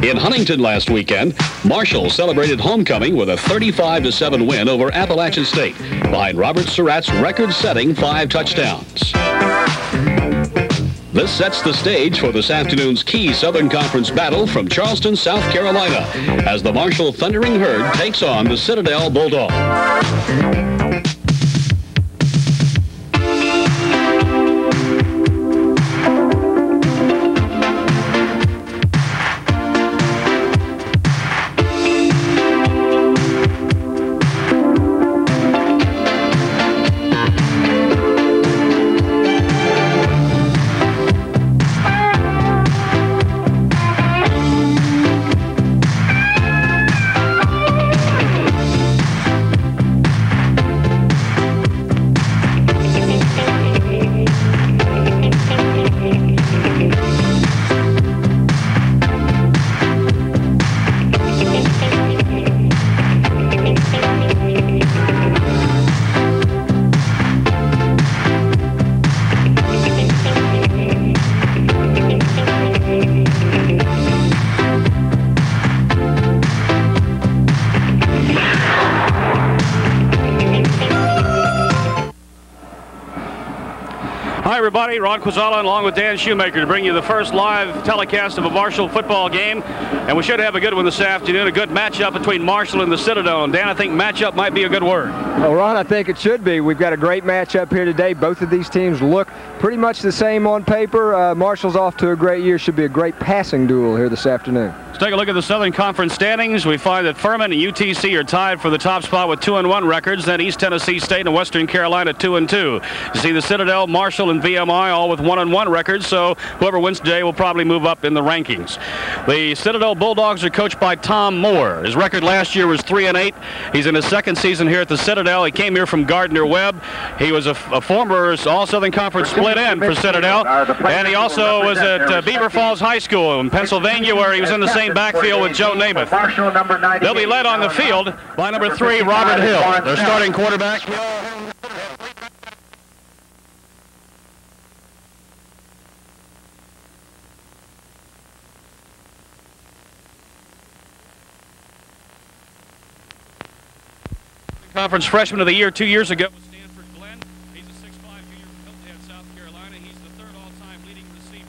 In Huntington last weekend, Marshall celebrated homecoming with a 35-7 win over Appalachian State behind Robert Surratt's record-setting 5 touchdowns. This sets the stage for this afternoon's key Southern Conference battle from Charleston, South Carolina, as the Marshall Thundering Herd takes on the Citadel Bulldogs. Hi everybody, Ron Quazala along with Dan Shoemaker to bring you the first live telecast of a Marshall football game. And we should have a good one this afternoon, a good matchup between Marshall and the Citadel. And Dan, I think matchup might be a good word. Well, Ron, I think it should be. We've got a great matchup here today. Both of these teams look pretty much the same on paper. Marshall's off to a great year. Should be a great passing duel here this afternoon. Let's take a look at the Southern Conference standings. We find that Furman and UTC are tied for the top spot with 2-1 records. Then East Tennessee State and Western Carolina 2-2. You see the Citadel, Marshall, and VMI all with 1-1 records. So whoever wins today will probably move up in the rankings. The Citadel Bulldogs are coached by Tom Moore. His record last year was 3-8. He's in his second season here at the Citadel. He came here from Gardner-Webb. He was a former All-Southern Conference split end for Citadel. And he also was at Beaver Falls High School in Pennsylvania, where he was in the same backfield with Joe Namath. They'll be led on the field by number 3, Robert Hill. Their starting quarterback. Conference Freshman of the Year 2 years ago was Stanford Glenn. He's a 6'5" junior from Hilton Head, South Carolina. He's the 3rd all-time leading receiver.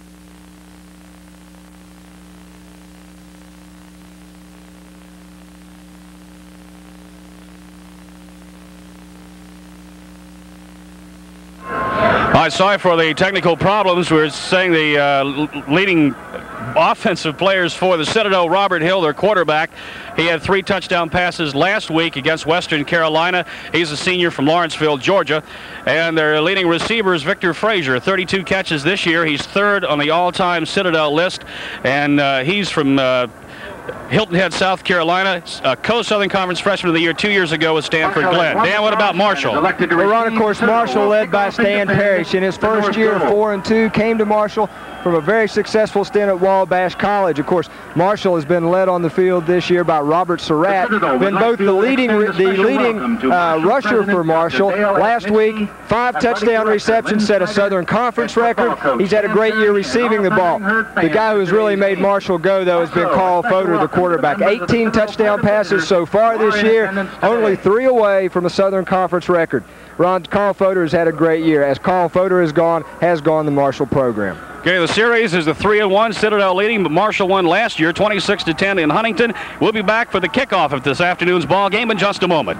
All right, sorry for the technical problems. We're saying the leading offensive players for the Citadel, Robert Hill, their quarterback. He had 3 touchdown passes last week against Western Carolina. He's a senior from Lawrenceville, Georgia. And their leading receiver is Victor Frazier, 32 catches this year. He's 3rd on the all-time Citadel list, and he's from Hilton Head, South Carolina. Co-Southern Conference Freshman of the Year 2 years ago was Stanford Glenn. Dan, what about Marshall? Well, Ron, of course, Marshall led by Stan Parrish. In his first year, 4-2, came to Marshall from a very successful stint at Wabash College. Of course, Marshall has been led on the field this year by Robert Surratt, been both the leading rusher for Marshall. Last week, 5 touchdown receptions, set a Southern Conference record. He's had a great year receiving the ball. The guy who has really made Marshall go, though, has been Carl Fodor, the quarterback. 18 touchdown passes so far this year, only 3 away from a Southern Conference record. Ron, Carl Fodor has had a great year. As Carl Fodor has gone the Marshall program. Okay, the series is the 3-1 Citadel leading, but Marshall won last year 26-10 in Huntington. We'll be back for the kickoff of this afternoon's ball game in just a moment.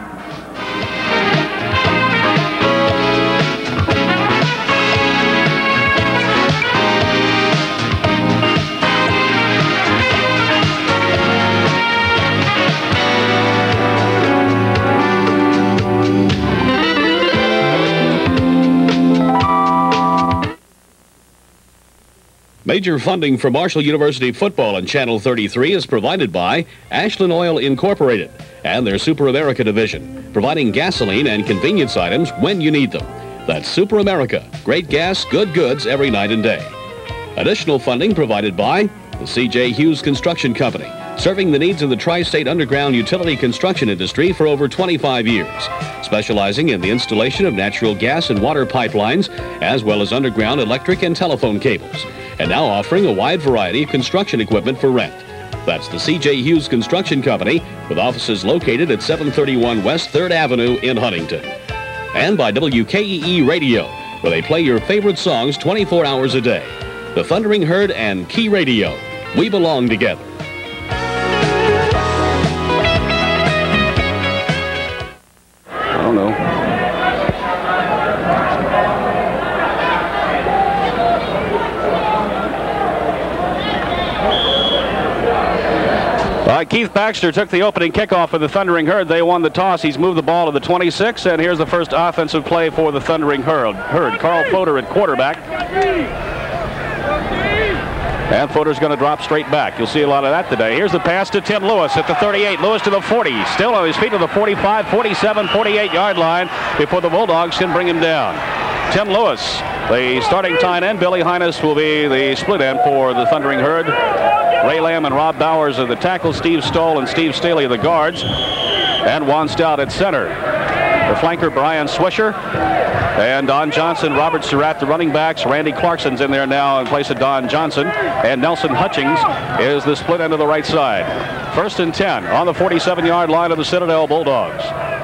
Major funding for Marshall University football on Channel 33 is provided by Ashland Oil Incorporated and their Super America division, providing gasoline and convenience items when you need them. That's Super America. Great gas, good goods every night and day. Additional funding provided by the C.J. Hughes Construction Company, serving the needs of the tri-state underground utility construction industry for over 25 years, specializing in the installation of natural gas and water pipelines, as well as underground electric and telephone cables, and now offering a wide variety of construction equipment for rent. That's the C.J. Hughes Construction Company, with offices located at 731 West 3rd Avenue in Huntington. And by WKEE Radio, where they play your favorite songs 24 hours a day. The Thundering Herd and Key Radio. We belong together. I don't know. Keith Baxter took the opening kickoff for the Thundering Herd. They won the toss. He's moved the ball to the 26, and here's the first offensive play for the Thundering Herd. Carl Fodor at quarterback. And Fodor's going to drop straight back. You'll see a lot of that today. Here's the pass to Tim Lewis at the 38. Lewis to the 40. Still on his feet to the 45, 47, 48-yard line before the Bulldogs can bring him down. Tim Lewis, the starting tight end. Billy Hines will be the split end for the Thundering Herd. Ray Lamb and Rob Bowers are the tackles. Steve Stoll and Steve Staley are the guards. And Juan Stout at center. The flanker, Brian Swisher. And Don Johnson, Robert Surratt, the running backs. Randy Clarkson's in there now in place of Don Johnson. And Nelson Hutchings is the split end of the right side. 1st and 10 on the 47-yard line of the Citadel Bulldogs.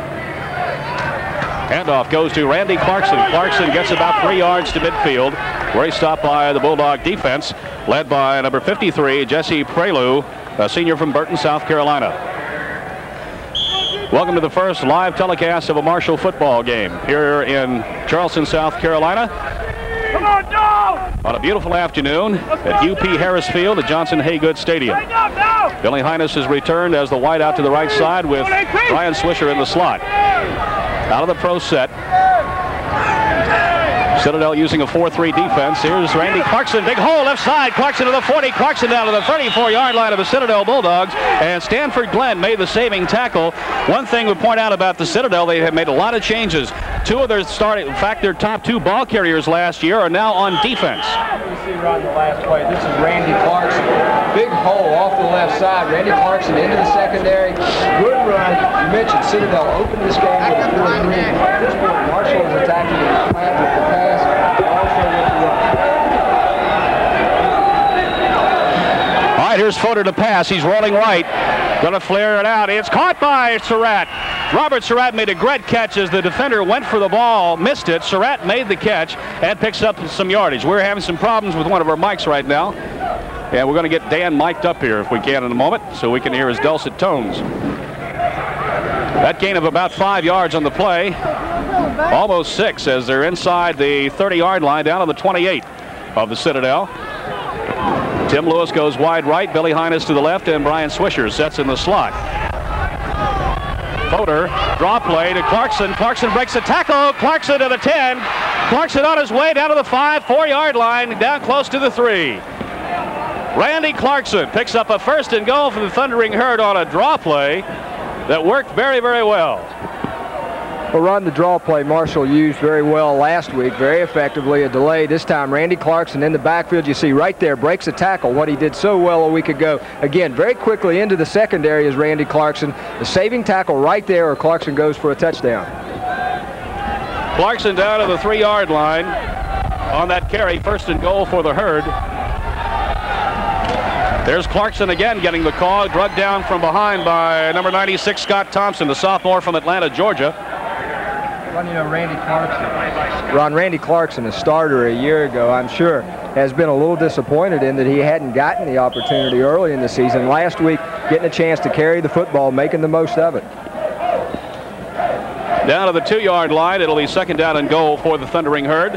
Handoff goes to Randy Clarkson. Clarkson gets about 3 yards to midfield, where he's stopped by the Bulldog defense, led by number 53, Jesse Prelu, a senior from Burton, South Carolina. Welcome to the first live telecast of a Marshall football game here in Charleston, South Carolina. Come on, no! On a beautiful afternoon at UP Harris Field at Johnson Haygood Stadium. Billy Hines has returned as the wide out to the right side with Brian Swisher in the slot. Out of the pro set. Citadel using a 4-3 defense. Here's Randy Clarkson. Big hole left side. Clarkson to the 40. Clarkson down to the 34-yard line of the Citadel Bulldogs. And Stanford Glenn made the saving tackle. One thing we point out about the Citadel, they have made a lot of changes. Two of their starting, in fact, their top 2 ball carriers last year are now on defense. You see right in the last play. This is Randy Clarkson. Big hole off the left side. Randy Clarkson into the secondary. Good run. You mentioned Citadel opened this game with a 4-3. At this point, Marshall is attacking the plant with the pass. All right, here's Fodor to pass. He's rolling right. Going to flare it out. It's caught by Surratt. Robert Surratt made a great catch as the defender went for the ball, missed it. Surratt made the catch and picks up some yardage. We're having some problems with one of our mics right now. And we're going to get Dan mic'd up here if we can in a moment so we can hear his dulcet tones. That gain of about 5 yards on the play. Almost 6 as they're inside the 30-yard line down on the 28 of the Citadel. Tim Lewis goes wide right, Billy Hines to the left, and Brian Swisher sets in the slot. Fodor, draw play to Clarkson. Clarkson breaks a tackle. Clarkson to the 10. Clarkson on his way down to the 4-yard line, down close to the 3. Randy Clarkson picks up a 1st and goal for the Thundering Herd on a draw play that worked very, very well. Well, Ron, the draw play Marshall used very well last week, very effectively. A delay this time. Randy Clarkson in the backfield, you see right there, breaks a tackle, what he did so well a week ago. Again, very quickly into the secondary is Randy Clarkson. The saving tackle right there, or Clarkson goes for a touchdown. Clarkson down to the 3-yard line on that carry, 1st and goal for the Herd. There's Clarkson again getting the call, drugged down from behind by number 96, Scott Thompson, the sophomore from Atlanta, Georgia. Ron, you know, Randy Clarkson, a starter a year ago, I'm sure, has been a little disappointed in that he hadn't gotten the opportunity early in the season. Last week, getting a chance to carry the football, making the most of it. Down to the 2-yard line, it'll be 2nd down and goal for the Thundering Herd.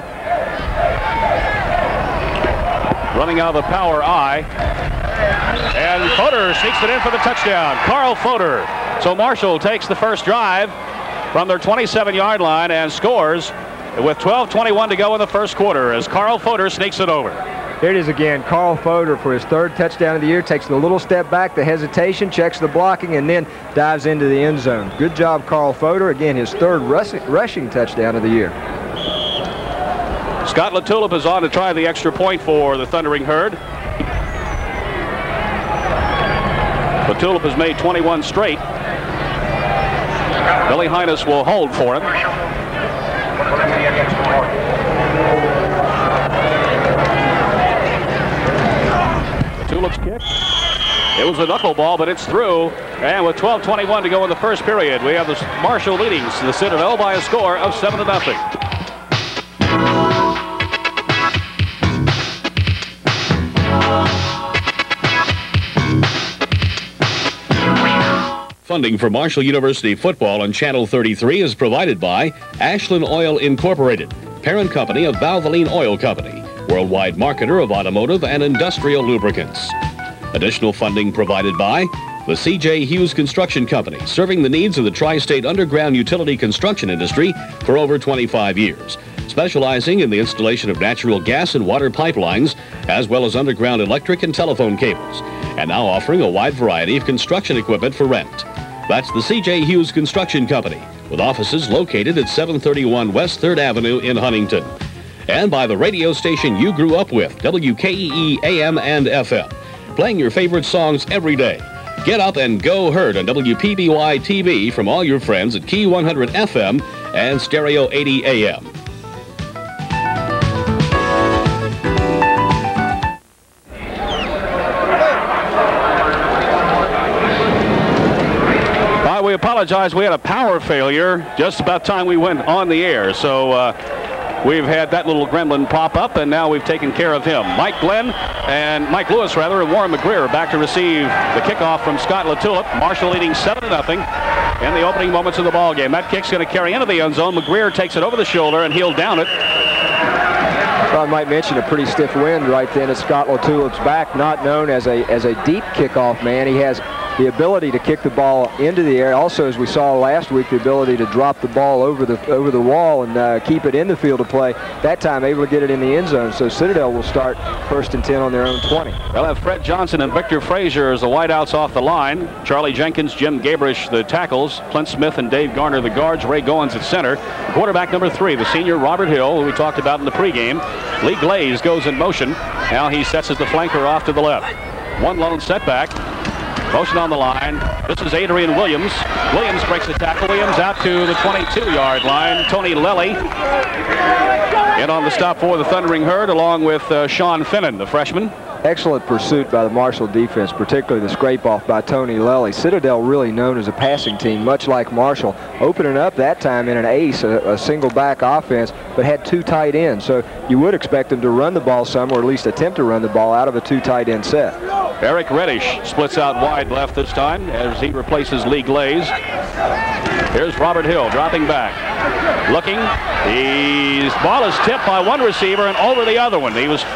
Running out of the power I. And Fodor sneaks it in for the touchdown. Carl Fodor. So Marshall takes the first drive from their 27-yard line and scores with 12:21 to go in the first quarter as Carl Fodor sneaks it over. Here it is again. Carl Fodor for his 3rd touchdown of the year. Takes the little step back, the hesitation, checks the blocking, and then dives into the end zone. Good job, Carl Fodor. Again, his 3rd rushing touchdown of the year. Scott LaTulip is on to try the extra point for the Thundering Herd. LaTulip has made 21 straight. Billy Hines will hold for him. LaTulip's kick. It was a knuckleball, but it's through. And with 12:21 to go in the first period, we have the Marshall leading the Citadel by a score of 7-0. Funding for Marshall University football on Channel 33 is provided by Ashland Oil Incorporated, parent company of Valvoline Oil Company, worldwide marketer of automotive and industrial lubricants. Additional funding provided by the C.J. Hughes Construction Company, serving the needs of the tri-state underground utility construction industry for over 25 years, specializing in the installation of natural gas and water pipelines, as well as underground electric and telephone cables, and now offering a wide variety of construction equipment for rent. That's the C.J. Hughes Construction Company, with offices located at 731 West 3rd Avenue in Huntington. And by the radio station you grew up with, WKEE AM and FM, playing your favorite songs every day. Get up and go heard on WPBY TV from all your friends at Key 100 FM and Stereo 80 AM. We apologize. We had a power failure just about time we went on the air. So we've had that little gremlin pop up, and now we've taken care of him. Mike Lewis, and Warren McGreer back to receive the kickoff from Scott LaTulip. Marshall leading 7-0 in the opening moments of the ball game. That kick's going to carry into the end zone. McGreer takes it over the shoulder, and he'll down it. Well, I might mention a pretty stiff wind right then at Scott LaTulip's back, not known as a deep kickoff man. He has the ability to kick the ball into the air. Also, as we saw last week, the ability to drop the ball over the wall and keep it in the field of play. That time, able to get it in the end zone. So Citadel will start 1st and 10 on their own 20. They'll have Fred Johnson and Victor Frazier as the wideouts off the line. Charlie Jenkins, Jim Gabrish, the tackles. Clint Smith and Dave Garner, the guards. Ray Goins at center. Quarterback number 3, the senior Robert Hill, who we talked about in the pregame. Lee Glaze goes in motion. Now he sets as the flanker off to the left. One lone setback. Motion on the line. This is Adrian Williams. Williams breaks the tackle. Williams out to the 22-yard line. Tony Lely in on the stop for the Thundering Herd, along with Sean Finnan, the freshman. Excellent pursuit by the Marshall defense, particularly the scrape-off by Tony Lely. Citadel really known as a passing team, much like Marshall, opening up that time in an ace, a single-back offense, but had 2 tight ends. So you would expect them to run the ball some, or at least attempt to run the ball out of a 2 tight end set. Eric Reddish splits out wide left this time as he replaces Lee Glaze. Here's Robert Hill dropping back. Looking. His ball is tipped by one receiver and over the other one. He was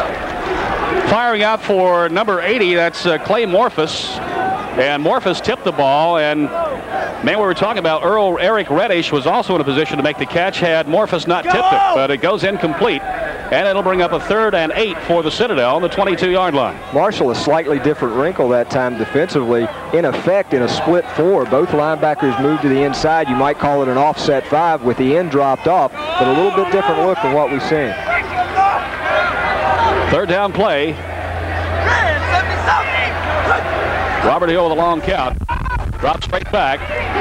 firing out for number 80. That's Clay Morphus. And Morphus tipped the ball. And, man, we were talking about Eric Reddish was also in a position to make the catch had Morphus not tipped it. But it goes incomplete. And it'll bring up a 3rd and 8 for the Citadel on the 22-yard line. Marshall, a slightly different wrinkle that time defensively. In effect, in a split 4, both linebackers moved to the inside. You might call it an offset 5 with the end dropped off, but a little bit different look than what we've seen. 3rd down play. Robert Hill with a long count. Drops straight back.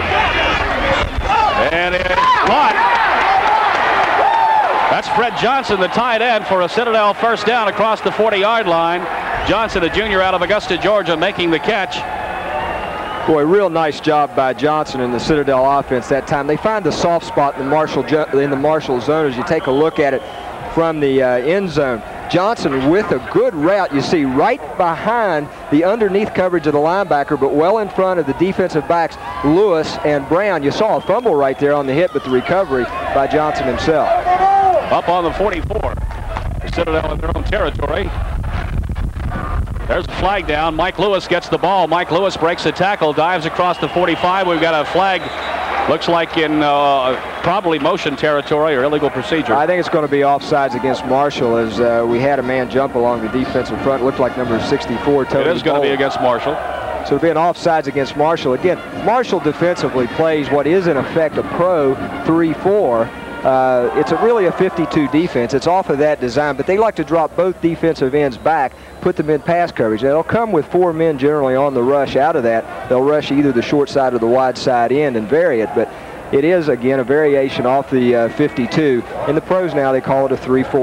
And it's blocked. That's Fred Johnson, the tight end, for a Citadel 1st down across the 40-yard line. Johnson, a junior out of Augusta, Georgia, making the catch. Boy, real nice job by Johnson and the Citadel offense that time. They find the soft spot in the Marshall zone as you take a look at it from the end zone. Johnson with a good route, you see, right behind the underneath coverage of the linebacker, but well in front of the defensive backs, Lewis and Brown. You saw a fumble right there on the hit, but the recovery by Johnson himself. Up on the 44. The Citadel in their own territory. There's a flag down. Mike Lewis gets the ball. Mike Lewis breaks the tackle, dives across the 45. We've got a flag, looks like in probably motion territory or illegal procedure. I think it's going to be offsides against Marshall as we had a man jump along the defensive front. Looked like number 64, Tony It is going to be against Marshall. So it'll be an offsides against Marshall. Again, Marshall defensively plays what is in effect a pro 3-4. It's really a 52 defense. It's off of that design, but they like to drop both defensive ends back, put them in pass coverage. They'll come with 4 men generally on the rush. Out of that, they'll rush either the short side or the wide side end and vary it, but it is, again, a variation off the 52. In the pros now, they call it a 3-4.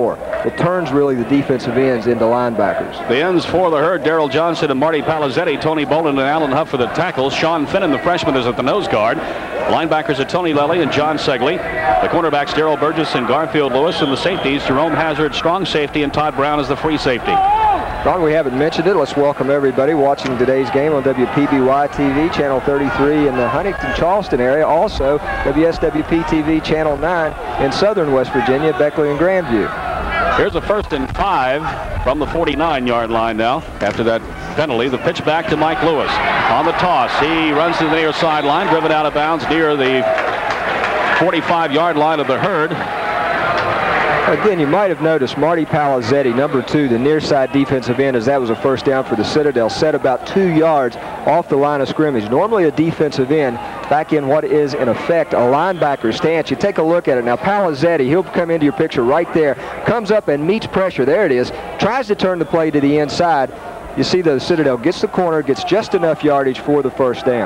It turns really the defensive ends into linebackers. The ends for the Herd, Daryl Johnson and Marty Palazetti. Tony Bolin and Alan Huff for the tackles. Sean Finnan, the freshman, is at the nose guard. Linebackers are Tony Lelly and John Segley. The cornerbacks, Daryl Burgess and Garfield Lewis. And the safeties, Jerome Hazard, strong safety, and Todd Brown is the free safety. Ron, we haven't mentioned it. Let's welcome everybody watching today's game on WPBY TV, Channel 33 in the Huntington-Charleston area. Also, WSWP TV, Channel 9 in southern West Virginia, Beckley and Grandview. Here's a 1st and 5 from the 49-yard line now. After that penalty, the pitch back to Mike Lewis. On the toss, he runs to the near sideline, driven out of bounds near the 45-yard line of the Herd. Again, you might have noticed Marty Palazetti, number 2, the near side defensive end, as that was a first down for the Citadel, set about 2 yards off the line of scrimmage. Normally a defensive end back in what is, in effect, a linebacker stance. You take a look at it. Now, Palazetti, he'll come into your picture right there, comes up and meets pressure. There it is. Tries to turn the play to the inside. You see the Citadel gets the corner, gets just enough yardage for the first down.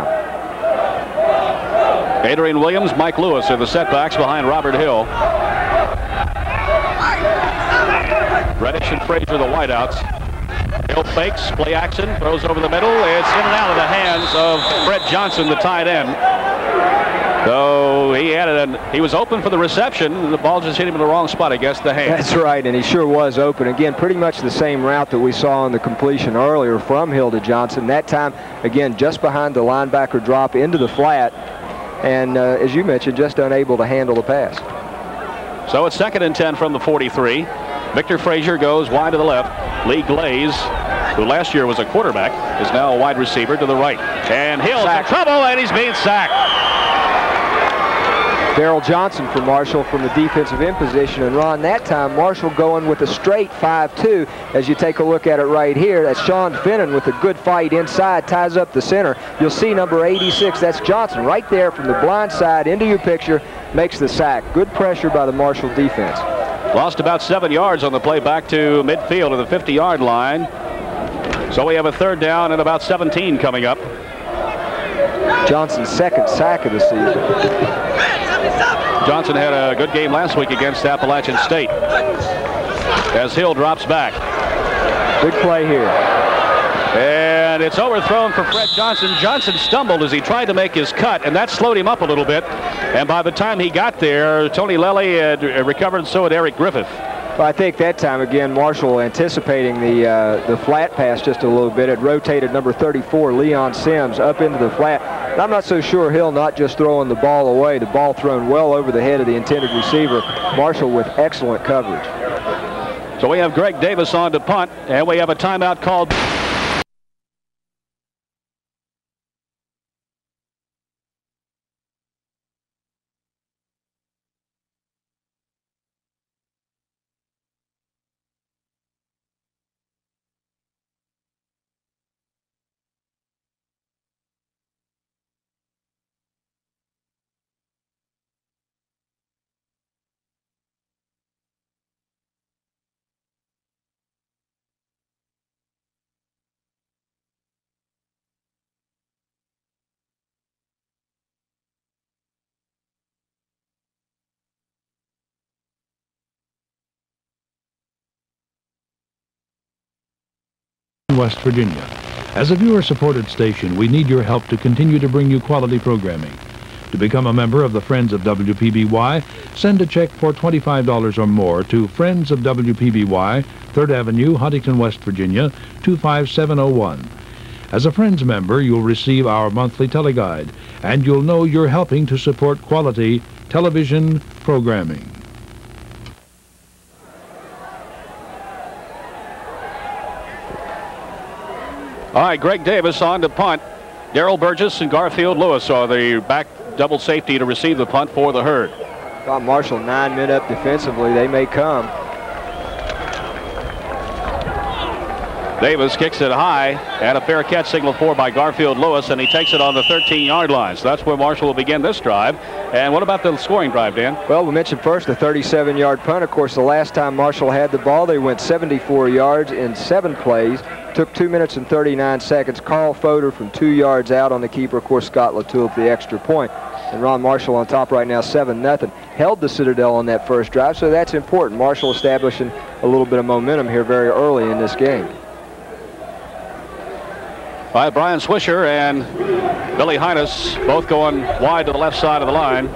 Adrian Williams, Mike Lewis are the setbacks behind Robert Hill. Reddish and Frazier, the wideouts. Hill fakes, play action, throws over the middle. It's in and out of the hands of Fred Johnson, the tight end. So he was open for the reception. The ball just hit him in the wrong spot, I guess, the hand. That's right, and he sure was open. Again, pretty much the same route that we saw on the completion earlier from Hill to Johnson. That time, again, just behind the linebacker drop into the flat. And as you mentioned, just unable to handle the pass. So it's 2nd and 10 from the 43. Victor Frazier goes wide to the left. Lee Glaze, who last year was a quarterback, is now a wide receiver to the right. And Hill's in trouble, and he's being sacked. Daryl Johnson for Marshall from the defensive end position. And Ron, that time Marshall going with a straight 5-2. As you take a look at it right here, that's Sean Finnan with a good fight inside, ties up the center. You'll see number 86, that's Johnson, right there from the blind side into your picture, makes the sack. Good pressure by the Marshall defense. Lost about 7 yards on the play back to midfield of the 50-yard line. So we have a 3rd down and about 17 coming up. Johnson's 2nd sack of the season. Johnson had a good game last week against Appalachian State. As Hill drops back. Good play here. And it's overthrown for Fred Johnson. Johnson stumbled as he tried to make his cut, and that slowed him up a little bit. And by the time he got there, Tony Lelly had recovered, and so had Eric Griffith. Well, I think that time, again, Marshall anticipating the flat pass just a little bit. It rotated number 34, Leon Sims, up into the flat. And I'm not so sure Hill not just throwing the ball away. The ball thrown well over the head of the intended receiver. Marshall with excellent coverage. So we have Greg Davis on to punt, and we have a timeout called. West Virginia. As a viewer-supported station, we need your help to continue to bring you quality programming. To become a member of the Friends of WPBY, send a check for $25 or more to Friends of WPBY, 3rd Avenue, Huntington, West Virginia, 25701. As a Friends member, you'll receive our monthly teleguide, and you'll know you're helping to support quality television programming. All right, Greg Davis on to punt. Daryl Burgess and Garfield Lewis are the back double safety to receive the punt for the Herd. Got Marshall 9 men up defensively. They may come. Davis kicks it high, and a fair catch signal for by Garfield Lewis, and he takes it on the 13-yard line. So that's where Marshall will begin this drive. And what about the scoring drive, Dan? Well, we mentioned first the 37-yard punt. Of course, the last time Marshall had the ball, they went 74 yards in 7 plays. Took 2 minutes and 39 seconds. Carl Fodor from 2 yards out on the keeper. Of course, Scott Latulippe the extra point. And Ron Marshall on top right now, 7-0. Held the Citadel on that first drive, so that's important. Marshall establishing a little bit of momentum here very early in this game. By Brian Swisher and Billy Hines both going wide to the left side of the line.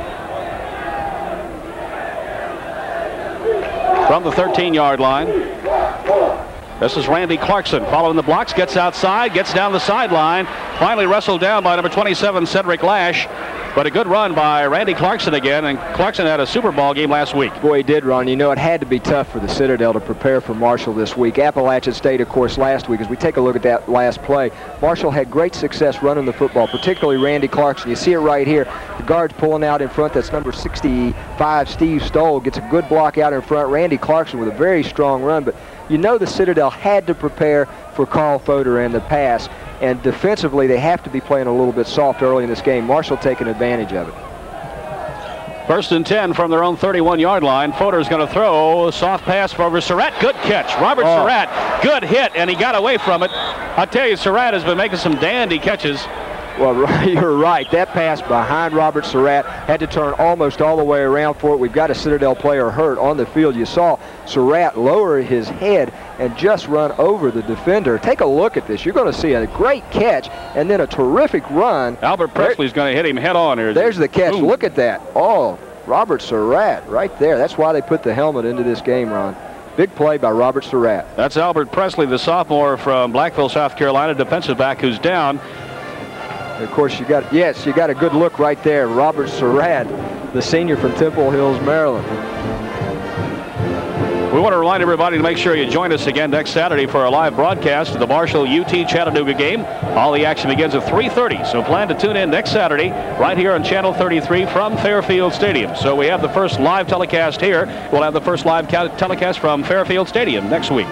From the 13-yard line. This is Randy Clarkson following the blocks, gets outside, gets down the sideline, finally wrestled down by number 27, Cedric Lash. But a good run by Randy Clarkson again, and Clarkson had a Super Bowl game last week. Boy, he did, Ron. You know, it had to be tough for the Citadel to prepare for Marshall this week. Appalachian State, of course, last week. As we take a look at that last play, Marshall had great success running the football, particularly Randy Clarkson. You see it right here. The guard's pulling out in front. That's number 65, Steve Stoll, gets a good block out in front. Randy Clarkson with a very strong run, but you know the Citadel had to prepare for Carl Fodor and the pass. And defensively, they have to be playing a little bit soft early in this game. Marshall taking advantage of it. 1st and 10 from their own 31-yard line. Fodor's going to throw a soft pass for over Surratt. Good catch. Robert Surratt, good hit, and he got away from it. I tell you, Surratt has been making some dandy catches. Well, you're right. That pass behind Robert Surratt, had to turn almost all the way around for it. We've got a Citadel player hurt on the field. You saw Surratt lower his head and just run over the defender. Take a look at this. You're going to see a great catch and then a terrific run. Albert Presley's going to hit him head on here. There's the catch. Boom. Look at that. Oh, Robert Surratt right there. That's why they put the helmet into this game, Ron. Big play by Robert Surratt. That's Albert Presley, the sophomore from Blackville, South Carolina, defensive back who's down. Of course, you got a good look right there. Robert Surratt, the senior from Temple Hills, Maryland. We want to remind everybody to make sure you join us again next Saturday for our live broadcast of the Marshall UT Chattanooga game. All the action begins at 3:30, so plan to tune in next Saturday right here on Channel 33 from Fairfield Stadium. So we have the first live telecast here. We'll have the first live telecast from Fairfield Stadium next week.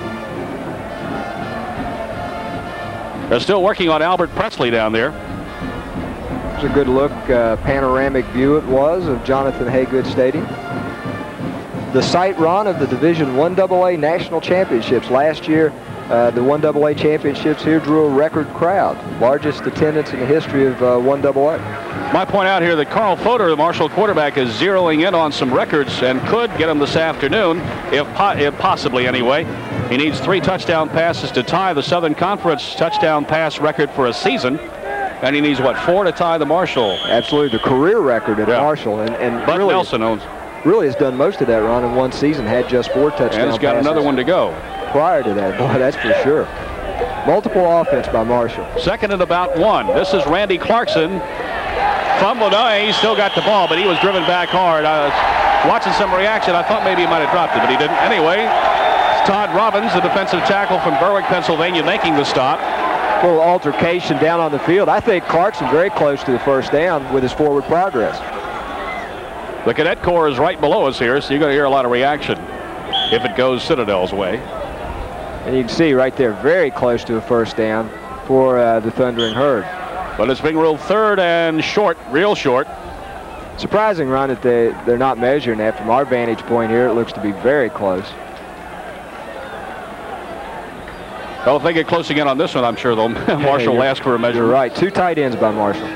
They're still working on Albert Presley down there. It's a good look, panoramic view it was of Jonathan Haygood Stadium. The site, Ron, of the Division 1AA National Championships. Last year, the 1AA Championships here drew a record crowd. Largest attendance in the history of 1AA. Might point out here that Carl Fodor, the Marshall quarterback, is zeroing in on some records and could get them this afternoon, if possibly anyway. He needs 3 touchdown passes to tie the Southern Conference touchdown pass record for a season. And he needs, what, 4 to tie the Marshall? Absolutely, the career record at Marshall. And Bud really, Nelson owns. Really has done most of that, Ron, in one season. Had just 4 touchdowns. And he's got another one to go. Prior to that, boy, that's for sure. Multiple offense by Marshall. 2nd and about 1. This is Randy Clarkson. Fumbled. No, he still got the ball, but he was driven back hard. I was watching some reaction. I thought maybe he might have dropped it, but he didn't. Anyway, it's Todd Robbins, the defensive tackle from Berwick, Pennsylvania, making the stop. Little altercation down on the field. I think Clarkson very close to the first down with his forward progress. The Cadet Corps is right below us here, so you're going to hear a lot of reaction if it goes Citadel's way. And you can see right there, very close to a first down for the Thundering Herd. But it's being ruled 3rd and short, real short. Surprising, Ron, that they're not measuring that. From our vantage point here, it looks to be very close. Well, if they get close again on this one, I'm sure they'll Marshall will ask for a measure. You're right. 2 tight ends by Marshall.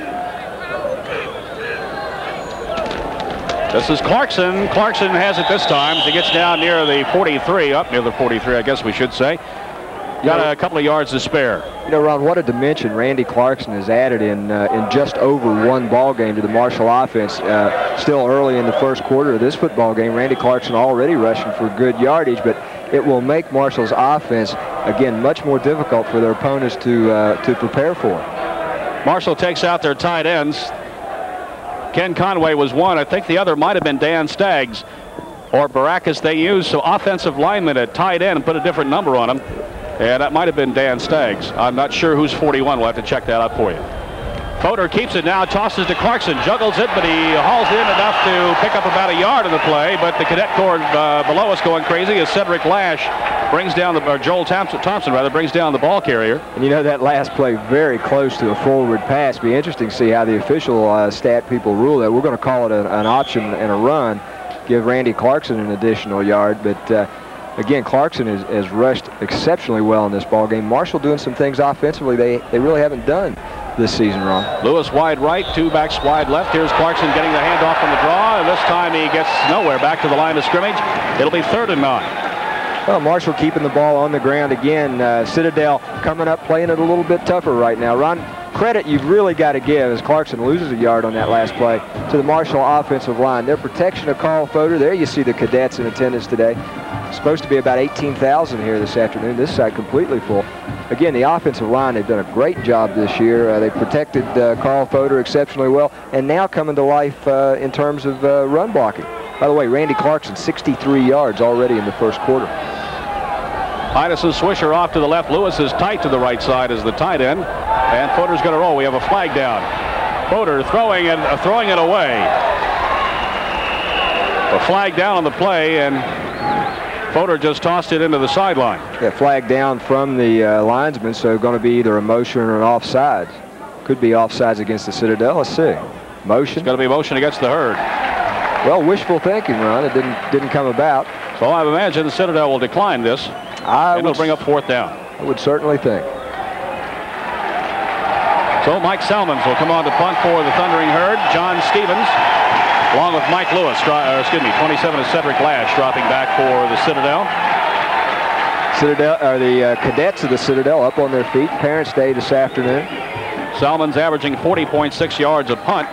This is Clarkson. Clarkson has it this time. He gets down near the 43, up near the 43, I guess we should say. Got a couple of yards to spare. You know, Ron, what a dimension Randy Clarkson has added in just over 1 ball game to the Marshall offense. Still early in the first quarter of this football game, Randy Clarkson already rushing for good yardage, but it will make Marshall's offense, again, much more difficult for their opponents to prepare for. Marshall takes out their tight ends. Ken Conway was one. I think the other might have been Dan Staggs or Baracus. They used some offensive linemen at tight end and put a different number on them. And that might have been Dan Staggs. I'm not sure who's 41. We'll have to check that out for you. Fodor keeps it now, tosses to Clarkson, juggles it, but he hauls in enough to pick up about a yard of the play. But the Cadet Corps below us going crazy as Cedric Lash brings down Joel Thompson brings down the ball carrier. And you know, that last play very close to a forward pass. Be interesting to see how the official stat people rule that. We're going to call it an option and a run, give Randy Clarkson an additional yard. But again, Clarkson has rushed exceptionally well in this ball game. Marshall doing some things offensively they really haven't done this season, Ron. Lewis wide right, 2 backs wide left. Here's Clarkson getting the handoff from the draw, and this time he gets nowhere. Back to the line of scrimmage. It'll be 3rd and 9. Well, Marshall keeping the ball on the ground again. Citadel coming up, playing it a little bit tougher right now. Ron, credit you've really got to give as Clarkson loses a yard on that last play to the Marshall offensive line. Their protection of Carl Fodor. There you see the cadets in attendance today. It's supposed to be about 18,000 here this afternoon. This side completely full. Again, the offensive line, they've done a great job this year. They protected Carl Fodor exceptionally well, and now coming to life in terms of run blocking. By the way, Randy Clarkson, 63 yards already in the first quarter. Heinesen Swisher off to the left. Lewis is tight to the right side as the tight end. And Fodor's going to roll. We have a flag down. Fodor throwing it away. A flag down on the play, and Fodor just tossed it into the sideline. Yeah, flag down from the linesman, so going to be either a motion or an offside. Could be offsides against the Citadel. Let's see. Motion. It's going to be motion against the Herd. Well, wishful thinking, Ron. It didn't come about. So I imagine the Citadel will decline this. And it'll bring up fourth down. I would certainly think. So Mike Salmons will come on to punt for the Thundering Herd. John Stevens, along with Mike Lewis, 27 is Cedric Lash, dropping back for the Citadel. The cadets of the Citadel up on their feet. Parents' Day this afternoon. Salmons averaging 40.6 yards a punt.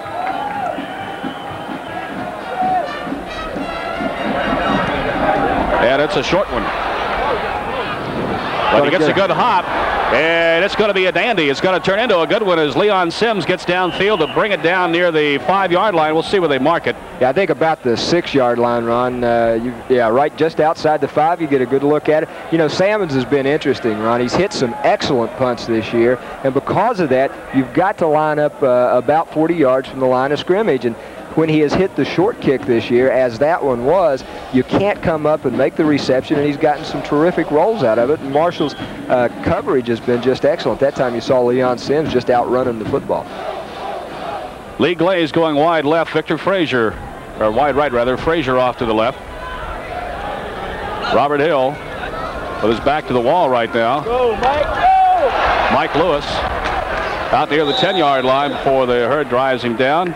And it's a short one. But he gets a good hop, and it's going to be a dandy. It's going to turn into a good one as Leon Sims gets downfield to bring it down near the 5-yard line. We'll see where they mark it. Yeah, I think about the 6-yard line, Ron. Right just outside the 5, you get a good look at it. You know, Salmons has been interesting, Ron. He's hit some excellent punts this year, and because of that, you've got to line up about 40 yards from the line of scrimmage. And when he has hit the short kick this year, as that one was, you can't come up and make the reception, and he's gotten some terrific rolls out of it. And Marshall's coverage has been just excellent. That time you saw Leon Sims just outrunning the football. Lee Glaze going wide left. Victor Frazier, or wide right rather. Frazier off to the left. Robert Hill with his back to the wall right now. Go, Mike, go! Mike Lewis out near the 10-yard line before the Herd drives him down.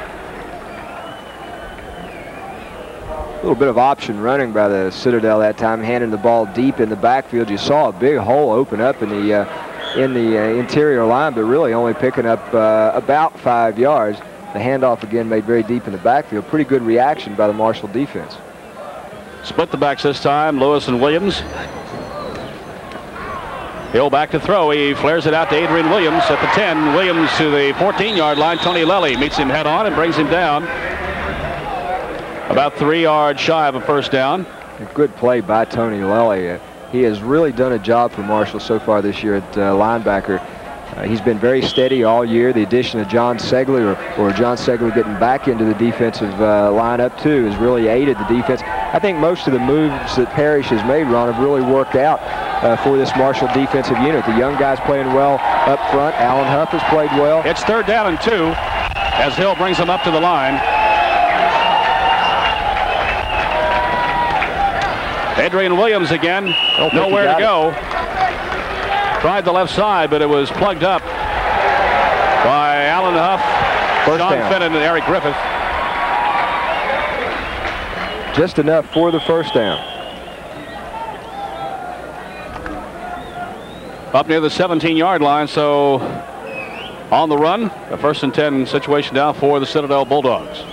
A little bit of option running by the Citadel that time, handing the ball deep in the backfield. You saw a big hole open up in the interior line, but really only picking up about 5 yards. The handoff again made very deep in the backfield. Pretty good reaction by the Marshall defense. Split the backs this time, Lewis and Williams. Hill back to throw. He flares it out to Adrian Williams at the 10. Williams to the 14-yard line. Tony Lelly meets him head on and brings him down. About 3 yards shy of a first down. A good play by Tony Lelly. He has really done a job for Marshall so far this year at linebacker. He's been very steady all year. The addition of John Segler, or John Segler getting back into the defensive lineup too, has really aided the defense. I think most of the moves that Parrish has made, Ron, have really worked out for this Marshall defensive unit. The young guys playing well up front. Alan Huff has played well. It's 3rd down and 2 as Hill brings them up to the line. Adrian Williams again, nowhere to go. Tried the left side, but it was plugged up by Alan Huff, Sean Finnan, and Eric Griffith. Just enough for the first down. Up near the 17-yard line, so on the run, a 1st and 10 situation now for the Citadel Bulldogs.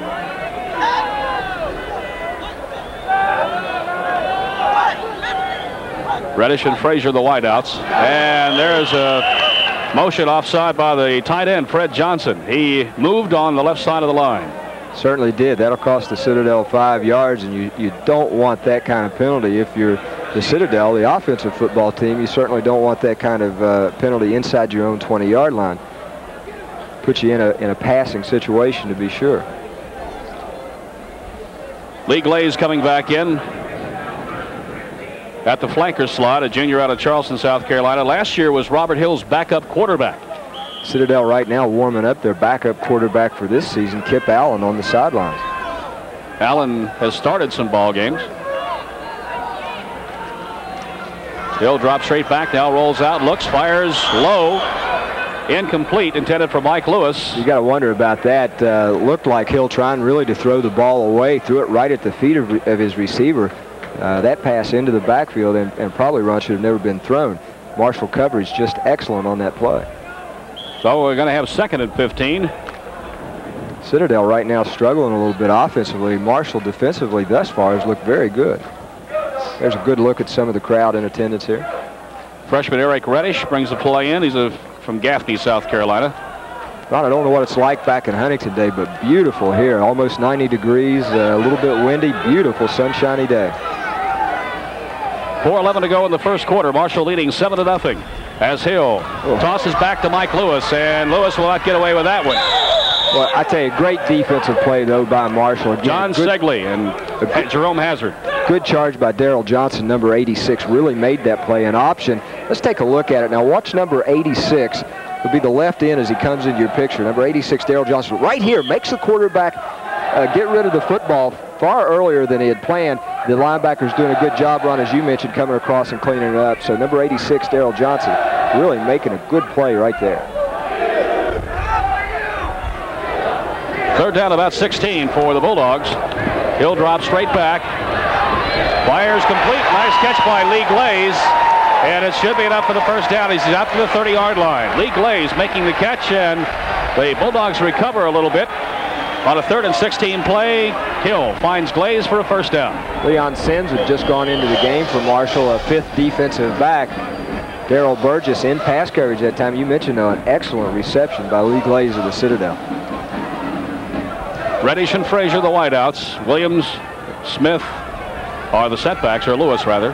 Reddish and Frazier, the wideouts. And there's a motion offside by the tight end, Fred Johnson. He moved on the left side of the line. Certainly did. That'll cost the Citadel 5 yards, and you don't want that kind of penalty. If you're the Citadel, the offensive football team, you certainly don't want that kind of penalty inside your own 20-yard line. Puts you in a passing situation, to be sure. Lee Glaze coming back in at the flanker slot, a junior out of Charleston, South Carolina. Last year was Robert Hill's backup quarterback. Citadel right now warming up their backup quarterback for this season, Kip Allen, on the sidelines. Allen has started some ball games. Hill drops straight back, now rolls out, looks, fires low. Incomplete, intended for Mike Lewis. You got to wonder about that. Looked like Hill trying really to throw the ball away, threw it right at the feet of his receiver. that pass into the backfield, and probably run should have never been thrown. Marshall coverage just excellent on that play. So we're going to have 2nd and 15. Citadel right now struggling a little bit offensively. Marshall defensively thus far has looked very good. There's a good look at some of the crowd in attendance here. Freshman Eric Reddish brings the play in. He's from Gaffney, South Carolina. Ron, I don't know what it's like back in Huntington today, but beautiful here. Almost 90 degrees, a little bit windy, beautiful sunshiny day. 4:11 to go in the first quarter. Marshall leading 7-0 as Hill tosses back to Mike Lewis, and Lewis will not get away with that one. Well, I tell you, great defensive play, though, by Marshall. Again, John Segley and Jerome Hazard. Good charge by Daryl Johnson, number 86, really made that play an option. Let's take a look at it. Now, watch number 86. Will be the left end as he comes into your picture. Number 86, Daryl Johnson, right here, makes the quarterback get rid of the football far earlier than he had planned. The linebacker's doing a good job, Ron, as you mentioned, coming across and cleaning it up. So number 86, Daryl Johnson, really making a good play right there. 3rd down, about 16 for the Bulldogs. Hill drops straight back. Fires complete. Nice catch by Lee Glaze. And it should be enough for the first down. He's out to the 30-yard line. Lee Glaze making the catch, and the Bulldogs recover a little bit. On a 3rd and 16 play, Hill finds Glaze for a first down. Leon Sims had just gone into the game for Marshall, a 5th defensive back. Darrell Burgess in pass coverage that time. You mentioned, though, an excellent reception by Lee Glaze of the Citadel. Reddish and Frazier, the wideouts. Williams, Smith are the setbacks, or Lewis, rather.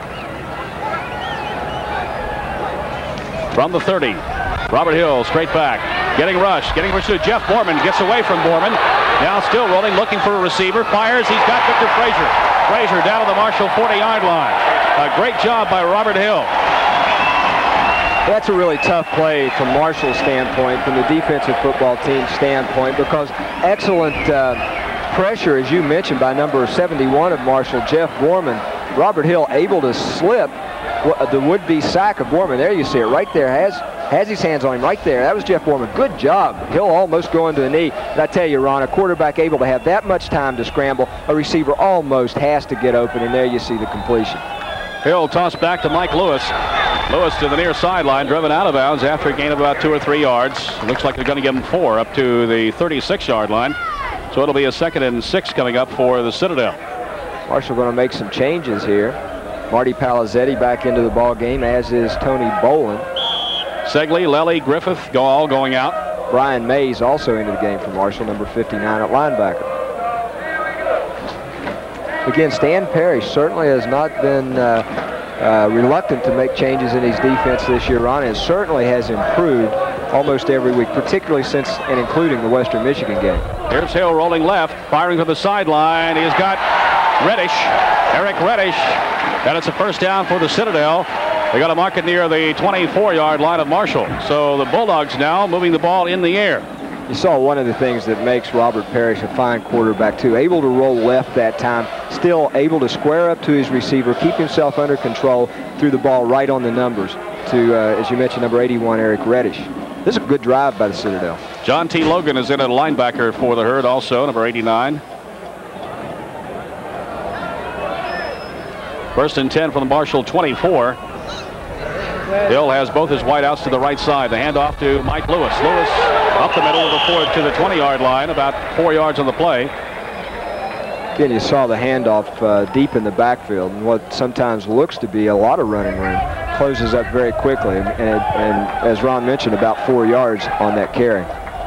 From the 30, Robert Hill straight back. Getting rushed to Jeff Borman. Gets away from Borman. Now still rolling, looking for a receiver. Fires. He's got Victor Frazier. Frazier down to the Marshall 40-yard line. A great job by Robert Hill. That's a really tough play from Marshall's standpoint, from the defensive football team's standpoint, because excellent pressure, as you mentioned, by number 71 of Marshall, Jeff Borman. Robert Hill able to slip the would-be sack of Borman. There you see it right there. Has his hands on him right there. That was Jeff Borman. Good job. Hill almost going to the knee. And I tell you, Ron, a quarterback able to have that much time to scramble, a receiver almost has to get open, and there you see the completion. Hill tossed back to Mike Lewis. Lewis to the near sideline, driven out of bounds after a gain of about 2 or 3 yards. Looks like they're going to give him 4 up to the 36-yard line. So it'll be a 2nd and 6 coming up for the Citadel. Marshall going to make some changes here. Marty Palazetti back into the ball game, as is Tony Boland. Segley, Lely, Griffith all going out. Brian Mays also into the game for Marshall, number 59 at linebacker. Again, Stan Parrish certainly has not been reluctant to make changes in his defense this year, Ron, and certainly has improved almost every week, particularly since and including the Western Michigan game. Here's Hill rolling left, firing from the sideline. He's got Reddish, Eric Reddish, and it's a first down for the Citadel. They got to mark it near the 24-yard line of Marshall. So the Bulldogs now moving the ball in the air. You saw one of the things that makes Robert Parrish a fine quarterback, too. Able to roll left that time, still able to square up to his receiver, keep himself under control, threw the ball right on the numbers to, as you mentioned, number 81, Eric Reddish. This is a good drive by the Citadel. John T. Logan is in at linebacker for the Herd also, number 89. 1st and 10 from the Marshall 24. Hill has both his wideouts to the right side. The handoff to Mike Lewis. Lewis up the middle to the 20-yard line, about 4 yards on the play. Again, you saw the handoff deep in the backfield, and what sometimes looks to be a lot of running room closes up very quickly, and as Ron mentioned, about 4 yards on that carry.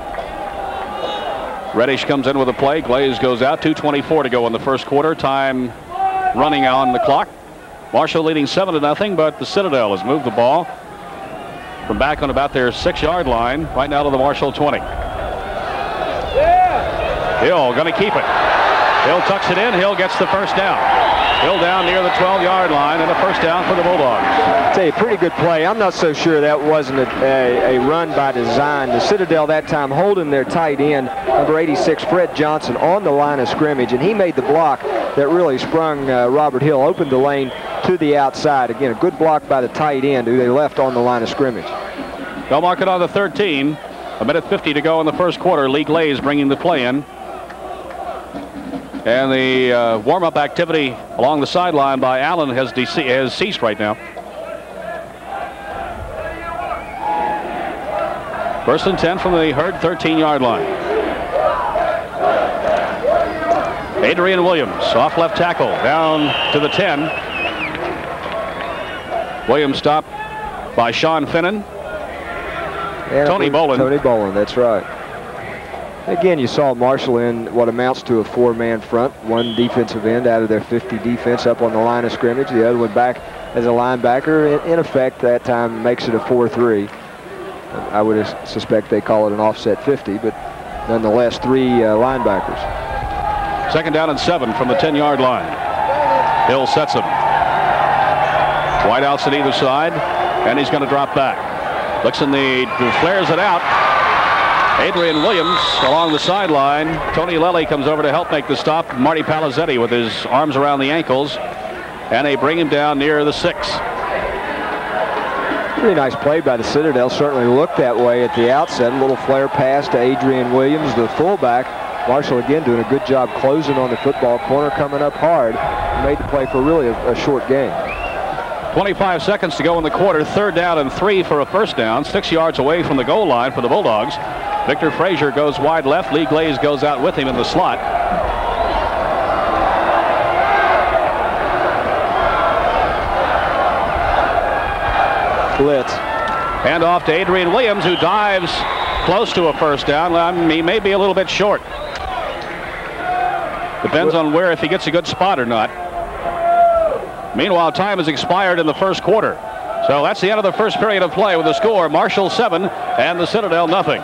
Reddish comes in with a play. Glaze goes out. 2:24 to go in the first quarter. Time running on the clock. Marshall leading 7-0, but the Citadel has moved the ball from back on about their 6-yard line right now to the Marshall 20. Hill going to keep it. Hill tucks it in. Hill gets the first down. Hill down near the 12-yard line, and a first down for the Bulldogs. I'll tell you, pretty good play. I'm not so sure that wasn't a run by design. The Citadel that time holding their tight end, number 86, Fred Johnson, on the line of scrimmage, and he made the block that really sprung Robert Hill, opened the lane to the outside. Again, a good block by the tight end who they left on the line of scrimmage. They'll mark it on the 13. 1:50 to go in the first quarter. Lee Glaze bringing the play in. And the warm-up activity along the sideline by Allen has ceased right now. First and 10 from the Herd 13-yard line. Adrian Williams, off left tackle, down to the 10. Williams stopped by Sean Finnan. Tony Bolin. Tony Bolin, that's right. Again, you saw Marshall in what amounts to a 4-man front. One defensive end out of their 50 defense up on the line of scrimmage. The other one back as a linebacker. In effect, that time makes it a 4-3. I would suspect they call it an offset 50, but nonetheless, 3 linebackers. Second down and 7 from the 10-yard line. Hill sets him. Wide outs at either side, and he's going to drop back. Looks in flares it out. Adrian Williams along the sideline. Tony Lelly comes over to help make the stop. Marty Palizzetti with his arms around the ankles, and they bring him down near the 6. Really nice play by the Citadel. Certainly looked that way at the outset. A little flare pass to Adrian Williams, the fullback. Marshall again doing a good job closing on the football corner, coming up hard. Made the play for really a short game. 25 seconds to go in the quarter. 3rd down and 3 for a first down. 6 yards away from the goal line for the Bulldogs. Victor Frazier goes wide left. Lee Glaze goes out with him in the slot. Blitz. Hand off to Adrian Williams, who dives close to a first down. He may be a little bit short. Depends on if he gets a good spot or not. Meanwhile, time has expired in the first quarter. So that's the end of the first period of play with the score, Marshall 7 and the Citadel nothing.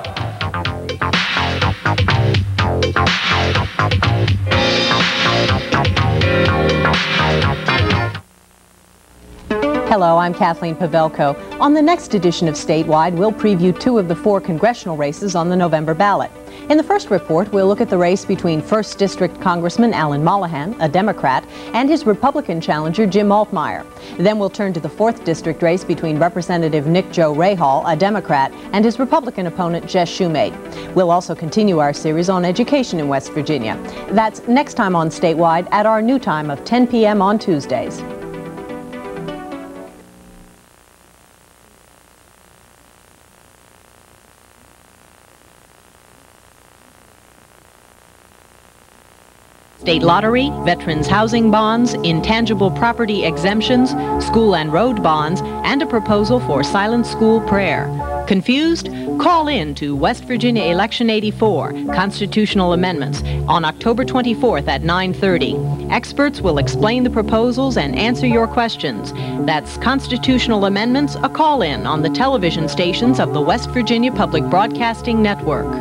Hello, I'm Kathleen Pavelko. On the next edition of Statewide, we'll preview 2 of the 4 congressional races on the November ballot. In the first report, we'll look at the race between 1st District Congressman Alan Mollahan, a Democrat, and his Republican challenger Jim Altmaier. Then we'll turn to the 4th District race between Representative Nick Joe Rahal, a Democrat, and his Republican opponent Jess Shumate. We'll also continue our series on education in West Virginia. That's next time on Statewide at our new time of 10 p.m. on Tuesdays. State lottery, veterans housing bonds, intangible property exemptions, school and road bonds, and a proposal for silent school prayer. Confused? Call in to West Virginia Election 84, Constitutional Amendments, on October 24th at 9:30. Experts will explain the proposals and answer your questions. That's Constitutional Amendments, a call-in on the television stations of the West Virginia Public Broadcasting Network.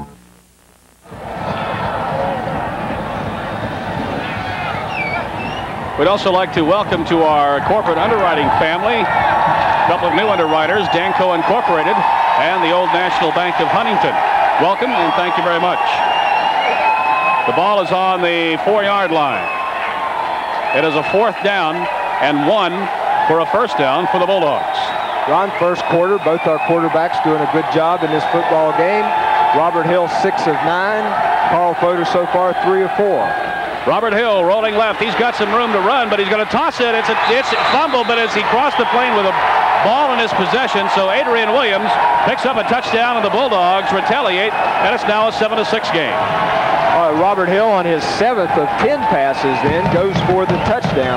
We'd also like to welcome to our corporate underwriting family a couple of new underwriters, Danco Incorporated and the Old National Bank of Huntington. Welcome and thank you very much. The ball is on the 4-yard line. It is a 4th down and 1 for a first down for the Bulldogs. Ron, first quarter, both our quarterbacks doing a good job in this football game. Robert Hill 6 of 9. Carl Fodor so far 3 of 4. Robert Hill rolling left. He's got some room to run, but he's going to toss it. It's a fumble, but as he crossed the plane with a ball in his possession, so Adrian Williams picks up a touchdown, and the Bulldogs retaliate, and it's now a 7-6 game. Robert Hill on his 7th of 10 passes then goes for the touchdown.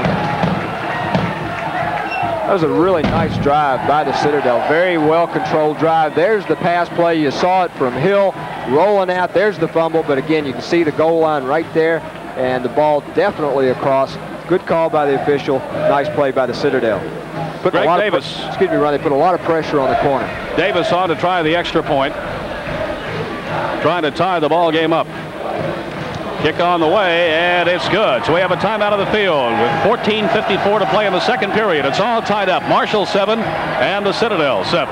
That was a really nice drive by the Citadel. Very well-controlled drive. There's the pass play. You saw it from Hill rolling out. There's the fumble, but again, you can see the goal line right there. And the ball definitely across. Good call by the official. Nice play by the Citadel. Greg Davis. Excuse me, Ron. They put a lot of pressure on the corner. Davis on to try the extra point. Trying to tie the ball game up. Kick on the way, and it's good. So we have a timeout of the field with 14:54 to play in the second period. It's all tied up. Marshall 7 and the Citadel 7.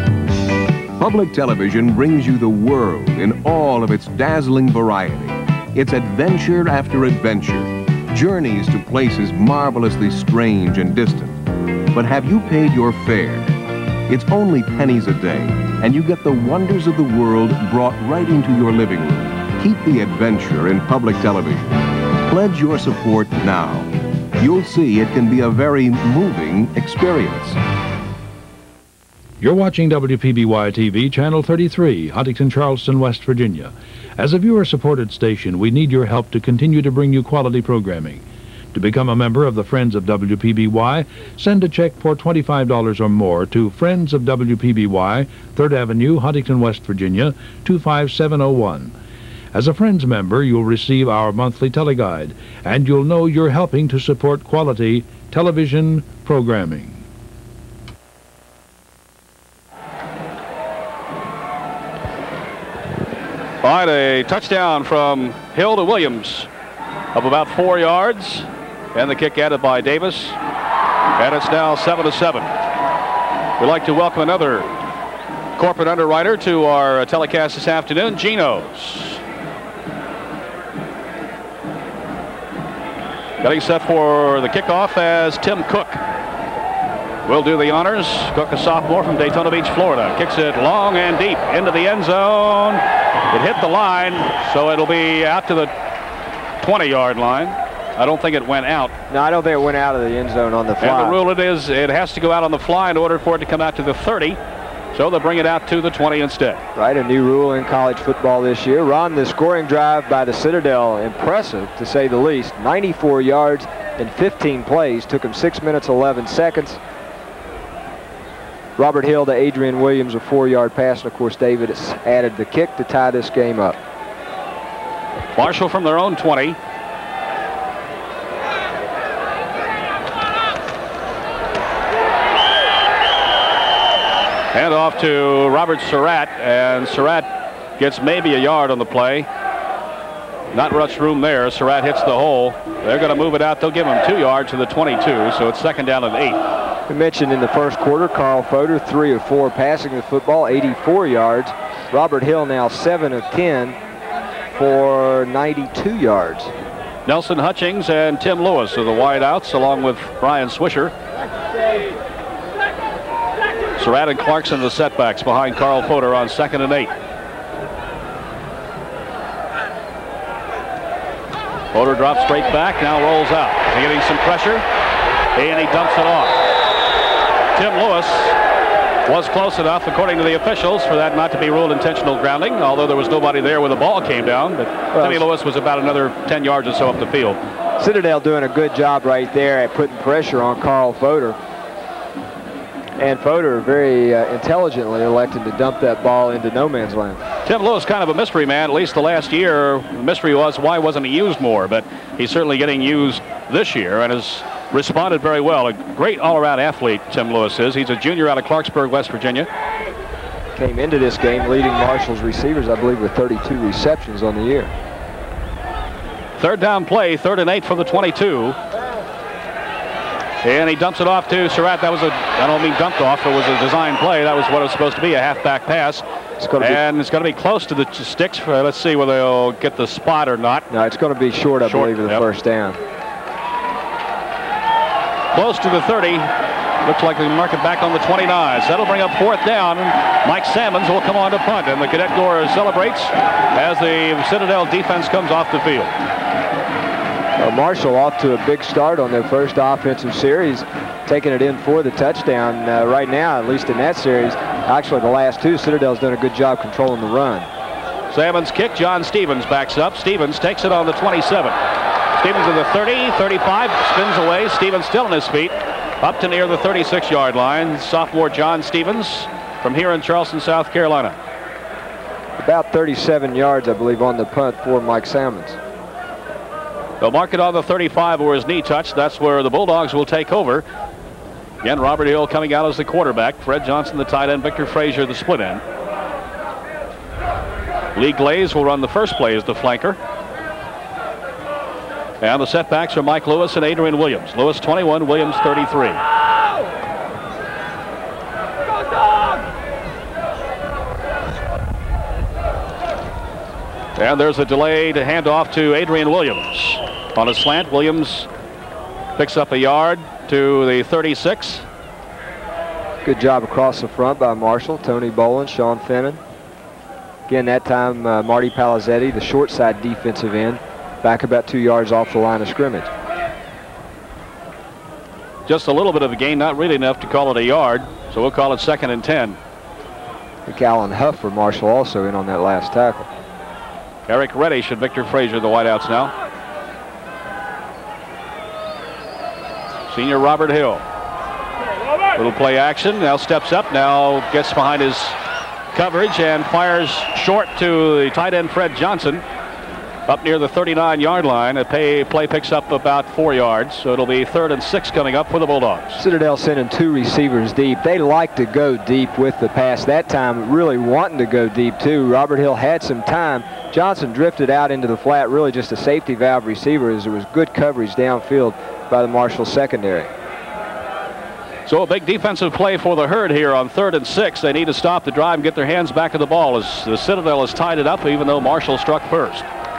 Public television brings you the world in all of its dazzling variety. It's adventure after adventure, journeys to places marvelously strange and distant. But have you paid your fare? It's only pennies a day, and you get the wonders of the world brought right into your living room. Keep the adventure in public television. Pledge your support now. You'll see it can be a very moving experience. You're watching WPBY TV, Channel 33, Huntington, Charleston, West Virginia. As a viewer-supported station, we need your help to continue to bring you quality programming. To become a member of the Friends of WPBY, send a check for $25 or more to Friends of WPBY, 3rd Avenue, Huntington, West Virginia, 25701. As a Friends member, you'll receive our monthly teleguide, and you'll know you're helping to support quality television programming. All right, a touchdown from Hill to Williams of about 4 yards. And the kick added by Davis. And it's now 7-7. We'd like to welcome another corporate underwriter to our telecast this afternoon, Geno's. Getting set for the kickoff as Tim Cook will do the honors. Cook, a sophomore from Daytona Beach, Florida. Kicks it long and deep into the end zone. It hit the line, so it'll be out to the 20-yard line. I don't think it went out. No, I don't think it went out of the end zone on the fly. And the rule it has to go out on the fly in order for it to come out to the 30. So they'll bring it out to the 20 instead. Right, a new rule in college football this year. Ron, the scoring drive by the Citadel, impressive to say the least. 94 yards in 15 plays. Took him 6 minutes, 11 seconds. Robert Hill to Adrian Williams, a 4-yard pass. And, of course, David has added the kick to tie this game up. Marshall from their own 20. Hand off to Robert Surratt, and Surratt gets maybe a yard on the play. Not much room there. Surratt hits the hole. They're going to move it out. They'll give him 2 yards to the 22, so it's second down and 8. We mentioned in the first quarter, Carl Fodor, 3 of 4 passing the football, 84 yards. Robert Hill now 7 of 10 for 92 yards. Nelson Hutchings and Tim Lewis are the wideouts, along with Brian Swisher. Surratt and Clarkson the setbacks behind Carl Fodor on second and 8. Fodor drops straight back, now rolls out. He's getting some pressure, and he dumps it off. Tim Lewis was close enough, according to the officials, for that not to be ruled intentional grounding, although there was nobody there when the ball came down. But Timmy Lewis was about another 10 yards or so up the field. Citadel doing a good job right there at putting pressure on Carl Fodor. And Fodor very intelligently elected to dump that ball into no man's land. Tim Lewis kind of a mystery man, at least the last year. The mystery was, why wasn't he used more? But he's certainly getting used this year and has responded very well. A great all-around athlete, Tim Lewis is. He's a junior out of Clarksburg, West Virginia. Came into this game leading Marshall's receivers, I believe, with 32 receptions on the year. Third down play, 3rd and 8 from the 22. And he dumps it off to Surratt. That was I don't mean dumped off, it was a design play. That was what it was supposed to be, a halfback pass. It's going to be close to the sticks. Let's see whether they'll get the spot or not. No, it's going to be short, I believe, of the first down. Close to the 30. Looks like they mark it back on the 29. So that'll bring up 4th down. Mike Sammons will come on to punt, and the Cadet Corps celebrates as the Citadel defense comes off the field. Marshall off to a big start on their first offensive series, taking it in for the touchdown. Right now, at least in that series, actually the last 2, Citadel's done a good job controlling the run. Sammons kick. John Stevens backs up. Stevens takes it on the 27. Stevens to the 30, 35, spins away. Stevens still on his feet, up to near the 36-yard line. Sophomore John Stevens from here in Charleston, South Carolina. About 37 yards, I believe, on the punt for Mike Sammons. They'll mark it on the 35 where his knee touched. That's where the Bulldogs will take over. Again, Robert Hill coming out as the quarterback. Fred Johnson, the tight end. Victor Frazier, the split end. Lee Glaze will run the first play as the flanker. And the setbacks are Mike Lewis and Adrian Williams. Lewis 21, Williams 33. And there's a delayed handoff to Adrian Williams. On a slant, Williams picks up a yard to the 36. Good job across the front by Marshall, Tony Boland, Sean Finnan. Again, that time Marty Palizzetti, the short side defensive end, back about 2 yards off the line of scrimmage. Just a little bit of a gain, not really enough to call it a yard, so we'll call it 2nd and 10. I think Alan Huff for Marshall also in on that last tackle. Eric Reddish and Victor Frazier, the wideouts now. Senior Robert Hill. Little play action, now steps up, now gets behind his coverage and fires short to the tight end Fred Johnson up near the 39-yard line. A play picks up about 4 yards, so it'll be 3rd and 6 coming up for the Bulldogs. Citadel sending 2 receivers deep. They like to go deep with the pass. That time really wanting to go deep too. Robert Hill had some time. Johnson drifted out into the flat, really just a safety valve receiver, as there was good coverage downfield by the Marshall secondary. So a big defensive play for the Herd here on 3rd and 6. They need to stop the drive and get their hands back at the ball as the Citadel has tied it up, even though Marshall struck first.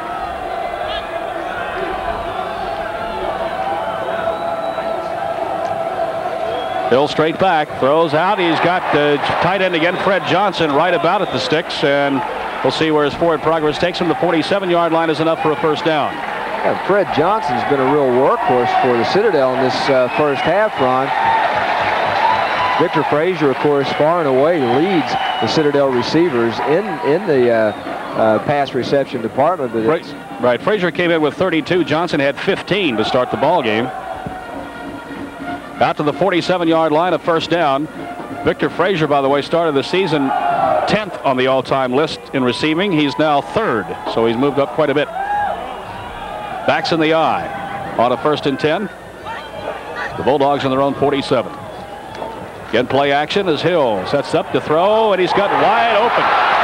Hill straight back, throws out. He's got the tight end again, Fred Johnson, right about at the sticks, and we'll see where his forward progress takes him. The 47-yard line is enough for a first down. Yeah, Fred Johnson's been a real workhorse for the Citadel in this first half run. Victor Frazier, of course, far and away leads the Citadel receivers in the pass reception department. But right, Frazier came in with 32. Johnson had 15 to start the ball game. Out to the 47-yard line, a first down. Victor Frazier, by the way, started the season 10th on the all-time list in receiving. He's now 3rd, so he's moved up quite a bit. Backs in the eye on a 1st and 10. The Bulldogs on their own 47. Again, play action as Hill sets up to throw, and he's got wide open.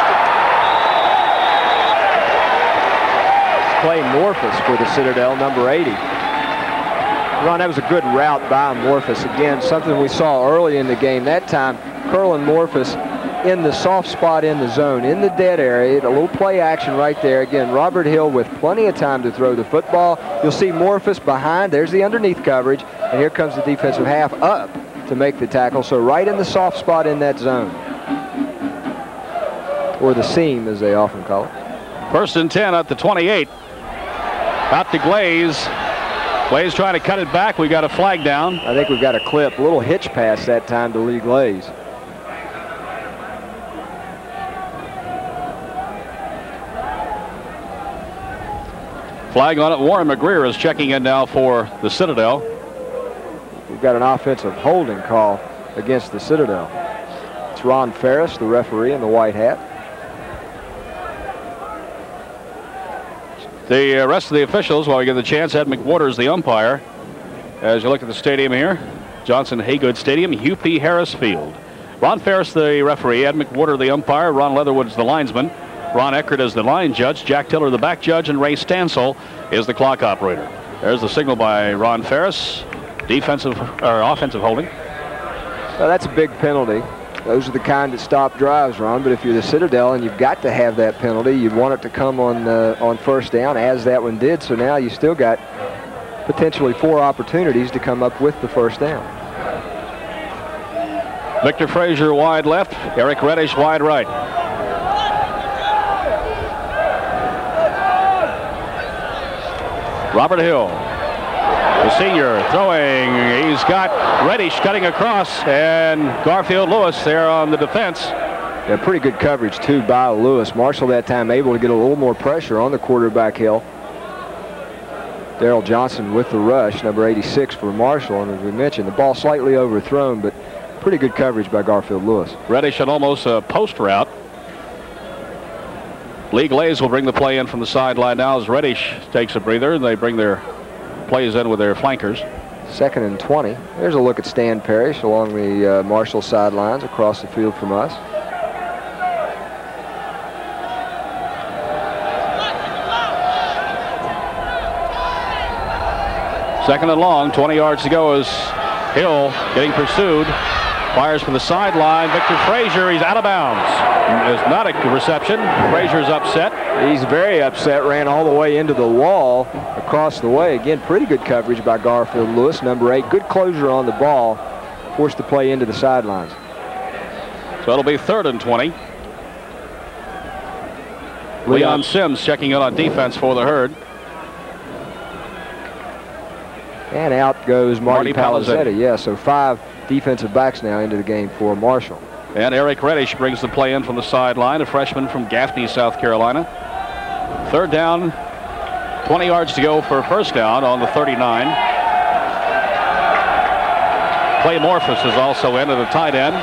Clay Morphus for the Citadel, number 80. Ron, that was a good route by Morphus. Again, something we saw early in the game. That time, Curlin Morphus in the soft spot in the zone, in the dead area. A little play action right there. Again, Robert Hill with plenty of time to throw the football. You'll see Morphus behind. There's the underneath coverage. And here comes the defensive half up to make the tackle. So right in the soft spot in that zone. Or the seam, as they often call it. 1st and 10 at the 28. Out to Glaze. Glaze trying to cut it back. We got a flag down. I think we've got a clip. A little hitch pass that time to Lee Glaze. Flag on it. Warren McGreer is checking in now for the Citadel. We've got an offensive holding call against the Citadel. It's Ron Ferris, the referee in the white hat. The rest of the officials, while we get the chance, Ed McWaters, the umpire. As you look at the stadium here, Johnson Haygood Stadium, Hugh P. Harris Field. Ron Ferris, the referee, Ed McWater, the umpire, Ron Leatherwood is the linesman, Ron Eckert is the line judge, Jack Tiller the back judge, and Ray Stansel is the clock operator. There's the signal by Ron Ferris. Offensive holding. Well, that's a big penalty. Those are the kind that stop drives, Ron. But if you're the Citadel and you've got to have that penalty, you'd want it to come on first down, as that one did. So now you still got potentially 4 opportunities to come up with the first down. Victor Frazier wide left, Eric Reddish wide right. Robert Hill, the senior, throwing. He's got Reddish cutting across, and Garfield Lewis there on the defense. Yeah, pretty good coverage, too, by Lewis. Marshall that time able to get a little more pressure on the quarterback Hill. Daryl Johnson with the rush, number 86 for Marshall. And as we mentioned, the ball slightly overthrown, but pretty good coverage by Garfield Lewis. Reddish on almost a post route. Lee Glaze will bring the play in from the sideline now as Reddish takes a breather, and they bring their plays in with their flankers. 2nd and 20. There's a look at Stan Parrish along the Marshall sidelines across the field from us. Second and long, 20 yards to go as Hill getting pursued. Fires for the sideline. Victor Frazier, he's out of bounds. It's not a reception. Frazier's upset. He's very upset, ran all the way into the wall across the way. Again, pretty good coverage by Garfield Lewis, number 8. Good closure on the ball. Forced the play into the sidelines. So it'll be 3rd and 20. Leon Sims checking in on defense for the Herd. And out goes Marty Palazetti. Palazetti. Yeah, so 5 defensive backs now into the game for Marshall. And Eric Reddish brings the play in from the sideline, a freshman from Gaffney, South Carolina. 3rd down, 20 yards to go for 1st down on the 39. Clay Morphus is also in at the tight end.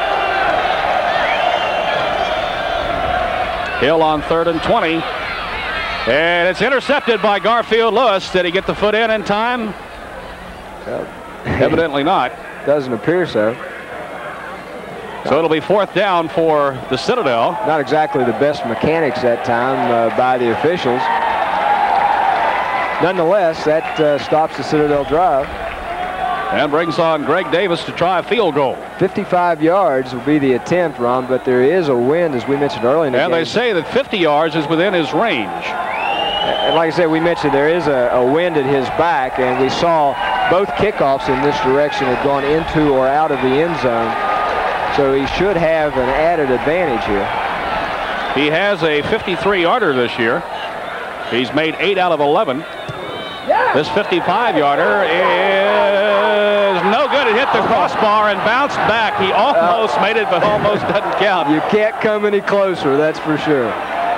Hill on 3rd and 20. And it's intercepted by Garfield Lewis. Did he get the foot in time? Evidently not. Doesn't appear so. So it'll be 4th down for the Citadel. Not exactly the best mechanics that time by the officials. Nonetheless, that stops the Citadel drive. And brings on Greg Davis to try a field goal. 55 yards will be the attempt, Ron, but there is a wind, as we mentioned earlier in the game. And they say that 50 yards is within his range. And like I said, we mentioned there is a wind at his back, and we saw both kickoffs in this direction had gone into or out of the end zone. So he should have an added advantage here. He has a 53-yarder this year. He's made 8 out of 11. This 55-yarder is no good. It hit the crossbar and bounced back. He almost made it, but almost doesn't count. You can't come any closer, that's for sure.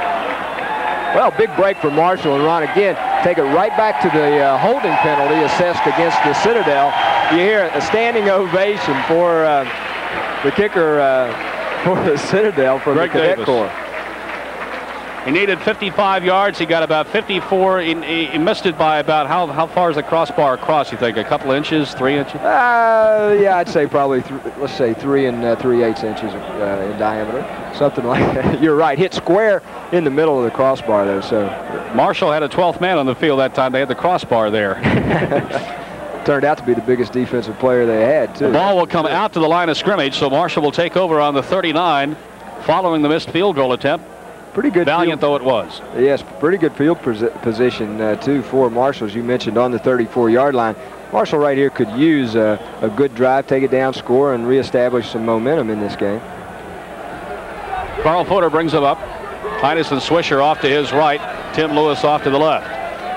Well, big break for Marshall, and Ron, again, take it right back to the holding penalty assessed against the Citadel. You hear a standing ovation for the kicker for the Citadel, for Greg the Cadet Davis. Corps. He needed 55 yards. He got about 54. He missed it by about how far is the crossbar across, you think? A couple inches, 3 inches? Yeah, I'd say probably, let's say 3 3/8 inches in diameter. Something like that. You're right. Hit square in the middle of the crossbar, though. So Marshall had a 12th man on the field that time. They had the crossbar there. Turned out to be the biggest defensive player they had, too. The ball will come out to the line of scrimmage, so Marshall will take over on the 39 following the missed field goal attempt. Pretty good. Valiant though it was. Yes, pretty good field position, too, for Marshall, as you mentioned, on the 34-yard line. Marshall right here could use a good drive, take it down, score, and reestablish some momentum in this game. Carl Fodor brings him up. Titus and Swisher off to his right. Tim Lewis off to the left.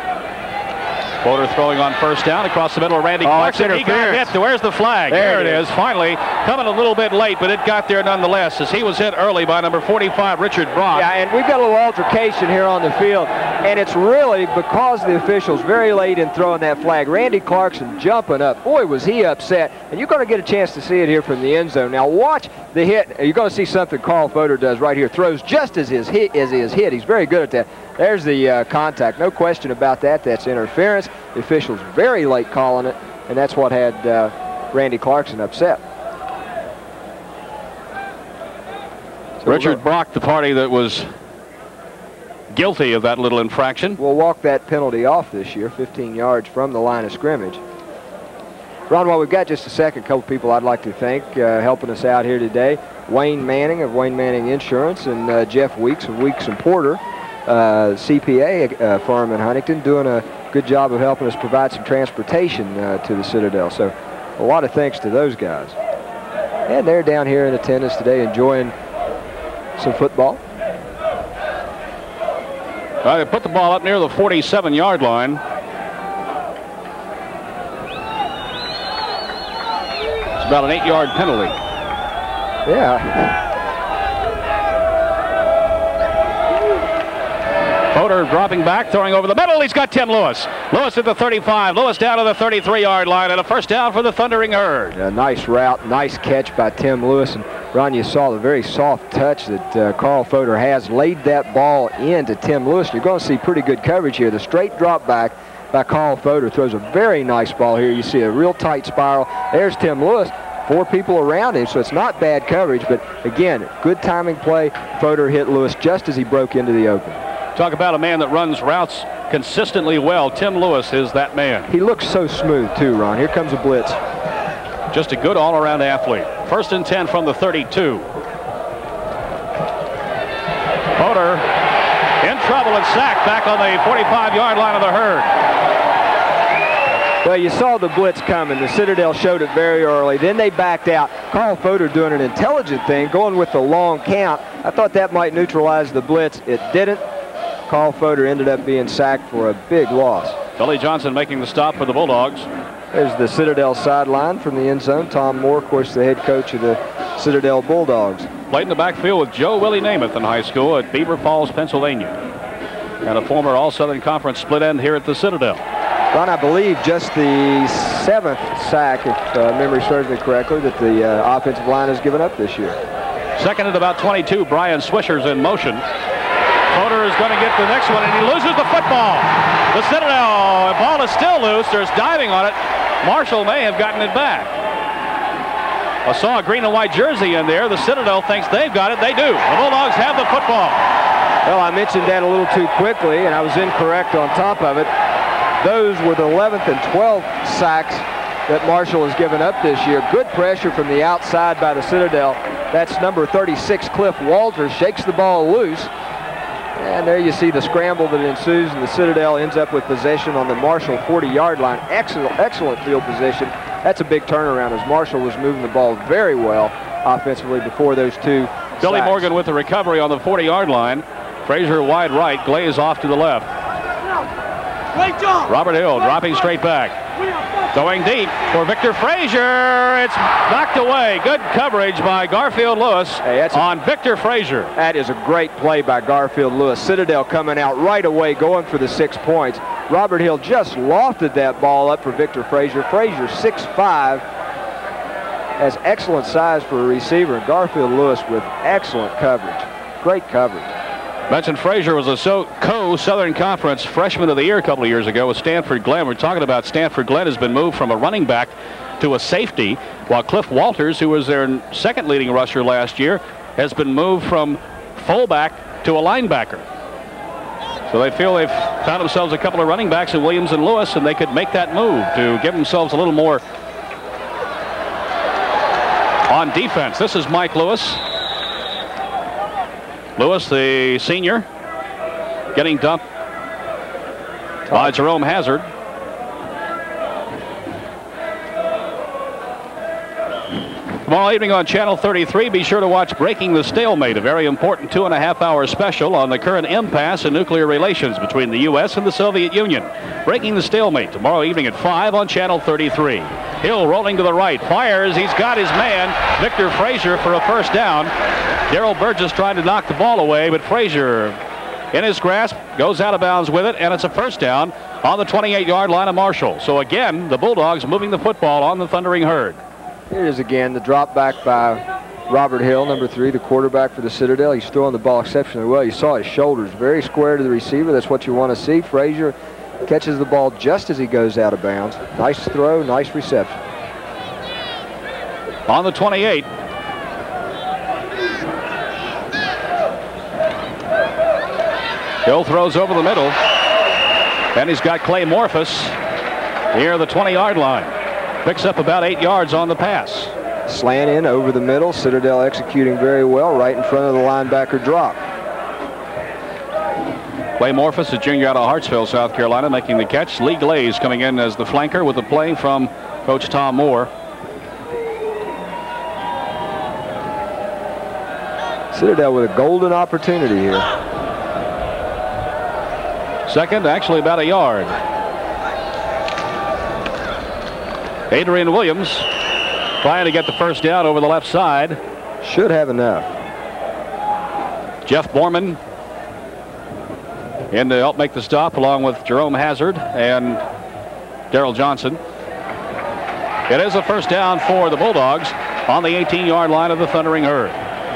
Fodor throwing on 1st down across the middle of Randy Clarkson. He got hit. Where's the flag? There it is. Finally, coming a little bit late, but it got there nonetheless, as he was hit early by number 45, Richard Brock. Yeah, and we've got a little altercation here on the field, and it's really because the officials very late in throwing that flag. Randy Clarkson jumping up. Boy, was he upset. And you're going to get a chance to see it here from the end zone. Now watch the hit. You're going to see something Carl Fodor does right here. Throws just as his hit is hit. He's very good at that. There's the contact. No question about that. That's interference. The officials very late calling it, and that's what had Randy Clarkson upset. So Richard Brock, the party that was guilty of that little infraction. We'll walk that penalty off this year, 15 yards from the line of scrimmage. Ron, while we've got just a second, a couple people I'd like to thank helping us out here today. Wayne Manning of Wayne Manning Insurance and Jeff Weeks of Weeks and Porter, CPA firm in Huntington, doing a good job of helping us provide some transportation to the Citadel. So a lot of thanks to those guys. And they're down here in attendance today enjoying some football. They put the ball up near the 47-yard line. It's about an 8-yard penalty. Yeah. Fodor dropping back, throwing over the middle. He's got Tim Lewis. Lewis at the 35. Lewis down to the 33-yard line, and a 1st down for the Thundering Herd. A nice route, nice catch by Tim Lewis. And Ron, you saw the very soft touch that Carl Fodor has. Laid that ball into Tim Lewis. You're going to see pretty good coverage here. The straight drop back by Carl Fodor throws a very nice ball here. You see a real tight spiral. There's Tim Lewis. 4 people around him, so it's not bad coverage. But again, good timing play. Fodor hit Lewis just as he broke into the open. Talk about a man that runs routes consistently well. Tim Lewis is that man. He looks so smooth too, Ron. Here comes a blitz. Just a good all-around athlete. First and 10 from the 32. Fodor in trouble and sacked back on the 45-yard line of the Herd. Well, you saw the blitz coming. The Citadel showed it very early. Then they backed out. Carl Fodor doing an intelligent thing, going with the long count. I thought that might neutralize the blitz. It didn't. Carl Fodor ended up being sacked for a big loss. Billy Johnson making the stop for the Bulldogs. There's the Citadel sideline from the end zone. Tom Moore, of course, the head coach of the Citadel Bulldogs. Played in the backfield with Joe Willie Namath in high school at Beaver Falls, Pennsylvania. And a former All-Southern Conference split end here at the Citadel. Ron, I believe just the 7th sack, if memory serves me correctly, that the offensive line has given up this year. Second at about 22, Brian Swisher's in motion. Fodor is going to get the next one, and he loses the football. The Citadel, the ball is still loose. There's diving on it. Marshall may have gotten it back. I saw a green and white jersey in there. The Citadel thinks they've got it. They do. The Bulldogs have the football. Well, I mentioned that a little too quickly, and I was incorrect on top of it. Those were the 11th and 12th sacks that Marshall has given up this year. Good pressure from the outside by the Citadel. That's number 36, Cliff Walters, shakes the ball loose. And there you see the scramble that ensues, and the Citadel ends up with possession on the Marshall 40-yard line. Excellent field position. That's a big turnaround as Marshall was moving the ball very well offensively before those two Billy sacks. Morgan with the recovery on the 40-yard line. Frazier wide right, Glaze off to the left. Robert Hill dropping straight back. Going deep for Victor Frazier. It's knocked away. Good coverage by Garfield Lewis on Victor Frazier. That is a great play by Garfield Lewis. Citadel coming out right away, going for the 6 points. Robert Hill just lofted that ball up for Victor Frazier. Frazier 6'5", has excellent size for a receiver, and Garfield Lewis with excellent coverage. Great coverage. Mentioned Frazier was a co-Southern Conference Freshman of the Year a couple of years ago with Stanford Glenn. We're talking about Stanford Glenn has been moved from a running back to a safety, while Cliff Walters, who was their second leading rusher last year, has been moved from fullback to a linebacker. So they feel they've found themselves a couple of running backs in Williams and Lewis, and they could make that move to give themselves a little more on defense. This is Mike Lewis. Lewis, the senior, getting dumped by Jerome Hazard. Tomorrow evening on Channel 33, be sure to watch Breaking the Stalemate, a very important 2.5-hour special on the current impasse in nuclear relations between the U.S. and the Soviet Union. Breaking the Stalemate tomorrow evening at 5 on Channel 33. Hill rolling to the right, fires, he's got his man, Victor Frazier, for a first down. Darrell Burgess trying to knock the ball away, but Frazier in his grasp goes out of bounds with it, and it's a first down on the 28-yard line of Marshall. So again, the Bulldogs moving the football on the Thundering Herd. Here it is again, the drop back by Robert Hill, number 3, the quarterback for the Citadel. He's throwing the ball exceptionally well. You saw his shoulders very square to the receiver. That's what you want to see. Frazier catches the ball just as he goes out of bounds. Nice throw, nice reception. On the 28. Hill throws over the middle, and he's got Clay Morphus near the 20-yard line. Picks up about 8 yards on the pass. Slant in over the middle. Citadel executing very well right in front of the linebacker drop. Clay Morphus, a junior out of Hartsville, South Carolina, making the catch. Lee Glaze coming in as the flanker with the play from Coach Tom Moore. Citadel with a golden opportunity here. Second, actually about a yard. Adrian Williams trying to get the first down over the left side. Should have enough. Jeff Borman in to help make the stop along with Jerome Hazard and Darrell Johnson. It is a first down for the Bulldogs on the 18-yard line of the Thundering Herd.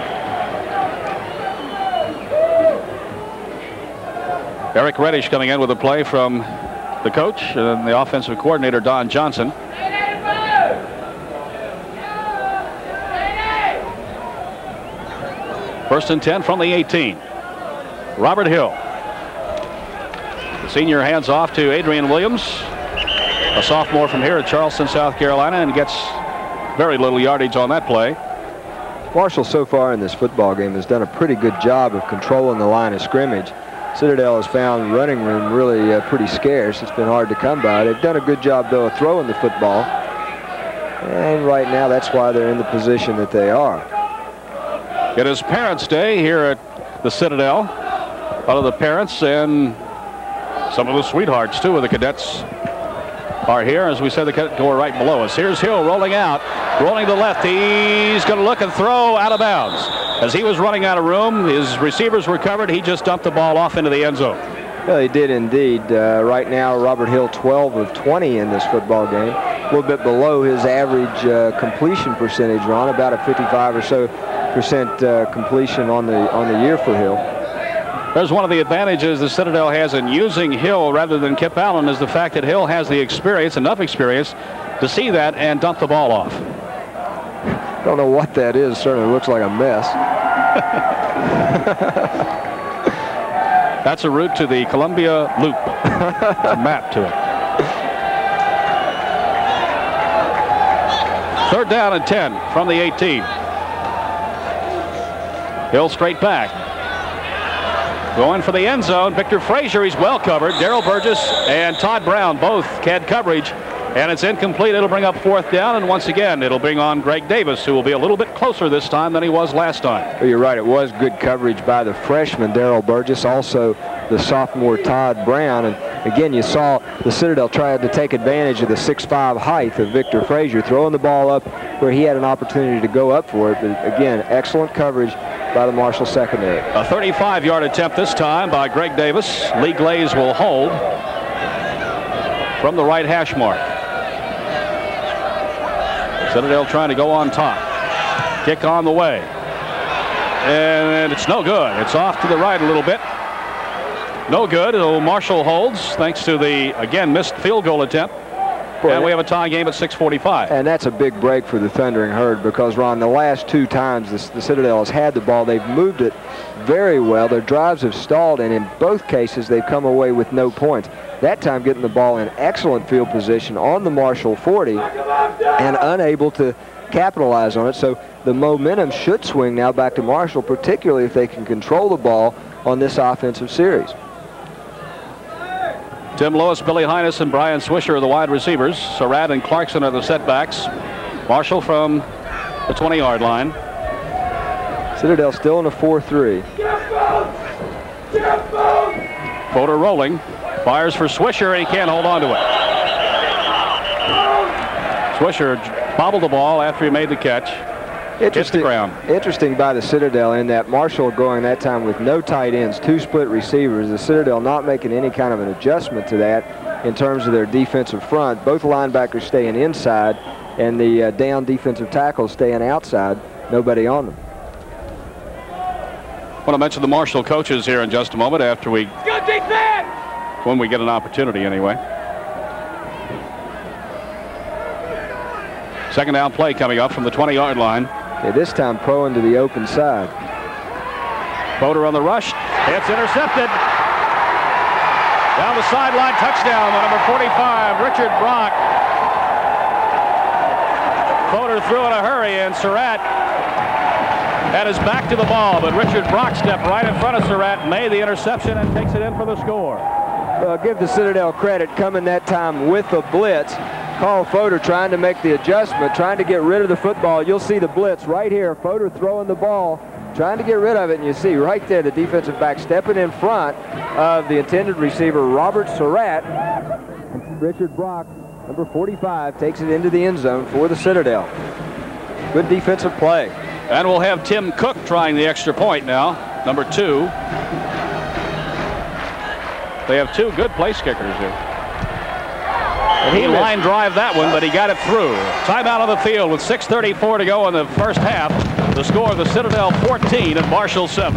Eric Reddish coming in with a play from the coach and the offensive coordinator, Don Johnson. First and 10 from the 18. Robert Hill. The senior hands off to Adrian Williams, a sophomore from here at Charleston, South Carolina, and gets very little yardage on that play. Marshall so far in this football game has done a pretty good job of controlling the line of scrimmage. Citadel has found running room really pretty scarce. It's been hard to come by. They've done a good job, though, of throwing the football. And right now, that's why they're in the position that they are. It is Parents' Day here at the Citadel. A lot of the parents and some of the sweethearts, too, of the cadets are here. As we said, the cadet corps right below us. Here's Hill rolling out, rolling to the left. He's going to look and throw out of bounds. As he was running out of room, his receivers were covered. He just dumped the ball off into the end zone. Well, he did indeed. Right now, Robert Hill 12 of 20 in this football game. A little bit below his average completion percentage, Ron, about a 55 or so percent completion on the year for Hill. There's one of the advantages the Citadel has in using Hill rather than Kip Allen is the fact that Hill has the experience, enough experience, to see that and dump the ball off. Don't know what that is. Certainly looks like a mess. That's a route to the Columbia Loop. A map to it. 3rd down and 10 from the 18. Hill straight back. Going for the end zone. Victor Frazier, he's well covered. Darrell Burgess and Todd Brown both had coverage. And it's incomplete. It'll bring up 4th down, and once again, it'll bring on Greg Davis, who will be a little bit closer this time than he was last time. Well, you're right. It was good coverage by the freshman, Darrell Burgess, also the sophomore Todd Brown. And again, you saw the Citadel tried to take advantage of the 6'5" height of Victor Frazier, throwing the ball up where he had an opportunity to go up for it. But again, excellent coverage by the Marshall secondary. A 35-yard attempt this time by Greg Davis. Lee Glaze will hold from the right hash mark. Citadel trying to go on top. Kick on the way. And it's no good. It's off to the right a little bit. No good. Marshall holds thanks to the, again, missed field goal attempt. Boy, and we have a tie game at 6:45. And that's a big break for the Thundering Herd because, Ron, the last 2 times the Citadel has had the ball, they've moved it very well. Their drives have stalled, and in both cases, they've come away with no points. That time getting the ball in excellent field position on the Marshall 40 and unable to capitalize on it. So the momentum should swing now back to Marshall, particularly if they can control the ball on this offensive series. Tim Lewis, Billy Hines, and Brian Swisher are the wide receivers. Surratt and Clarkson are the setbacks. Marshall from the 20-yard line. Citadel still in a 4-3. Fodor rolling. Fires for Swisher, and he can't hold on to it. Swisher bobbled the ball after he made the catch. Hits the ground. Interesting by the Citadel in that Marshall going that time with no tight ends, 2 split receivers. The Citadel not making any kind of an adjustment to that in terms of their defensive front. Both linebackers staying inside, and the down defensive tackles staying outside. Nobody on them. I want to mention the Marshall coaches here in just a moment after we... Good defense! When we get an opportunity, anyway. 2nd down play coming up from the 20-yard line. Okay, this time Pro into the open side. Fodor on the rush. It's intercepted. Down the sideline, touchdown by number 45, Richard Brock. Fodor threw in a hurry, and Surratt had his back to the ball, but Richard Brock stepped right in front of Surratt, made the interception, and takes it in for the score. Well, give the Citadel credit coming that time with a blitz. Carl Fodor trying to make the adjustment, trying to get rid of the football. You'll see the blitz right here. Fodor throwing the ball, trying to get rid of it, and you see right there the defensive back stepping in front of the intended receiver, Robert Surratt. Richard Brock, number 45, takes it into the end zone for the Citadel. Good defensive play. And we'll have Tim Cook trying the extra point now, number 2. They have 2 good place kickers here. And he line drive that one, but he got it through. Timeout on the field with 6:34 to go in the first half. The score of the Citadel 14 and Marshall 7.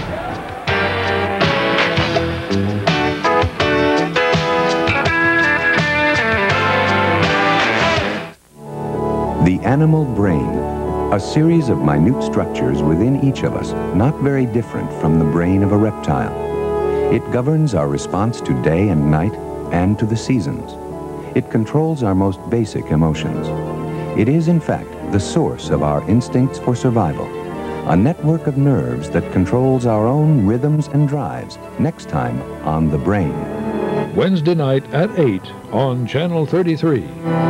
The animal brain, a series of minute structures within each of us, not very different from the brain of a reptile. It governs our response to day and night and to the seasons. It controls our most basic emotions. It is, in fact, the source of our instincts for survival. A network of nerves that controls our own rhythms and drives. Next time on The Brain. Wednesday night at 8 on Channel 33.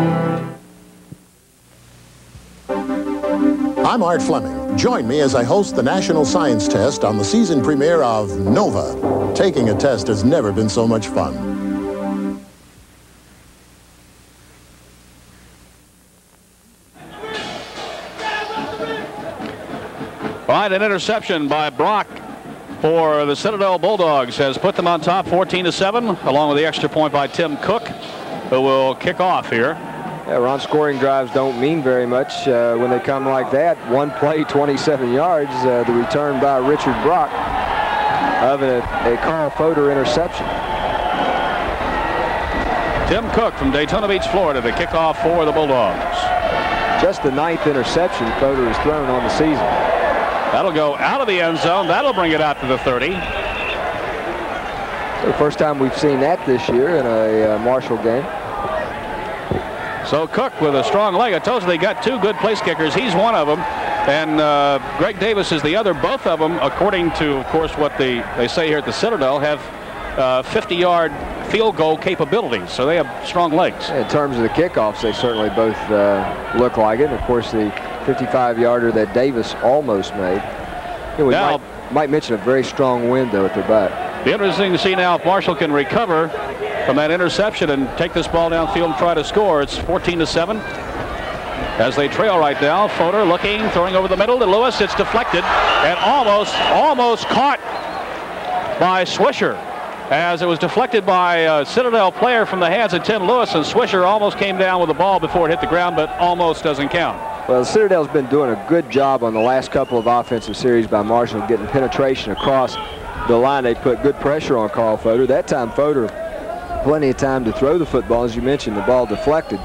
I'm Art Fleming. Join me as I host the National Science Test on the season premiere of Nova. Taking a test has never been so much fun. All right, an interception by Brock for the Citadel Bulldogs has put them on top 14-7, along with the extra point by Tim Cook, who will kick off here. Yeah, run scoring drives don't mean very much when they come like that. One play, 27 yards, the return by Richard Brock of a Carl Fodor interception. Tim Cook from Daytona Beach, Florida, to kick off for the Bulldogs. Just the 9th interception Fodor has thrown on the season. That'll go out of the end zone. That'll bring it out to the 30. The first time we've seen that this year in a Marshall game. So Cook with a strong leg. I told you they got two good place kickers. He's one of them. And Greg Davis is the other. Both of them, according to, of course, what they say here at the Citadel, have 50-yard field goal capabilities. So they have strong legs. In terms of the kickoffs, they certainly both look like it. And of course, the 55-yarder that Davis almost made. We might mention a very strong wind, though, at their back. Be interesting to see now if Marshall can recover from that interception and take this ball downfield and try to score. It's 14-7 as they trail right now. Fodor looking, throwing over the middle to Lewis. It's deflected and almost caught by Swisher, as it was deflected by a Citadel player from the hands of Tim Lewis, and Swisher almost came down with the ball before it hit the ground, but almost doesn't count. Well, the Citadel's been doing a good job on the last couple of offensive series by Marshall, getting penetration across the line. They put good pressure on Carl Fodor. That time, Fodor, plenty of time to throw the football. As you mentioned, the ball deflected.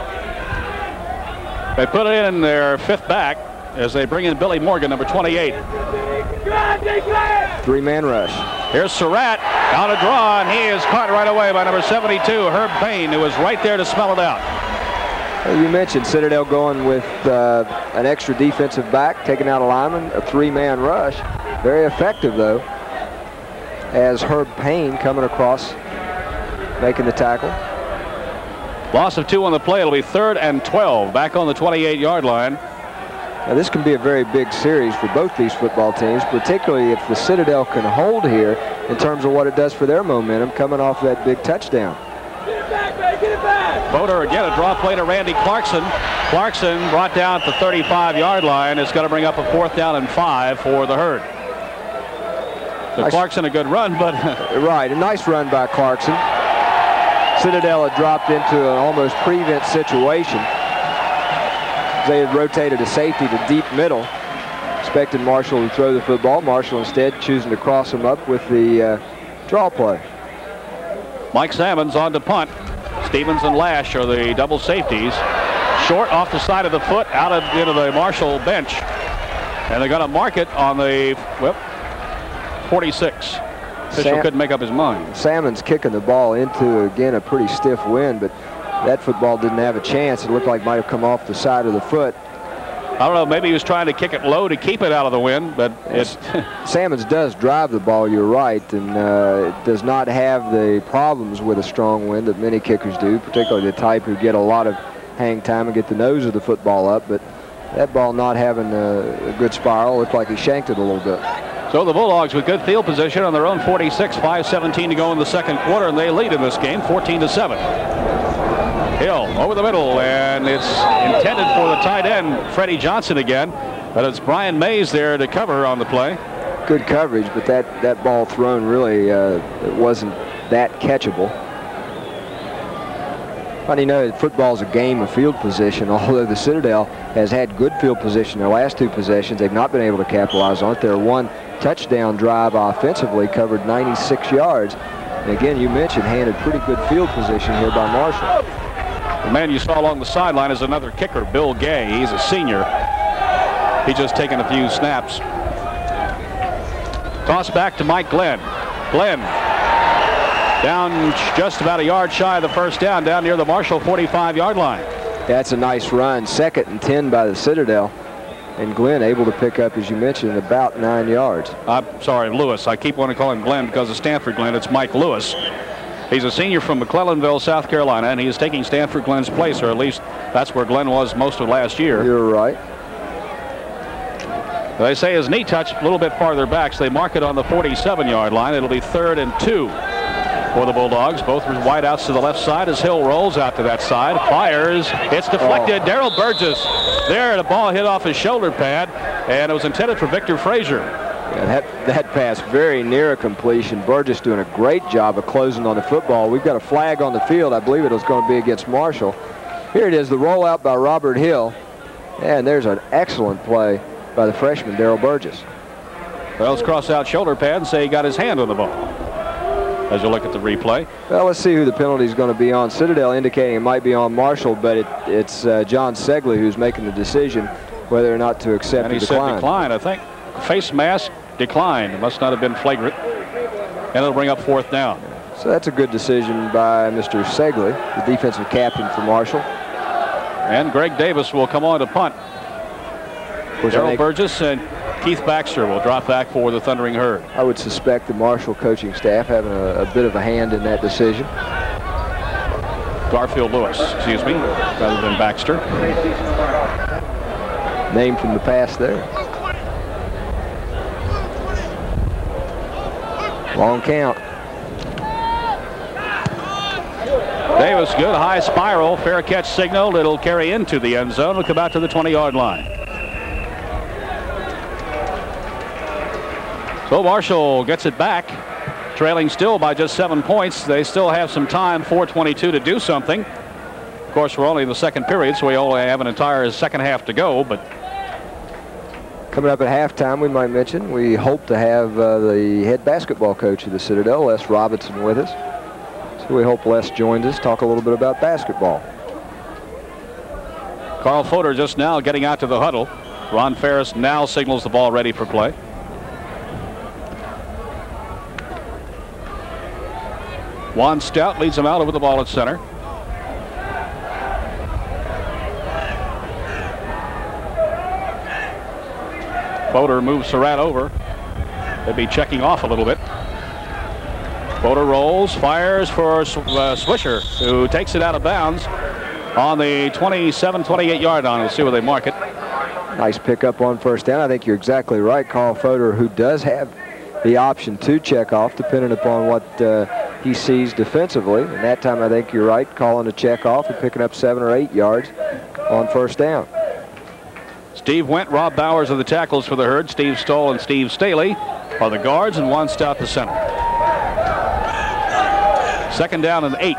They put it in their 5th back as they bring in Billy Morgan, number 28. 3-man rush. Here's Surratt out of draw, and he is caught right away by number 72, Herb Payne, who was right there to smell it out. You mentioned Citadel going with an extra defensive back, taking out a lineman, a 3-man rush. Very effective, though, as Herb Payne coming across, making the tackle. Loss of 2 on the play. It'll be 3rd and 12, back on the 28-yard line. Now, this can be a very big series for both these football teams, particularly if the Citadel can hold here in terms of what it does for their momentum coming off that big touchdown. Fodor again, a draw play to Randy Clarkson. Clarkson brought down at the 35-yard line. It's going to bring up a 4th down and 5 for the Herd. So Clarkson, a good run, but... Right, a nice run by Clarkson. Citadel had dropped into an almost prevent situation. They had rotated a safety to deep middle, expected Marshall to throw the football. Marshall instead choosing to cross him up with the draw play. Mike Salmons on to punt. Stevens and Lash are the double safeties. Short off the side of the foot, out into the Marshall bench. And they're going to mark it on the 46. Official couldn't make up his mind. Salmons kicking the ball into, again, a pretty stiff wind, but that football didn't have a chance. It looked like it might have come off the side of the foot. I don't know, maybe he was trying to kick it low to keep it out of the wind, but it's... Salmons does drive the ball, you're right, and it does not have the problems with a strong wind that many kickers do, particularly the type who get a lot of hang time and get the nose of the football up, but that ball not having a good spiral, looked like he shanked it a little bit. So the Bulldogs with good field position on their own 46, 5:17 to go in the second quarter, and they lead in this game 14-7. Hill over the middle, and it's intended for the tight end, Freddie Johnson again, but it's Brian Mays there to cover on the play. Good coverage, but that ball thrown really it wasn't that catchable. But you know, football's a game of field position. Although the Citadel has had good field position their last 2 possessions, they've not been able to capitalize on it. Their 1 touchdown drive offensively covered 96 yards. And again, you mentioned handed pretty good field position here by Marshall. The man you saw along the sideline is another kicker, Bill Gay. He's a senior. He's just taken a few snaps. Toss back to Mike Glenn. Glenn down just about a yard shy of the first down, down near the Marshall 45-yard line. That's a nice run. 2nd and 10 by the Citadel. And Glenn able to pick up, as you mentioned, about 9 yards. I'm sorry, Lewis. I keep wanting to call him Glenn because of Stanford Glenn. It's Mike Lewis. He's a senior from McClellanville, South Carolina, and he is taking Stanford Glenn's place, or at least that's where Glenn was most of last year. You're right. They say his knee touched a little bit farther back, so they mark it on the 47-yard line. It'll be 3rd and 2 for the Bulldogs. Both wideouts to the left side as Hill rolls out to that side. Fires. It's deflected. Darrell Burgess there. The ball hit off his shoulder pad, and it was intended for Victor Frazier. Yeah, that pass very near a completion. Burgess doing a great job of closing on the football. We've got a flag on the field. I believe it was going to be against Marshall. Here it is, the rollout by Robert Hill. And there's an excellent play by the freshman, Darrell Burgess. Well, let's cross out shoulder pad and say he got his hand on the ball as you look at the replay. Well, let's see who the penalty is going to be on. Citadel indicating it might be on Marshall, but it's John Segley who's making the decision whether or not to accept the decline. And he said decline, I think. Face mask, decline. It must not have been flagrant. And it'll bring up 4th down. So that's a good decision by Mr. Segley, the defensive captain for Marshall. And Greg Davis will come on to punt. Darrell Burgess and Keith Baxter will drop back for the Thundering Herd. I would suspect the Marshall coaching staff having a bit of a hand in that decision. Garfield Lewis, excuse me, rather than Baxter. Name from the past there. Long count. Davis, good high spiral, fair catch signal. It'll carry into the end zone. It'll come out to the 20-yard line. So Marshall gets it back, trailing still by just 7 points. They still have some time, 4:22 to do something. Of course, we're only in the 2nd period, so we only have an entire second half to go. But coming up at halftime, we might mention, we hope to have the head basketball coach of the Citadel, Les Robinson, with us. So we hope Les joins us, talk a little bit about basketball. Carl Fodor just now getting out to the huddle. Ron Ferris now signals the ball ready for play. Juan Stout leads him out over the ball at center. Fodor moves Surratt over. They'll be checking off a little bit. Fodor rolls, fires for Swisher, who takes it out of bounds on the 27-28 yard line. We'll see where they mark it. Nice pickup on first down. I think you're exactly right. Carl Fodor, who does have the option to check off depending upon what he sees defensively. And that time I think you're right, calling a check off and picking up 7 or 8 yards on first down. Steve Went, Rob Bowers are the tackles for the Herd. Steve Stoll and Steve Staley are the guards, and Juan Stout the center. 2nd down and 8.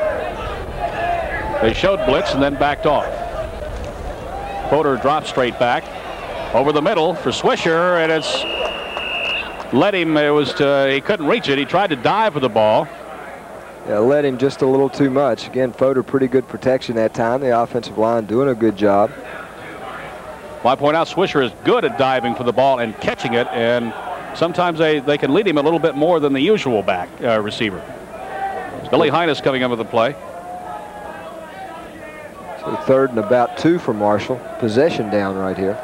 They showed blitz and then backed off. Fodor drops straight back over the middle for Swisher, and it's led him. It was he couldn't reach it. He tried to dive for the ball. Yeah, led him just a little too much. Again, Fodor pretty good protection that time. The offensive line doing a good job. Well, I point out Swisher is good at diving for the ball and catching it, and sometimes they can lead him a little bit more than the usual back receiver. Billy Hines coming into the play. So 3rd and about 2 for Marshall. Possession down right here.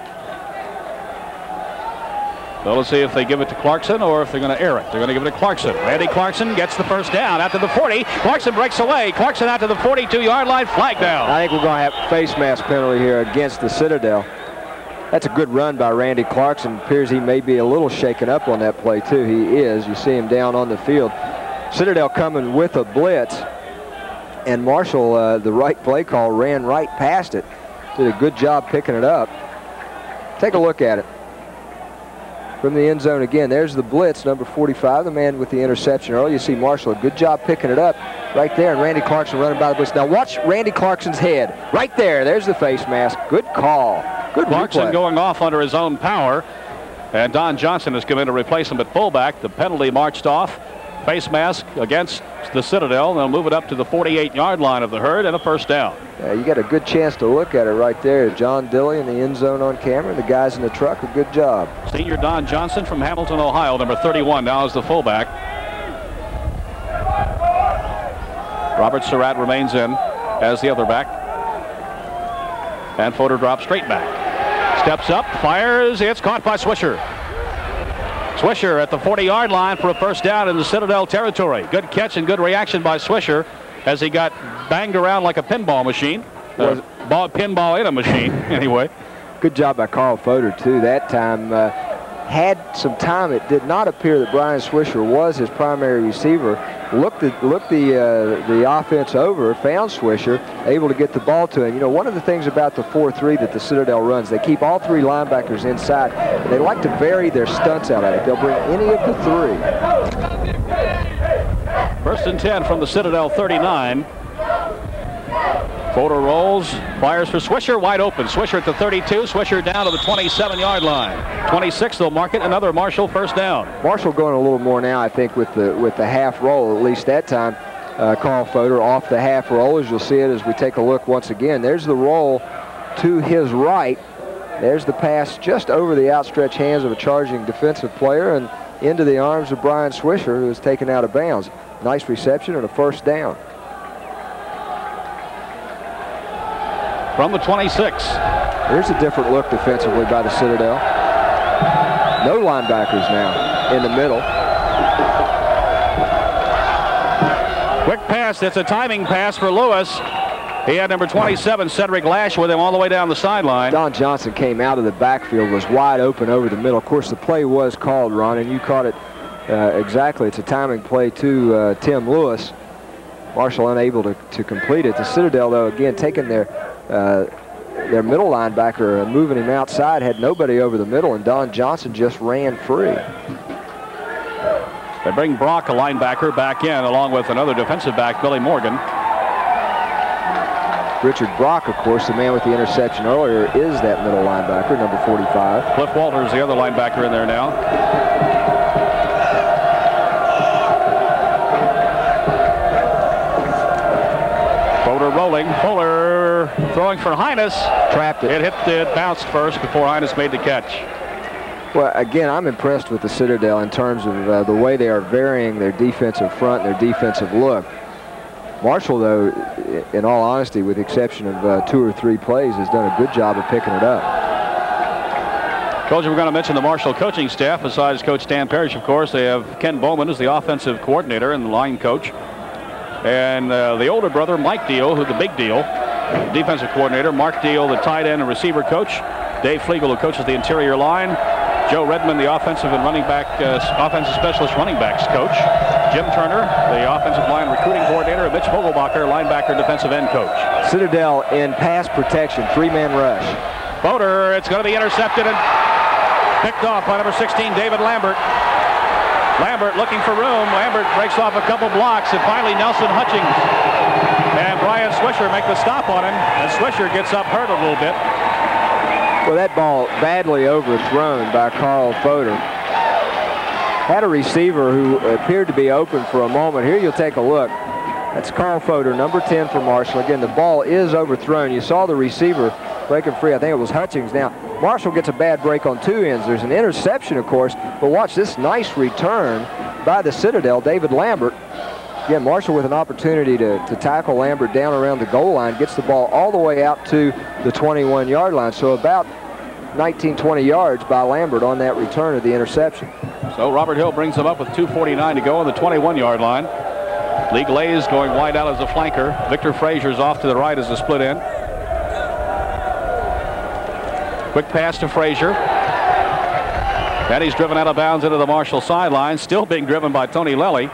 So let's see if they give it to Clarkson or if they're going to air it. They're going to give it to Clarkson. Randy Clarkson gets the first down out to the 40. Clarkson breaks away. Clarkson out to the 42-yard line. Flag down. I think we're going to have a face mask penalty here against the Citadel. That's a good run by Randy Clarkson. Appears he may be a little shaken up on that play, too. He is. You see him down on the field. Citadel coming with a blitz. And Marshall, the right play call, ran right past it. Did a good job picking it up. Take a look at it. From the end zone again, there's the blitz, number 45, the man with the interception early. You see Marshall, a good job picking it up right there, and Randy Clarkson running by the blitz. Now watch Randy Clarkson's head. Right there, there's the face mask. Good call. Good Clarkson replay. Going off under his own power, and Don Johnson has come in to replace him at fullback. The penalty marched off. Face mask against the Citadel. They'll move it up to the 48-yard line of the Herd and a first down. Yeah, you got a good chance to look at it right there. John Dilley in the end zone on camera. The guys in the truck, a good job. Senior Don Johnson from Hamilton, Ohio, number 31, now is the fullback. Robert Surratt remains in as the other back. And Fodor drops straight back. Steps up, fires, it's caught by Swisher. Swisher at the 40-yard line for a first down in the Citadel territory. Good catch and good reaction by Swisher as he got banged around like a pinball machine. Pinball in a machine, anyway. Good job by Carl Fodor, too. That time had some time. It did not appear that Brian Swisher was his primary receiver. Looked the offense over, found Swisher, able to get the ball to him. You know, one of the things about the 4-3 that the Citadel runs, they keep all three linebackers inside. And they like to vary their stunts out at it. They'll bring any of the three. First and 10 from the Citadel 39. Fodor rolls, fires for Swisher, wide open. Swisher at the 32, Swisher down to the 27-yard line. 26, they'll mark it, another Marshall first down. Marshall going a little more now, I think, with the half roll, at least that time. Carl Fodor off the half roll, as you'll see it as we take a look once again. There's the roll to his right. There's the pass just over the outstretched hands of a charging defensive player and into the arms of Brian Swisher, who is taken out of bounds. Nice reception and a first down. From the 26. Here's a different look defensively by the Citadel. No linebackers now in the middle. Quick pass. That's a timing pass for Lewis. He had number 27, Cedric Lash, with him all the way down the sideline. Don Johnson came out of the backfield, was wide open over the middle. Of course, the play was called, Ron, and you caught it exactly. It's a timing play to Tim Lewis. Marshall unable to complete it. The Citadel, though, again, taking their middle linebacker and moving him outside, had nobody over the middle, and Don Johnson just ran free. They bring Brock, a linebacker, back in, along with another defensive back, Billy Morgan. Richard Brock, of course, the man with the interception earlier, is that middle linebacker, number 45. Cliff Walters, the other linebacker in there now. Fodor rolling. Fuller throwing for Hines. Trapped it. It bounced first before Hines made the catch. Well, again, I'm impressed with the Citadel in terms of the way they are varying their defensive front and their defensive look. Marshall, though, in all honesty, with the exception of 2 or 3 plays, has done a good job of picking it up. Coach, we're going to mention the Marshall coaching staff. Besides Coach Dan Parrish, of course, they have Ken Bowman as the offensive coordinator and the line coach. And the older brother, Mike Deal, who's the big deal, defensive coordinator. Mark Deal, the tight end and receiver coach. Dave Flegel, who coaches the interior line. Joe Redmond, the offensive and offensive specialist running backs coach. Jim Turner, the offensive line recruiting coordinator. And Mitch Vogelbacher, linebacker defensive end coach. Citadel in pass protection, 3-man rush. Fodor, it's going to be intercepted and picked off by number 16, David Lambert. Lambert looking for room. Lambert breaks off a couple blocks, and finally Nelson Hutchings and Brian Swisher make the stop on him, and Swisher gets up hurt a little bit. Well, that ball badly overthrown by Carl Fodor. Had a receiver who appeared to be open for a moment. Here you'll take a look. That's Carl Fodor, number 10 for Marshall. Again, the ball is overthrown. You saw the receiver breaking free. I think it was Hutchings. Now, Marshall gets a bad break on 2 ends. There's an interception, of course, but watch this nice return by the Citadel, David Lambert. Again, Marshall with an opportunity to tackle Lambert down around the goal line, gets the ball all the way out to the 21-yard line. So about 19, 20 yards by Lambert on that return of the interception. So Robert Hill brings them up with 2:49 to go on the 21-yard line. Lee Glaze going wide out as a flanker. Victor Frazier's off to the right as a split end. Quick pass to Frazier. And he's driven out of bounds into the Marshall sideline, still being driven by Tony Lely.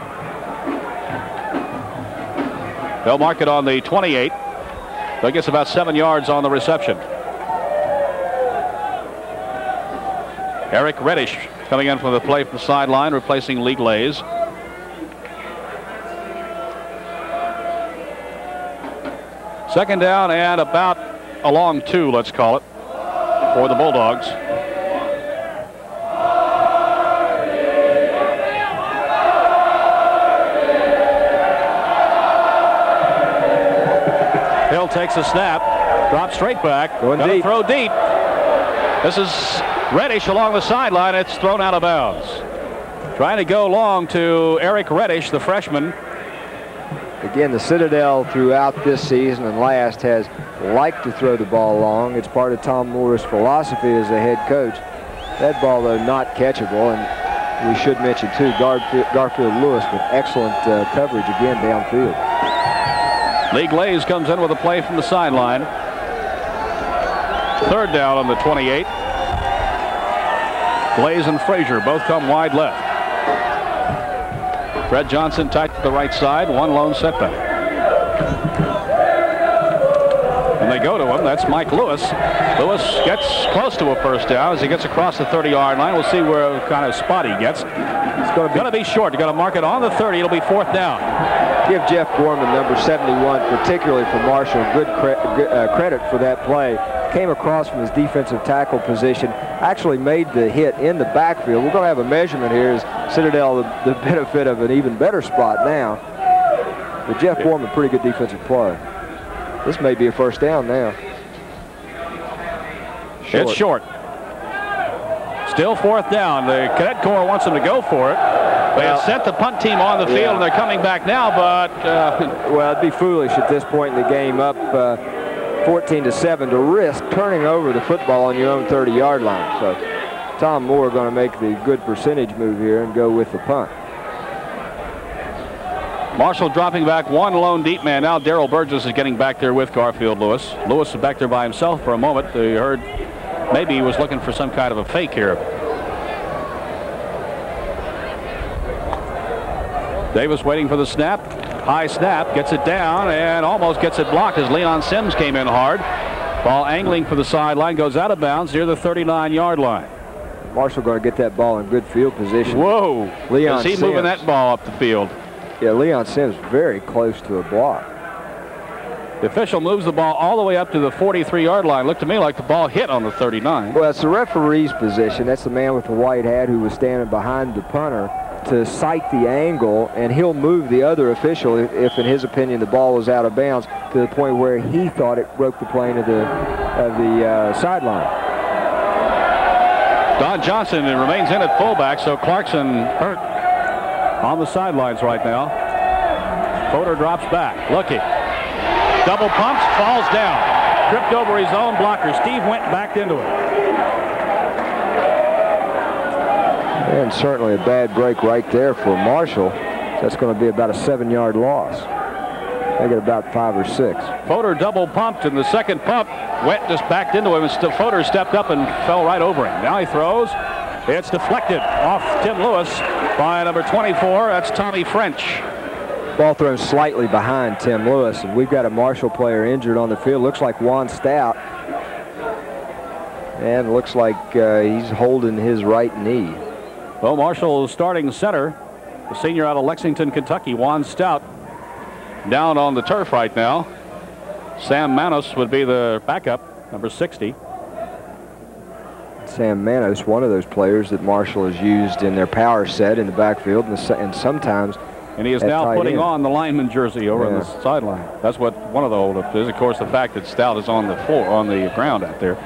They'll mark it on the 28. So he gets about 7 yards on the reception. Eric Reddish coming in from the play from the sideline, replacing Lee Glaze. Second down and about a long 2, let's call it, for the Bulldogs. Hill takes a snap, drops straight back, gonna throw deep. This is Reddish along the sideline. It's thrown out of bounds. Trying to go long to Eric Reddish, the freshman. Again, the Citadel throughout this season and last has liked to throw the ball long. It's part of Tom Moore's philosophy as a head coach. That ball, though, not catchable. And we should mention, too, Garfield Lewis with excellent coverage again downfield. Lee Glaze comes in with a play from the sideline. Third down on the 28. Glaze and Frazier both come wide left. Fred Johnson tight to the right side, one lone setback. And they go to him. That's Mike Lewis. Lewis gets close to a first down as he gets across the 30-yard line. We'll see where kind of spot he gets. It's going to be short. You've got to mark it on the 30. It'll be fourth down. Give Jeff Gorman, number 71, particularly for Marshall, good credit for that play. Came across from his defensive tackle position, actually made the hit in the backfield. We're going to have a measurement here as Citadel the benefit of an even better spot now. But Jeff Gorman, pretty good defensive play. This may be a first down now. It's short. Still fourth down. The Cadet Corps wants them to go for it. They have sent the punt team on the field, and they're coming back now, but... well, it'd be foolish at this point in the game, up 14-7, to risk turning over the football on your own 30-yard line. So Tom Moore going to make the good percentage move here and go with the punt. Marshall dropping back one lone deep man. Now Darrell Burgess is getting back there with Garfield Lewis. Lewis is back there by himself for a moment. They heard maybe he was looking for some kind of a fake here. Davis waiting for the snap. High snap, gets it down and almost gets it blocked as Leon Sims came in hard. Ball angling for the sideline, goes out of bounds near the 39-yard line. Marshall going to get that ball in good field position. Whoa! Leon is he Sims moving that ball up the field? Yeah, Leon Sims very close to a block. The official moves the ball all the way up to the 43-yard line. Looked to me like the ball hit on the 39. Well, it's the referee's position. That's the man with the white hat who was standing behind the punter to sight the angle, and he'll move the other official if in his opinion the ball was out of bounds to the point where he thought it broke the plane of the sideline. Don Johnson remains in at fullback, so Clarkson hurt on the sidelines right now. Fodor drops back. Looking. Double pumps, falls down. Tripped over his own blocker. Steve Went backed into it. And certainly a bad break right there for Marshall. That's going to be about a 7-yard loss. They get about 5 or 6. Fodor double pumped, and the second pump, Went just backed into him, and Fodor stepped up and fell right over him. Now he throws. It's deflected off Tim Lewis by number 24. That's Tommy French. Ball thrown slightly behind Tim Lewis, and we've got a Marshall player injured on the field. Looks like Juan Stout. And looks like he's holding his right knee. Well, Marshall starting center, the senior out of Lexington, Kentucky, Juan Stout, down on the turf right now. Sam Manos would be the backup, number 60. Sam Manos, one of those players that Marshall has used in their power set in the backfield, and sometimes. And he is now putting on the lineman jersey over on the sideline. That's what one of the holdups is. Of course, the fact that Stout is on the floor, on the ground out there.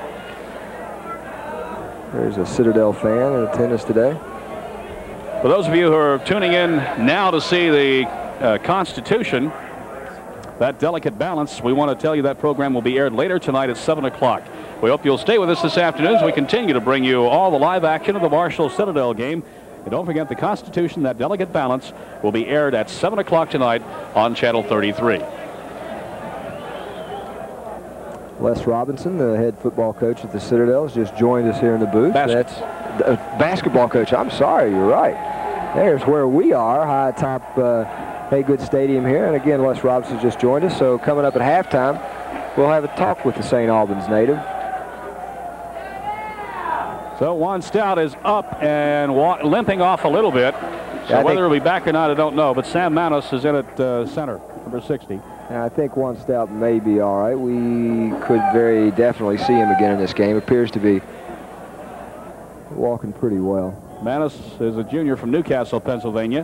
There's a Citadel fan in attendance today. For those of you who are tuning in now to see the Constitution, that delicate balance, we want to tell you that program will be aired later tonight at 7 o'clock. We hope you'll stay with us this afternoon as we continue to bring you all the live action of the Marshall Citadel game. And don't forget the Constitution, that delicate balance, will be aired at 7 o'clock tonight on Channel 33. Les Robinson, the head football coach at the Citadel, has just joined us here in the booth. That's basketball coach. I'm sorry, you're right. There's where we are, high atop Haygood Stadium here. And again, Les Robinson just joined us. So coming up at halftime, we'll have a talk with the St. Albans native. So Juan Stout is up and limping off a little bit. So whether he'll be back or not, I don't know. But Sam Manos is in at center, number 60. And I think Juan Stout may be all right. We could very definitely see him again in this game. Appears to be walking pretty well. Manos is a junior from Newcastle, Pennsylvania.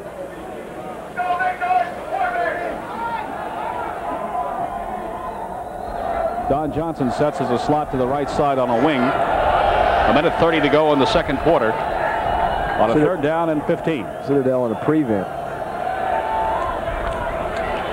Don Johnson sets as a slot to the right side on a wing. A minute 30 to go in the second quarter. On a third down and 15. Citadel in a prevent.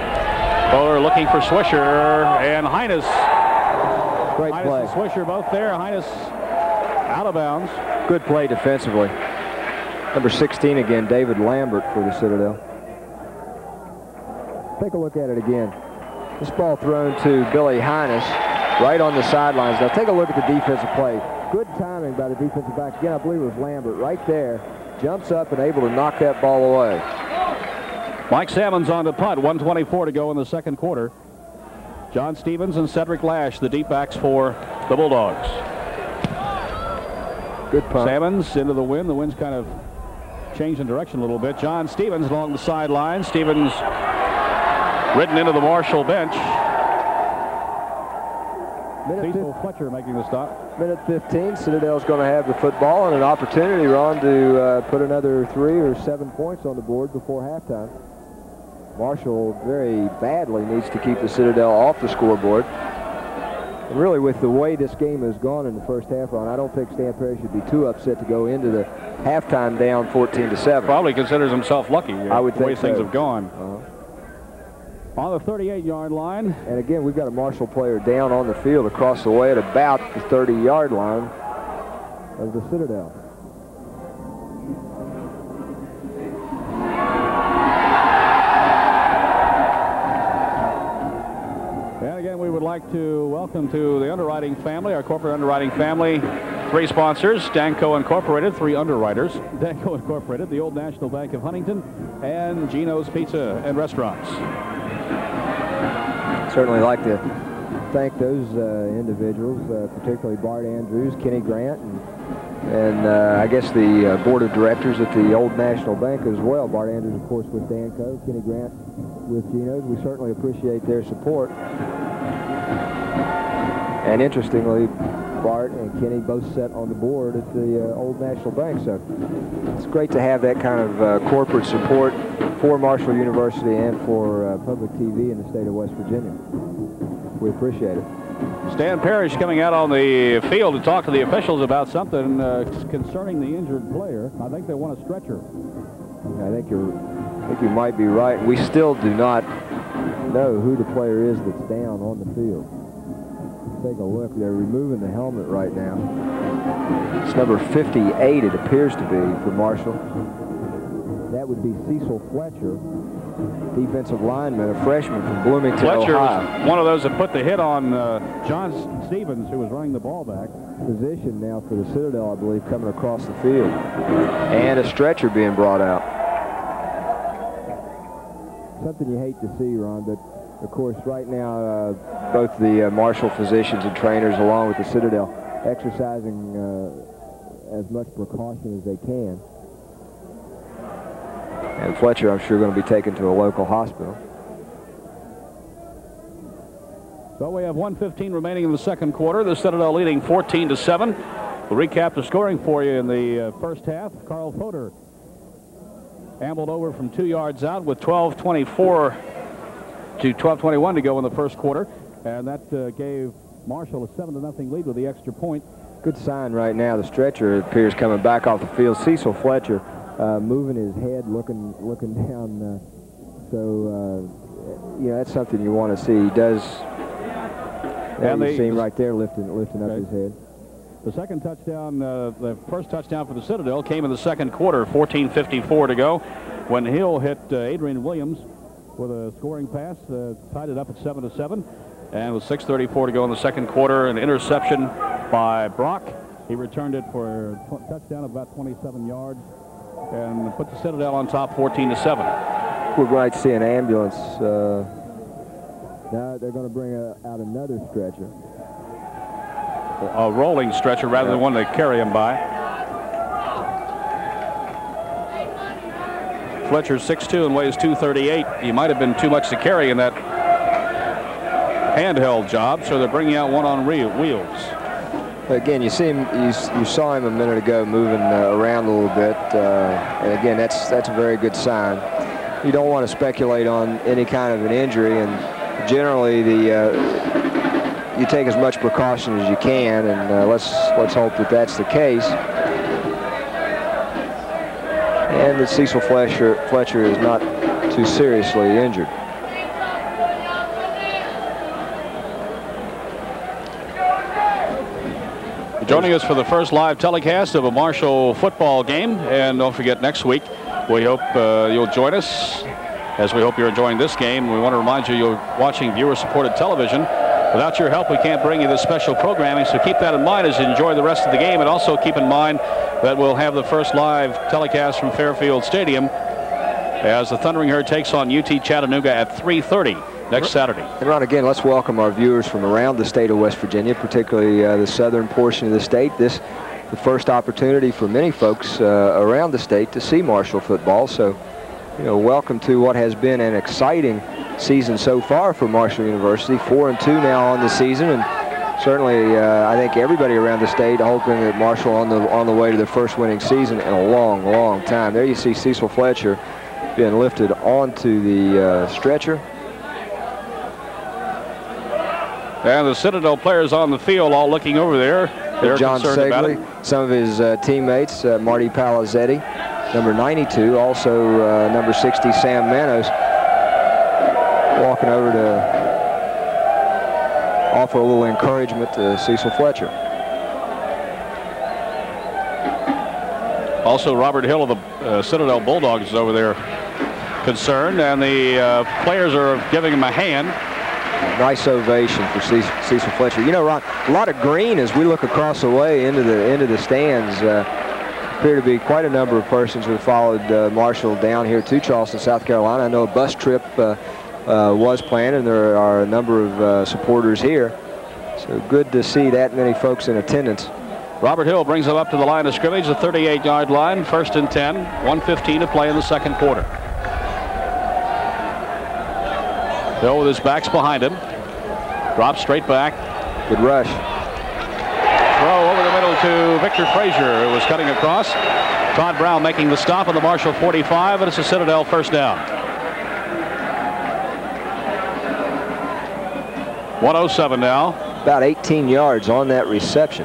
Fletcher looking for Swisher, and Highness. Great Highness play. and Swisher both there. Highness out of bounds. Good play defensively. Number 16 again, David Lambert for the Citadel. Take a look at it again. This ball thrown to Billy Highness right on the sidelines. Now take a look at the defensive play. Good timing by the defensive backs. Again, I believe it was Lambert right there. Jumps up and able to knock that ball away. Mike Salmons on to punt. 1:24 to go in the second quarter. John Stevens and Cedric Lash, the deep backs for the Bulldogs. Good punt. Salmons into the wind. The wind's kind of changing direction a little bit. John Stevens along the sideline. Stevens ridden into the Marshall bench. Cecil Fletcher making the stop. Minute 15. Citadel's going to have the football and an opportunity, Ron, to put another 3 or 7 points on the board before halftime. Marshall very badly needs to keep the Citadel off the scoreboard. And really, with the way this game has gone in the first half, Ron, I don't think Stan Perry should be too upset to go into the halftime down 14-7. Probably considers himself lucky. I would the way think things so. have gone. On the 38-yard line. And again, we've got a Marshall player down on the field across the way at about the 30-yard line of the Citadel. And again, we would like to welcome to the underwriting family, our corporate underwriting family, 3 sponsors, Danco Incorporated, 3 underwriters, Danco Incorporated, the Old National Bank of Huntington, and Gino's Pizza and Restaurants. Certainly like to thank those individuals, particularly Bart Andrews, Kenny Grant, and I guess the board of directors at the Old National Bank as well. Bart Andrews, of course, with Danco, Kenny Grant with Gino's. We certainly appreciate their support. And interestingly, Bart and Kenny both sat on the board at the Old National Bank. So it's great to have that kind of corporate support for Marshall University and for public TV in the state of West Virginia. We appreciate it. Stan Parrish coming out on the field to talk to the officials about something concerning the injured player. I think they want a stretcher. I think you might be right. We still do not know who the player is that's down on the field. Take a look. They're removing the helmet right now. It's number 58, it appears to be, for Marshall. That would be Cecil Fletcher, defensive lineman, a freshman from Bloomington, Fletcher Ohio. was one of those that put the hit on John Stevens, who was running the ball back. Position now for the Citadel, I believe, coming across the field. And a stretcher being brought out. Something you hate to see, Ron, but of course, right now, both the Marshall physicians and trainers, along with the Citadel, exercising as much precaution as they can. And Fletcher, I'm sure, going to be taken to a local hospital. So we have 1:15 remaining in the second quarter. The Citadel leading 14-7. We'll recap the scoring for you in the first half. Carl Fodor ambled over from 2 yards out with 12:24 to 12:21 to go in the first quarter, and that gave Marshall a 7-0 lead with the extra point. Good sign right now. The stretcher appears coming back off the field. Cecil Fletcher moving his head, looking down. You know, that's something you want to see. He does. And you see him right there lifting up his head. The second touchdown, the first touchdown for the Citadel came in the second quarter, 14:54 to go, when Hill hit Adrian Williams with a scoring pass, tied it up at 7-7, and with 6:34 to go in the second quarter, an interception by Brock. He returned it for a touchdown of about 27 yards and put the Citadel on top 14-7. We're going to see an ambulance. Now they're going to bring out another stretcher. A rolling stretcher rather than one to carry him by. Fletcher's 6'2" and weighs 238. He might have been too much to carry in that handheld job, so they're bringing out one on wheels. Again, you see him. You saw him a minute ago moving around a little bit, and again, that's a very good sign. You don't want to speculate on any kind of an injury, and generally you take as much precaution as you can, and let's hope that that's the case. And that Cecil Fletcher is not too seriously injured. Joining us for the first live telecast of a Marshall football game. And don't forget, next week, we hope you'll join us, as we hope you're enjoying this game. We want to remind you you're watching viewer-supported television. Without your help, we can't bring you this special programming, so keep that in mind as you enjoy the rest of the game. And also keep in mind that we'll have the first live telecast from Fairfield Stadium as the Thundering Herd takes on UT Chattanooga at 3:30 next Saturday. And Ron, again, let's welcome our viewers from around the state of West Virginia, particularly the southern portion of the state. This the first opportunity for many folks around the state to see Marshall football. So, you know, welcome to what has been an exciting season so far for Marshall University. 4-2 now on the season, and certainly I think everybody around the state hoping that Marshall on the way to their first winning season in a long, long time. There you see Cecil Fletcher being lifted onto the stretcher. And the Citadel players on the field all looking over there. They're John concerned about it. Segley, some of his teammates, Marty Palazzetti, number 92, also number 60, Sam Manos, walking over to offer a little encouragement to Cecil Fletcher. Also, Robert Hill of the Citadel Bulldogs is over there concerned, and the players are giving him a hand. Nice ovation for Cecil Fletcher. You know, Ron, a lot of green as we look across the way into the stands. Appear to be quite a number of persons who followed Marshall down here to Charleston, South Carolina. I know a bus trip was planned, and there are a number of supporters here. So good to see that many folks in attendance. Robert Hill brings them up to the line of scrimmage, the 38-yard line, 1st and 10, 1:15 to play in the second quarter. Hill with his backs behind him. Drops straight back. Good rush. Throw over the middle to Victor Frazier, who was cutting across. Todd Brown making the stop on the Marshall 45, and it's a Citadel first down. 1:07 now. About 18 yards on that reception.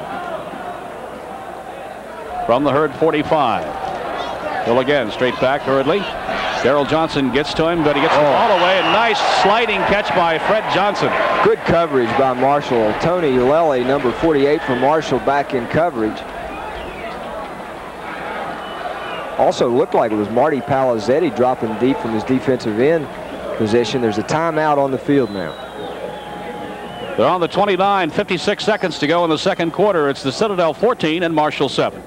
From the Herd 45. Hill again, straight back hurriedly. Darrell Johnson gets to him, but he gets the ball away. A nice sliding catch by Fred Johnson. Good coverage by Marshall. Tony Lely, number 48 for Marshall, back in coverage. Also looked like it was Marty Palazzetti dropping deep from his defensive end position. There's a timeout on the field now. They're on the 29, 56 seconds to go in the second quarter. It's the Citadel 14 and Marshall 7.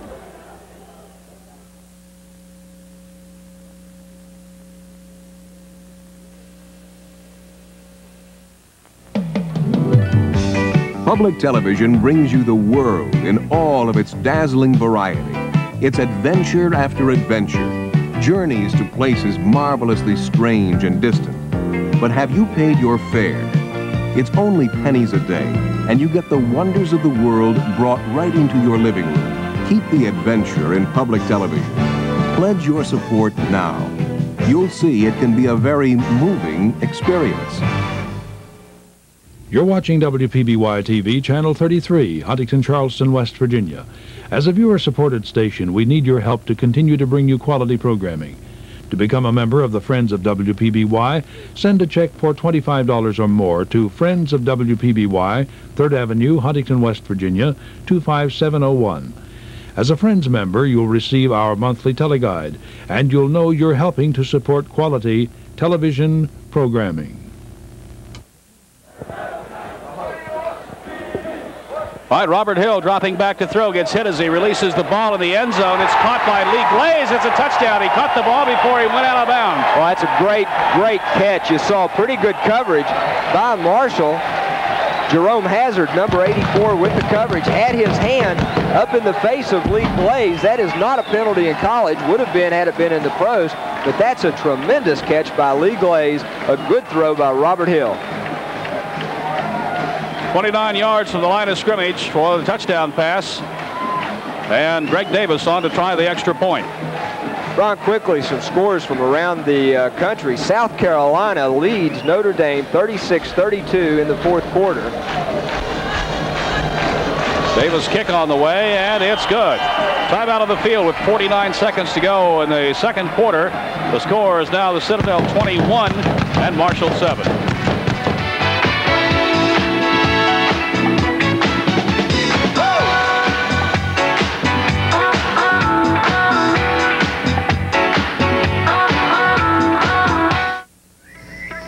Public television brings you the world in all of its dazzling variety. It's adventure after adventure, journeys to places marvelously strange and distant. But have you paid your fare? It's only pennies a day, and you get the wonders of the world brought right into your living room. Keep the adventure in public television. Pledge your support now. You'll see it can be a very moving experience. You're watching WPBY TV, Channel 33, Huntington, Charleston, West Virginia. As a viewer-supported station, we need your help to continue to bring you quality programming. To become a member of the Friends of WPBY, send a check for $25 or more to Friends of WPBY, 3rd Avenue, Huntington, West Virginia, 25701. As a Friends member, you'll receive our monthly teleguide, and you'll know you're helping to support quality television programming. All right, Robert Hill dropping back to throw, gets hit as he releases the ball in the end zone. It's caught by Lee Glaze. It's a touchdown. He caught the ball before he went out of bounds. Well, that's a great catch. You saw pretty good coverage by Marshall. Jerome Hazard, number 84, with the coverage, had his hand up in the face of Lee Glaze. That is not a penalty in college. Would have been had it been in the pros, but that's a tremendous catch by Lee Glaze. A good throw by Robert Hill. 29 yards from the line of scrimmage for the touchdown pass. And Greg Davis on to try the extra point. Ron, quickly, some scores from around the country. South Carolina leads Notre Dame 36-32 in the fourth quarter. Davis kick on the way, and it's good. Time out of the field with 49 seconds to go in the second quarter. The score is now the Citadel 21 and Marshall 7.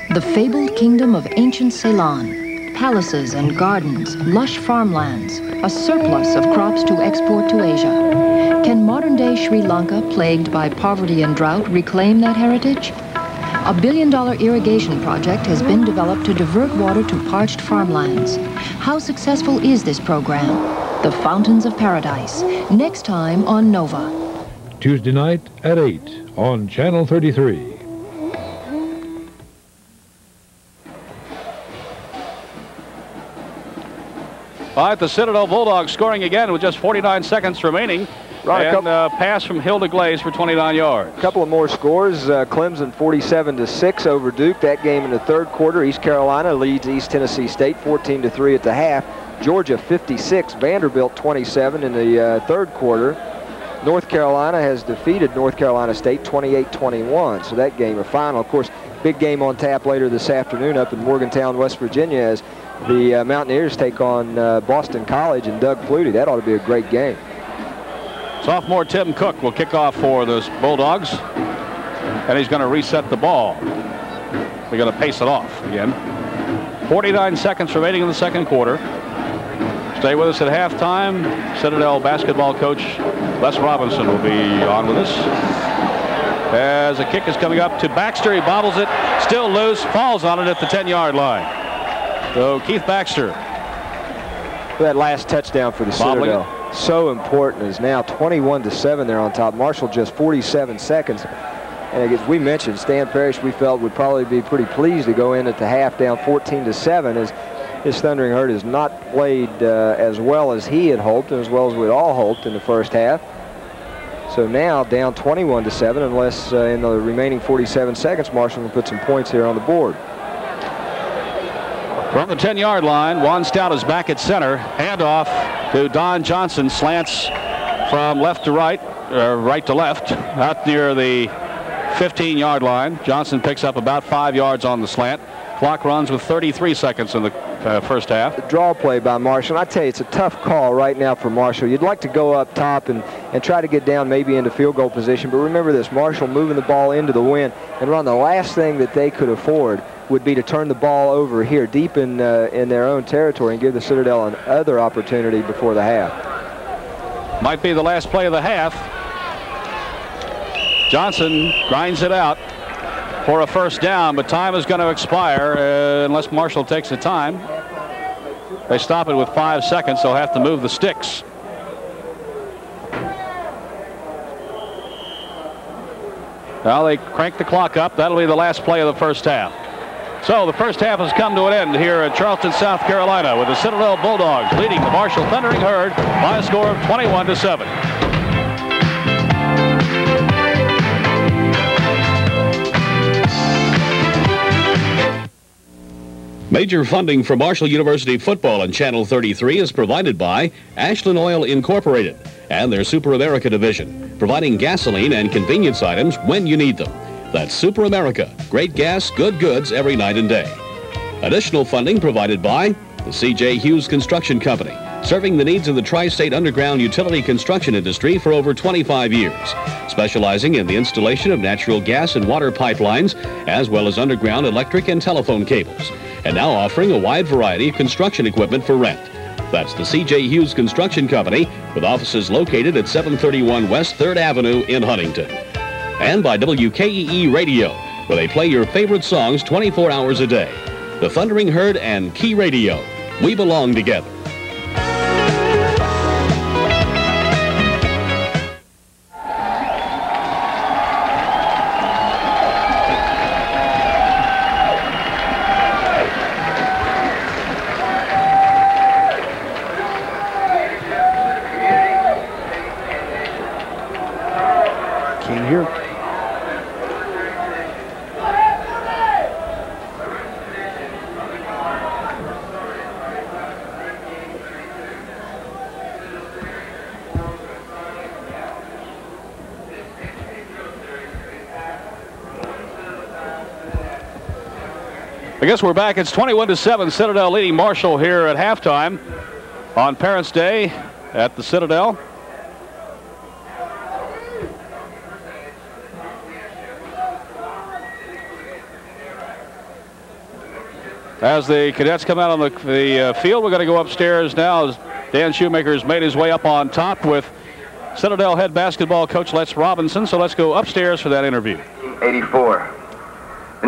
The fabled kingdom of ancient Ceylon. Palaces and gardens, lush farmlands, a surplus of crops to export to Asia. Can modern-day Sri Lanka, plagued by poverty and drought, reclaim that heritage? A billion-dollar irrigation project has been developed to divert water to parched farmlands. How successful is this program? The Fountains of Paradise, next time on Nova. Tuesday night at 8 on Channel 33. All right, the Citadel Bulldogs scoring again with just 49 seconds remaining. Right, and pass from Hilda Glaze for 29 yards. A couple of more scores. Clemson 47-6 over Duke. That game in the third quarter. East Carolina leads East Tennessee State 14-3 at the half. Georgia 56, Vanderbilt 27 in the third quarter. North Carolina has defeated North Carolina State 28-21. So that game a final. Of course, big game on tap later this afternoon up in Morgantown, West Virginia, as the Mountaineers take on Boston College and Doug Flutie. That ought to be a great game. Sophomore Tim Cook will kick off for the Bulldogs, and he's going to reset the ball. We're going to pace it off again. 49 seconds remaining in the second quarter. Stay with us at halftime. Citadel basketball coach Les Robinson will be on with us. As a kick is coming up to Baxter, he bobbles it, still loose, falls on it at the 10-yard line. So Keith Baxter. That last touchdown for the Citadel. So important. Is now 21-7 there on top. Marshall just 47 seconds. And as we mentioned, Stan Parrish, we felt, would probably be pretty pleased to go in at the half down 14-7, as his Thundering Herd has not played as well as he had hoped and as well as we'd all hoped in the first half. So now down 21-7, unless in the remaining 47 seconds, Marshall can put some points here on the board. From the 10-yard line, Juan Stout is back at center. Handoff to Don Johnson. Slants from left to right, right to left, out near the 15-yard line. Johnson picks up about 5 yards on the slant. Clock runs with 33 seconds in the first half. The draw play by Marshall. I tell you, it's a tough call right now for Marshall. You'd like to go up top and try to get down maybe into field goal position, but remember this, Marshall moving the ball into the wind and run. The last thing that they could afford would be to turn the ball over here deep in their own territory and give the Citadel another opportunity before the half. Might be the last play of the half. Johnson grinds it out for a first down, but time is going to expire unless Marshall takes the time. They stop it with 5 seconds. They'll have to move the sticks. Now they crank the clock up. That'll be the last play of the first half. So the first half has come to an end here at Charleston, South Carolina, with the Citadel Bulldogs leading the Marshall Thundering Herd by a score of 21-7. Major funding for Marshall University football on Channel 33 is provided by Ashland Oil Incorporated and their Super America division, providing gasoline and convenience items when you need them. That's Super America. Great gas, good goods every night and day. Additional funding provided by the C.J. Hughes Construction Company, serving the needs of the tri-state underground utility construction industry for over 25 years, specializing in the installation of natural gas and water pipelines, as well as underground electric and telephone cables, and now offering a wide variety of construction equipment for rent. That's the C.J. Hughes Construction Company, with offices located at 731 West 3rd Avenue in Huntington. And by WKEE Radio, where they play your favorite songs 24 hours a day. The Thundering Herd and Key Radio. We belong together. King here. I guess we're back. It's 21-7. Citadel leading Marshall here at halftime on Parents' Day at the Citadel. As the cadets come out on the field, we're going to go upstairs now as Dan Shoemaker has made his way up on top with Citadel head basketball coach Les Robinson. So let's go upstairs for that interview. 84. In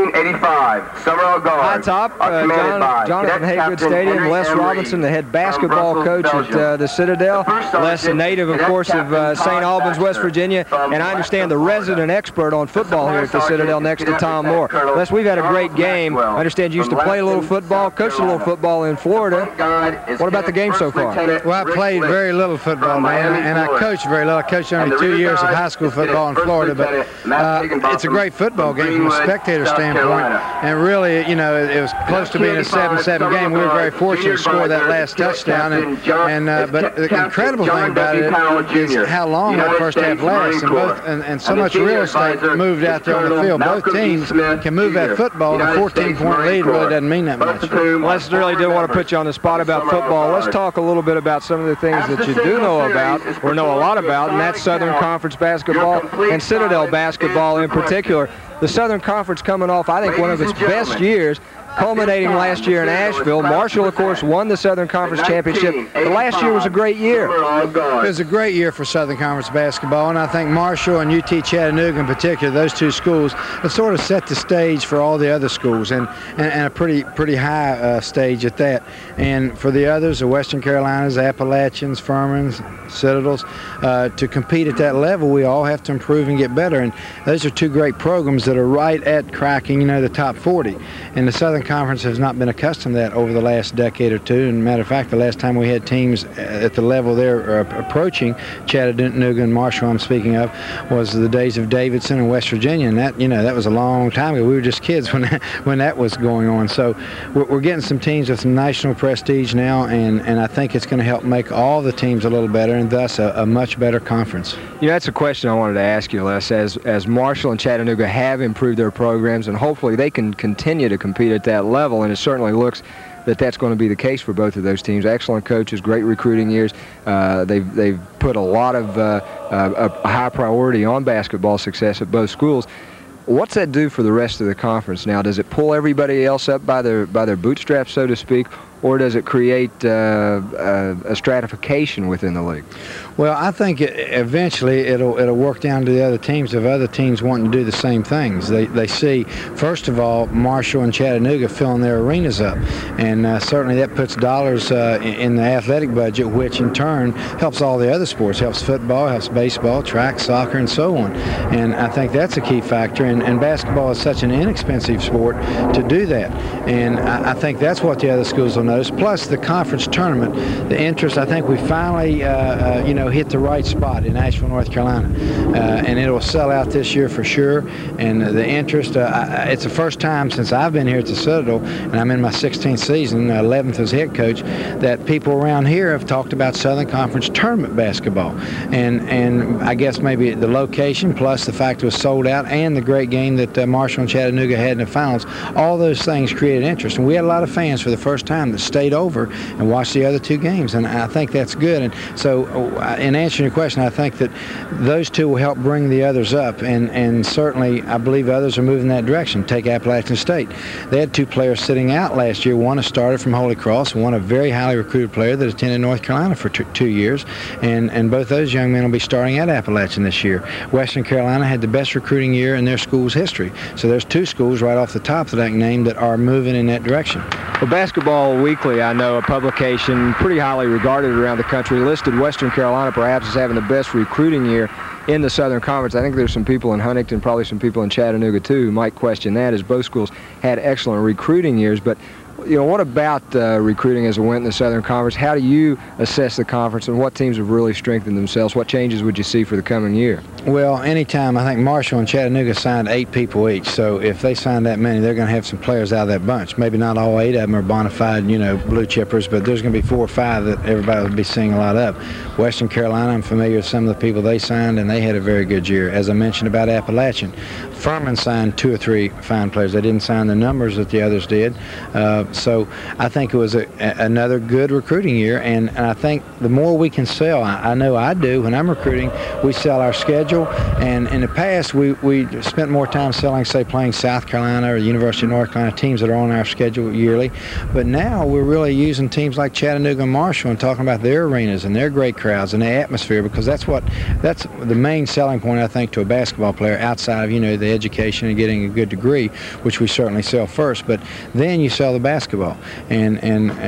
1985, Summerall Guard. High top, Jonathan Haygood Stadium. Les Robinson, the head basketball coach at the Citadel. Les, a native, of course, of St. Albans, West Virginia, and I understand the resident expert on football here at the Citadel next to Tom Moore. Les, we've had a great game. I understand you used to play a little football, coached a little football in Florida. What about the game so far? Well, I played very little football, man, and I coached very little. I coached only 2 years of high school football in Florida, but it's a great football game from a spectator standpoint, and really, you know, it was close to being a 7-7 game. We were very fortunate to score that last touchdown, but the incredible thing about it is how long that first half lasts, and so much real estate moved out there on the field. Both teams can move that football. A 14-point lead really doesn't mean that much. Les, really did want to put you on the spot about football. Let's talk a little bit about some of the things that you do know about, or know a lot about, and that's Southern Conference basketball and Citadel basketball in particular. The Southern Conference coming off, I think, one of its best years, culminating last year in Asheville. Marshall, of course, won the Southern Conference Championship. The last year was a great year. It was a great year for Southern Conference basketball, and I think Marshall and UT Chattanooga in particular, those two schools, have sort of set the stage for all the other schools, and a pretty high stage at that. And for the others, the Western Carolinas, Appalachians, Furmans, Citadels, to compete at that level, we all have to improve and get better. And those are two great programs that are right at cracking, you know, the top 40. And the Southern Conference has not been accustomed to that over the last decade or two. And matter of fact, the last time we had teams at the level they're approaching, Chattanooga and Marshall I'm speaking of, was the days of Davidson and West Virginia. And that, you know, that was a long time ago. We were just kids when that was going on. So we're getting some teams with some national prestige now, and I think it's going to help make all the teams a little better, and thus a much better conference. You know, that's a question I wanted to ask you, Les. As Marshall and Chattanooga have improved their programs, and hopefully they can continue to compete at that level, and it certainly looks that that's going to be the case for both of those teams. Excellent coaches, great recruiting years. They've put a lot of a high priority on basketball success at both schools. What's that do for the rest of the conference now? Does it pull everybody else up by their bootstraps, so to speak, or does it create a stratification within the league? Well, I think eventually it'll work down to the other teams of other teams wanting to do the same things. They see, first of all, Marshall and Chattanooga filling their arenas up, and certainly that puts dollars in the athletic budget, which in turn helps all the other sports, helps football, helps baseball, track, soccer, and so on. And I think that's a key factor, and basketball is such an inexpensive sport to do that. And I think that's what the other schools will notice. Plus the conference tournament, the interest, I think we finally, you know, hit the right spot in Asheville, North Carolina, and it will sell out this year for sure. And the interest, it's the first time since I've been here at the Citadel, and I'm in my 16th season, 11th as head coach, that people around here have talked about Southern Conference tournament basketball. And I guess maybe the location plus the fact it was sold out and the great game that Marshall and Chattanooga had in the finals, all those things created interest. And we had a lot of fans for the first time that stayed over and watched the other two games, and I think that's good. And so in answering your question, I think that those two will help bring the others up, and certainly I believe others are moving that direction. Take Appalachian State. They had two players sitting out last year, one a starter from Holy Cross, one a very highly recruited player that attended North Carolina for 2 years, and both those young men will be starting at Appalachian this year. Western Carolina had the best recruiting year in their school's history, so there's two schools right off the top that I can name that are moving in that direction. Well, Basketball Weekly, I know, a publication pretty highly regarded around the country, listed Western Carolina perhaps as having the best recruiting year in the Southern Conference. I think there's some people in Huntington, probably some people in Chattanooga too, who might question that, as both schools had excellent recruiting years. But you know, what about recruiting as it went in the Southern Conference? How do you assess the conference, and what teams have really strengthened themselves? What changes would you see for the coming year? Well, anytime, I think Marshall and Chattanooga signed 8 people each, so if they sign that many, they're going to have some players out of that bunch. Maybe not all 8 of them are bona fide, you know, blue chippers, but there's going to be 4 or 5 that everybody will be seeing a lot of. Western Carolina, I'm familiar with some of the people they signed, and they had a very good year. As I mentioned about Appalachian, Furman signed 2 or 3 fine players. They didn't sign the numbers that the others did. So I think it was another good recruiting year, and I think the more we can sell, I know I do when I'm recruiting, we sell our schedule, and in the past we spent more time selling, say, playing South Carolina or the University of North Carolina, teams that are on our schedule yearly, but now we're really using teams like Chattanooga and Marshall and talking about their arenas and their great crowds and the atmosphere, because that's the main selling point, I think, to a basketball player outside of, the education and getting a good degree, which we certainly sell first, but then you sell the basketball, and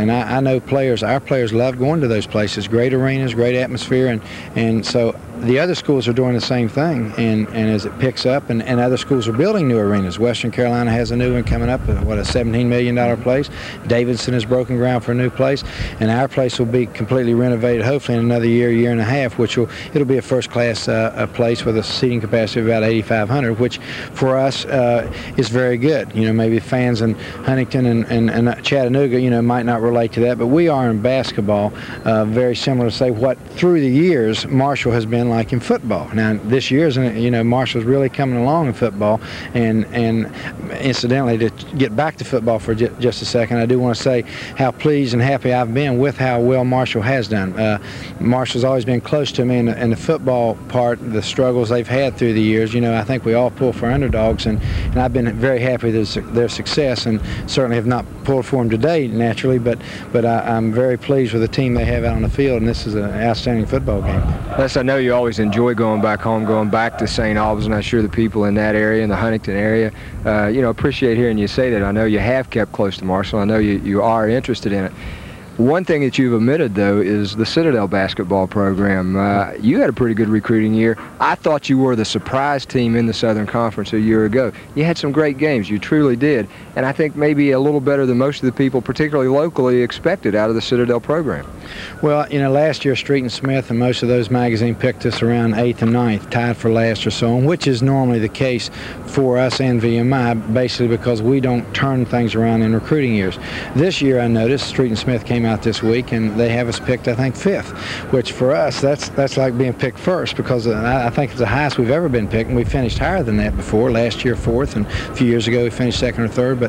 I know our players love going to those places, great arenas, great atmosphere, and so the other schools are doing the same thing, and as it picks up, and other schools are building new arenas. Western Carolina has a new one coming up, a $17 million place. Davidson has broken ground for a new place, and our place will be completely renovated, hopefully in another year and a half, it'll be a first-class place with a seating capacity of about 8,500, which for us is very good. Maybe fans in Huntington and Chattanooga, might not relate to that, but we are in basketball very similar to, say, what through the years Marshall has been like in football. Now this year, Marshall's really coming along in football, and incidentally, to get back to football for just a second, I do want to say how pleased and happy I've been with how well Marshall has done. Marshall's always been close to me in the football part, the struggles they've had through the years. I think we all pull for underdogs, and I've been very happy with their success, and certainly have not pulled for them today, naturally, but I'm very pleased with the team they have out on the field, and this is an outstanding football game. Les, I know you always enjoy going back home, going back to St. Albans, and I'm sure the people in that area, in the Huntington area, appreciate hearing you say that. I know you have kept close to Marshall. I know you are interested in it. One thing that you've omitted, though, is the Citadel basketball program. You had a pretty good recruiting year. I thought you were the surprise team in the Southern Conference a year ago. You had some great games. You truly did. And I think maybe a little better than most of the people, particularly locally, expected out of the Citadel program. Well, last year Street and Smith and most of those magazines picked us around 8th and 9th, tied for last or so on, which is normally the case for us and VMI, basically because we don't turn things around in recruiting years. This year, I noticed Street and Smith came out this week, and they have us picked, I think, 5th, which for us, that's like being picked first, because I think it's the highest we've ever been picked, and we finished higher than that before. Last year, 4th, and a few years ago we finished 2nd or 3rd,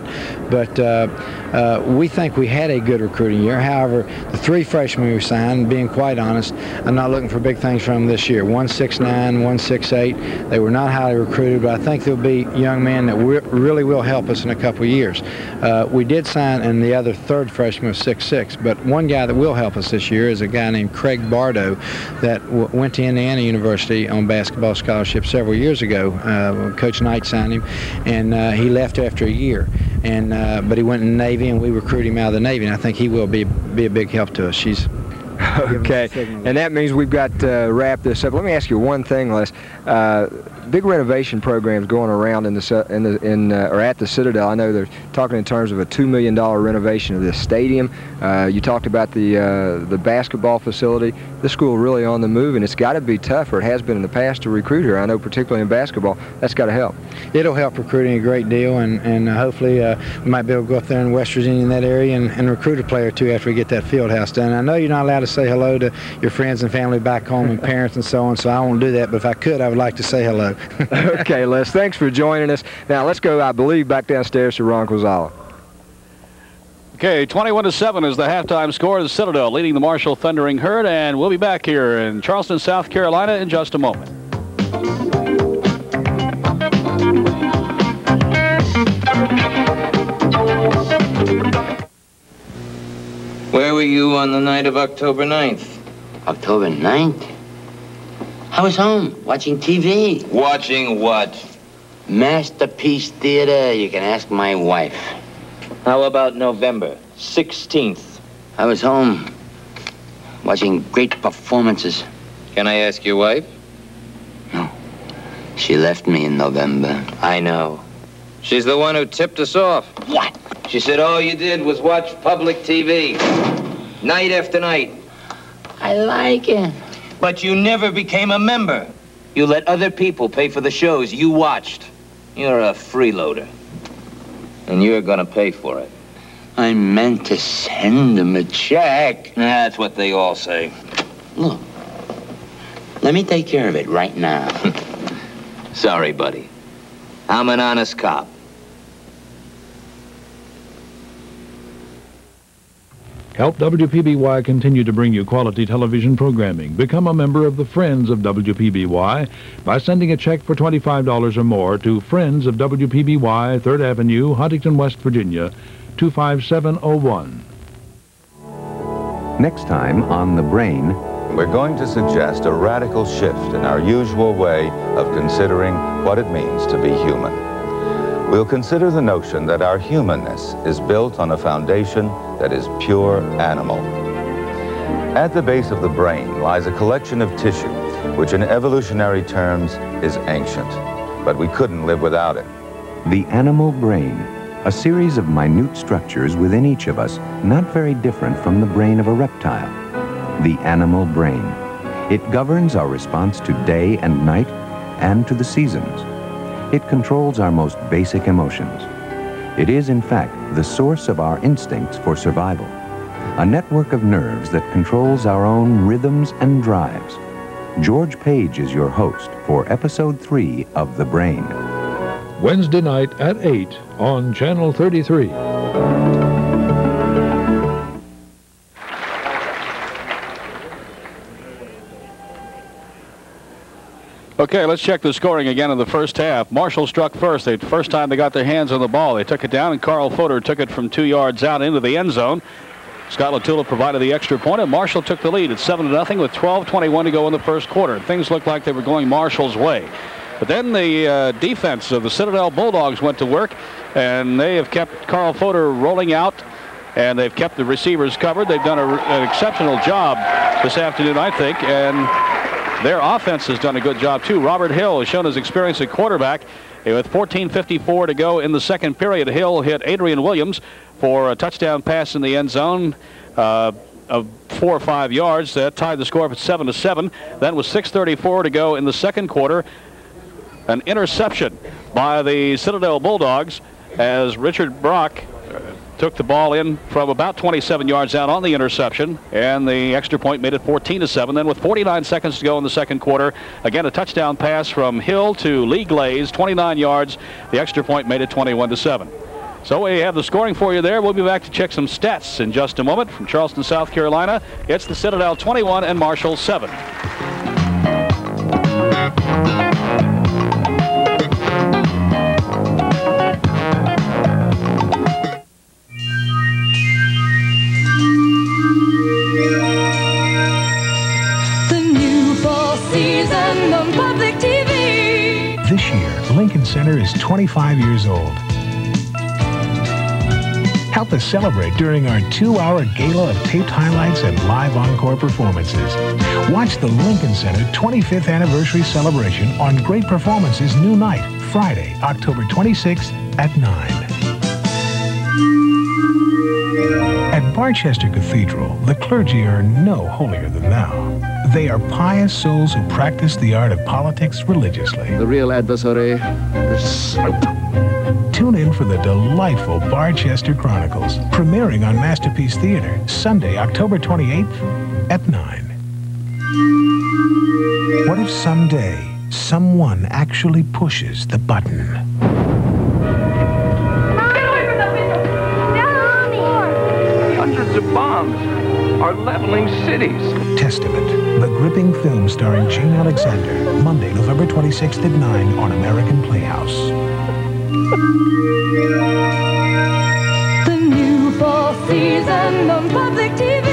but we think we had a good recruiting year. However, the 3 freshmen we signed, being quite honest, I'm not looking for big things from them this year. 1'6'9", 1'6'8". They were not highly recruited, but I think there'll be young men that really will help us in a couple of years. We did sign, and the other 3rd freshman was 6'6", but one guy that will help us this year is a guy named Craig Bardo that went to Indiana University on basketball scholarship several years ago. Coach Knight signed him, and he left after a year. But he went in the Navy, and we recruited him out of the Navy, and I think he will be a big help to us. She's okay, and that means we've got to wrap this up. Let me ask you one thing, Les. Big renovation programs going around or at the Citadel. I know they're talking in terms of a $2 million renovation of this stadium. You talked about the basketball facility. This school really on the move, and it's got to be tough, or it has been in the past, to recruit here. I know particularly in basketball, that's got to help. It'll help recruiting a great deal, and hopefully we might be able to go up there in West Virginia in that area and recruit a player or two after we get that field house done. I know you're not allowed to say hello to your friends and family back home and parents and so on, so I won't do that, but if I could, I would like to say hello. Okay, Les, thanks for joining us. Now let's go, I believe, back downstairs to Ron Quazala. Okay, 21-7 is the halftime score. The Citadel leading the Marshall Thundering Herd, and we'll be back here in Charleston, South Carolina in just a moment. Where were you on the night of October 9th? October 9th? I was home, watching TV. Watching what? Masterpiece Theater. You can ask my wife. How about November 16th? I was home, watching great performances. Can I ask your wife? No. She left me in November. I know. She's the one who tipped us off. What? She said all you did was watch public TV. Night after night. I like it. But you never became a member. You let other people pay for the shows you watched. You're a freeloader. And you're gonna pay for it. I meant to send them a check. That's what they all say. Look, let me take care of it right now. Sorry, buddy. I'm an honest cop. Help WPBY continue to bring you quality television programming. Become a member of the Friends of WPBY by sending a check for $25 or more to Friends of WPBY, 3rd Avenue, Huntington, West Virginia, 25701. Next time on The Brain, we're going to suggest a radical shift in our usual way of considering what it means to be human. We'll consider the notion that our humanness is built on a foundation that is pure animal. At the base of the brain lies a collection of tissue, which in evolutionary terms is ancient, but we couldn't live without it. The animal brain, a series of minute structures within each of us, not very different from the brain of a reptile. The animal brain. It governs our response to day and night and to the seasons. It controls our most basic emotions. It is, in fact, the source of our instincts for survival. A network of nerves that controls our own rhythms and drives. George Page is your host for Episode 3 of The Brain. Wednesday night at 8 on Channel 33. Okay, let's check the scoring again in the first half. Marshall struck first. The first time they got their hands on the ball, they took it down, and Carl Fodor took it from 2 yards out into the end zone. Scott Latula provided the extra point, and Marshall took the lead at 7-0 with 12:21 to go in the first quarter. Things looked like they were going Marshall's way. But then the defense of the Citadel Bulldogs went to work, and they have kept Carl Fodor rolling out, and they've kept the receivers covered. They've done an exceptional job this afternoon, I think, and their offense has done a good job, too. Robert Hill has shown his experience at quarterback. With 14:54 to go in the second period, Hill hit Adrian Williams for a touchdown pass in the end zone of 4 or 5 yards. That tied the score up at 7-7. Then with 6:34 to go in the second quarter, an interception by the Citadel Bulldogs as Richard Brock took the ball in from about 27 yards out on the interception, and the extra point made it 14-7. Then with 49 seconds to go in the second quarter, again a touchdown pass from Hill to Lee Glaze, 29 yards. The extra point made it 21-7. So we have the scoring for you there. We'll be back to check some stats in just a moment. From Charleston, South Carolina, it's the Citadel 21 and Marshall 7. This year, Lincoln Center is 25 years old. Help us celebrate during our 2-hour gala of taped highlights and live encore performances. Watch the Lincoln Center 25th Anniversary Celebration on Great Performances New Night, Friday, October 26th at 9. At Barchester Cathedral, the clergy are no holier than thou. They are pious souls who practice the art of politics religiously. The real adversary is slope. Tune in for the delightful Barchester Chronicles, premiering on Masterpiece Theater, Sunday, October 28th at 9. What if someday someone actually pushes the button? Hundreds of bombs are leveling cities. Testament, the gripping film starring Gene Alexander, Monday, November 26th at 9 on American Playhouse. The new fall season on Public TV.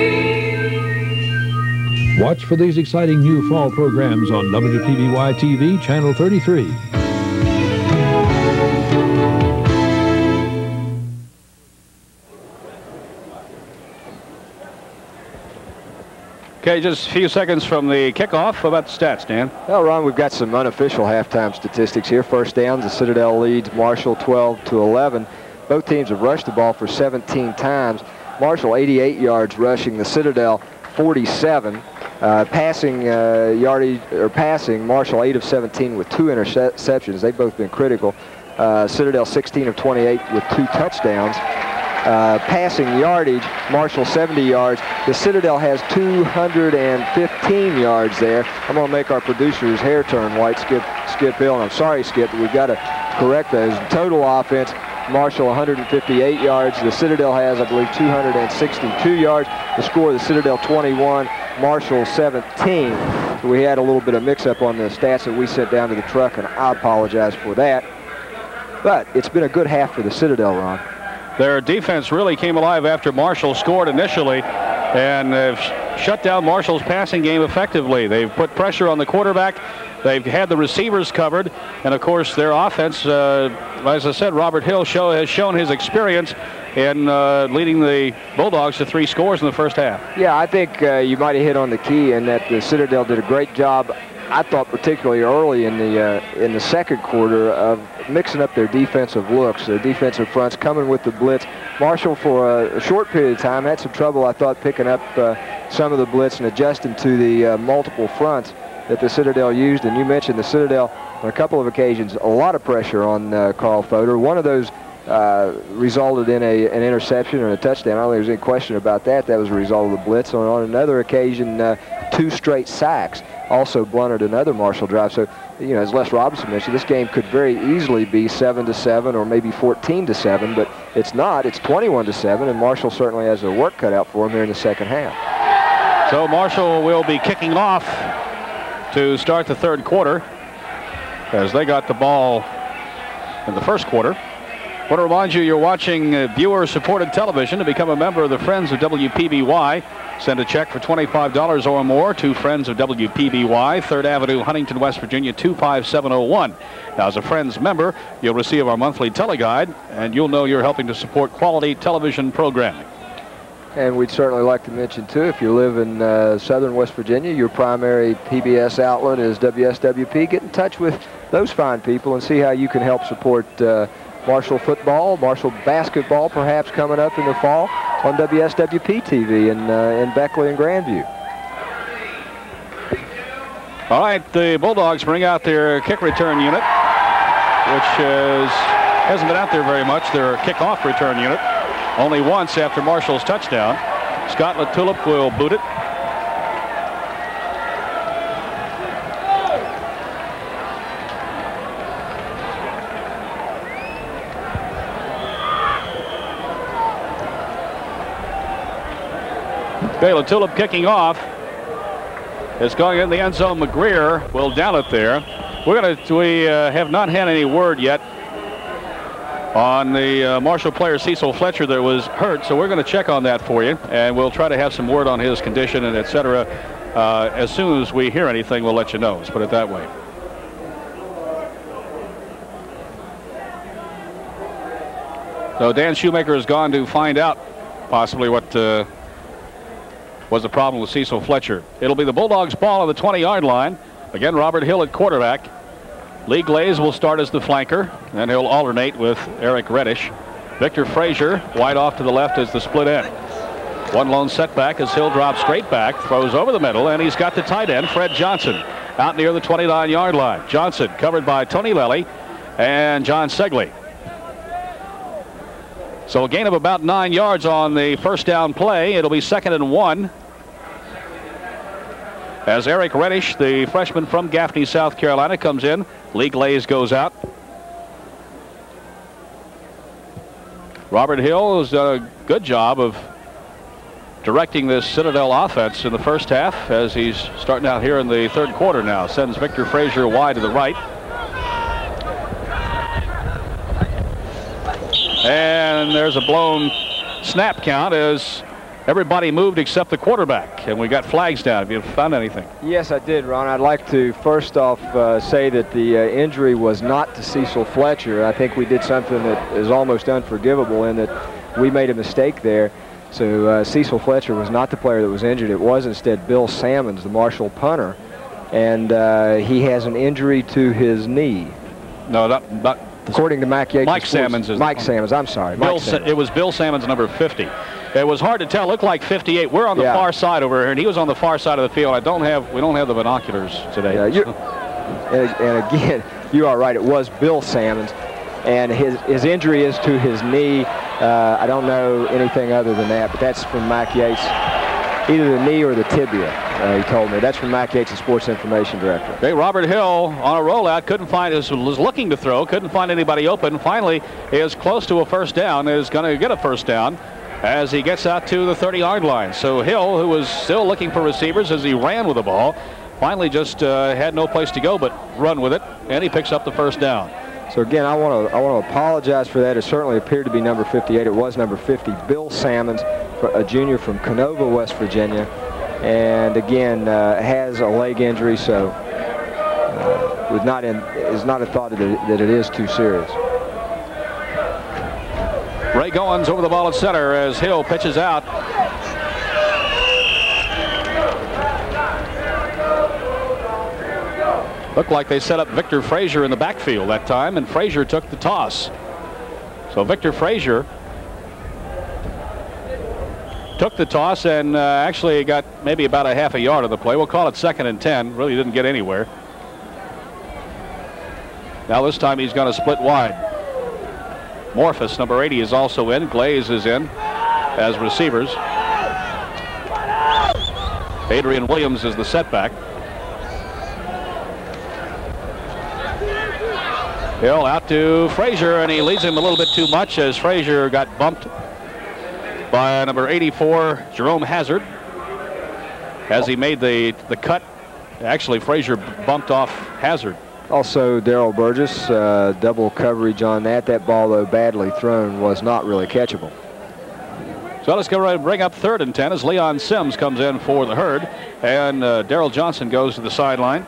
Watch for these exciting new fall programs on WPBY TV, Channel 33. Okay, just a few seconds from the kickoff. How about the stats, Dan? Well, Ron, we've got some unofficial halftime statistics here. First downs, the Citadel leads Marshall 12-11. Both teams have rushed the ball for 17 times. Marshall 88 yards rushing, the Citadel 47. Passing yardage or passing, Marshall 8 of 17 with 2 interceptions. They've both been critical. Citadel 16 of 28 with 2 touchdowns. Passing yardage, Marshall 70 yards. The Citadel has 215 yards there. I'm going to make our producer's hair turn white, Skip Hill. And I'm sorry, Skip, but we've got to correct those. Total offense, Marshall 158 yards. The Citadel has, I believe, 262 yards. The score, the Citadel 21, Marshall 17. So we had a little bit of mix-up on the stats that we sent down to the truck, and I apologize for that. But it's been a good half for the Citadel, Ron. Their defense really came alive after Marshall scored initially, and have shut down Marshall's passing game effectively. They've put pressure on the quarterback. They've had the receivers covered, and of course their offense, as I said, Robert Hill has shown his experience in leading the Bulldogs to 3 scores in the first half. Yeah, I think you might have hit on the key in that the Citadel did a great job, I thought, particularly early in the second quarter, of mixing up their defensive looks, their defensive fronts, coming with the blitz. Marshall, for a short period of time, had some trouble, I thought, picking up some of the blitz and adjusting to the multiple fronts that the Citadel used. And you mentioned the Citadel on a couple of occasions, a lot of pressure on Carl Fodor. One of those resulted in an interception and a touchdown. I don't think there's any question about that. That was a result of the blitz. On another occasion, 2 straight sacks also blunted another Marshall drive. So, you know, as Les Robinson mentioned, this game could very easily be 7-7 or maybe 14-7, but it's not. It's 21-7, and Marshall certainly has their work cut out for them here in the second half. So Marshall will be kicking off to start the third quarter, as they got the ball in the first quarter. I want to remind you, you're watching viewer-supported television. To become a member of the Friends of WPBY, send a check for $25 or more to Friends of WPBY, 3rd Avenue, Huntington, West Virginia, 25701. Now, as a Friends member, you'll receive our monthly teleguide, and you'll know you're helping to support quality television programming. And we'd certainly like to mention, too, if you live in southern West Virginia, your primary PBS outlet is WSWP. Get in touch with those fine people and see how you can help support Marshall football, Marshall basketball, perhaps coming up in the fall on WSWP TV in Beckley and Grandview. All right, the Bulldogs bring out their kick return unit, which hasn't been out there very much. Their kickoff return unit, only once after Marshall's touchdown. Scott LaTulip will boot it. Okay, LaTulip kicking off. It's going in the end zone. McGreer will down it there. We have not had any word yet on the Marshall player Cecil Fletcher that was hurt, so we're going to check on that for you, and we'll try to have some word on his condition and etc. As soon as we hear anything, we'll let you know. Let's put it that way. So Dan Shoemaker has gone to find out possibly what was the problem with Cecil Fletcher. It'll be the Bulldogs' ball on the 20-yard line. Again, Robert Hill at quarterback. Lee Glaze will start as the flanker, and he'll alternate with Eric Reddish. Victor Frazier wide off to the left as the split end. One lone setback as Hill drops straight back, throws over the middle, and he's got the tight end, Fred Johnson, out near the 29-yard line. Johnson covered by Tony Lely and John Segley. So a gain of about 9 yards on the first down play. It'll be 2nd and 1. As Eric Reddish, the freshman from Gaffney, South Carolina, comes in. Lee Glaze goes out. Robert Hill has done a good job of directing this Citadel offense in the first half, as he's starting out here in the third quarter now. Sends Victor Frazier wide to the right. And there's a blown snap count as everybody moved except the quarterback, and we got flags down. Have you found anything? Yes, I did, Ron. I'd like to first off say that the injury was not to Cecil Fletcher. I think we did something that is almost unforgivable in that we made a mistake there. So Cecil Fletcher was not the player that was injured. It was instead Bill Sammons, the Marshall punter, and he has an injury to his knee. No, not according to Mac Yates. Mike Sammons. Mike Sammons, I'm sorry. It was Bill Sammons, number 50. It was hard to tell. It looked like 58. We're on the far side over here, and he was on the far side of the field. We don't have the binoculars today. And again, you are right. It was Bill Sammons, and his injury is to his knee. I don't know anything other than that, but that's from Mac Yates. either the knee or the tibia, he told me. That's from Mac Yates, the sports information director. Okay, Robert Hill on a rollout, was looking to throw, couldn't find anybody open. Finally is close to a first down, is going to get a first down as he gets out to the 30-yard line. So Hill, who was still looking for receivers as he ran with the ball, finally just had no place to go but run with it, and he picks up the first down. So again, I want to apologize for that. It certainly appeared to be number 58. It was number 50, Bill Salmons, a junior from Canova, West Virginia, and again has a leg injury, so is not a thought that it is too serious. Ray Goins over the ball at center as Hill pitches out. Looked like they set up Victor Frazier in the backfield that time, and Frazier took the toss. So Victor Frazier took the toss and actually got maybe about a half a yard on the play. We'll call it 2nd and 10. Really didn't get anywhere. Now this time he's going to split wide. Morphus, number 80, is also in. Glaze is in as receivers. Adrian Williams is the setback. Hill out to Frazier, and he leads him a little bit too much as Frazier got bumped by number 84, Jerome Hazard, as he made the cut. Actually, Frazier bumped off Hazard. Also, Darrell Burgess, double coverage on that. That ball, though badly thrown, was not really catchable. So let's go ahead and bring up 3rd and 10 as Leon Sims comes in for the Herd, and Darrell Johnson goes to the sideline.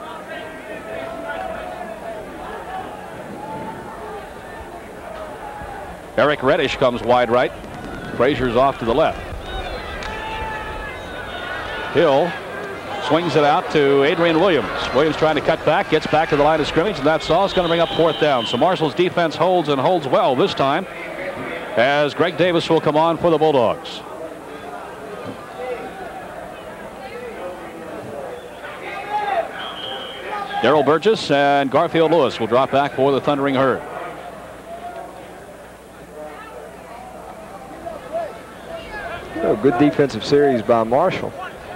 Eric Reddish comes wide right. Frazier's off to the left. Hill swings it out to Adrian Williams. Williams trying to cut back, gets back to the line of scrimmage, and that's all. It's going to bring up 4th down. So Marshall's defense holds and holds well this time as Greg Davis will come on for the Bulldogs. Darrell Burgess and Garfield Lewis will drop back for the Thundering Herd. Oh, good defensive series by Marshall.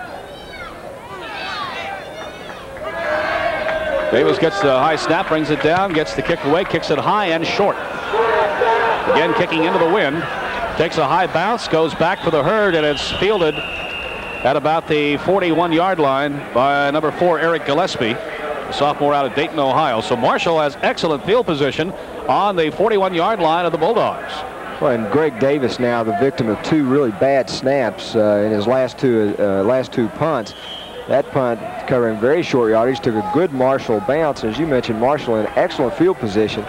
Davis gets the high snap, brings it down, gets the kick away, kicks it high and short. Again, kicking into the wind. Takes a high bounce, goes back for the Herd, and it's fielded at about the 41-yard line by number 4, Eric Gillespie, a sophomore out of Dayton, Ohio. So Marshall has excellent field position on the 41-yard line of the Bulldogs. Well, and Greg Davis now the victim of 2 really bad snaps in his last two punts. That punt covering very short yardage took a good Marshall bounce. As you mentioned, Marshall in excellent field position.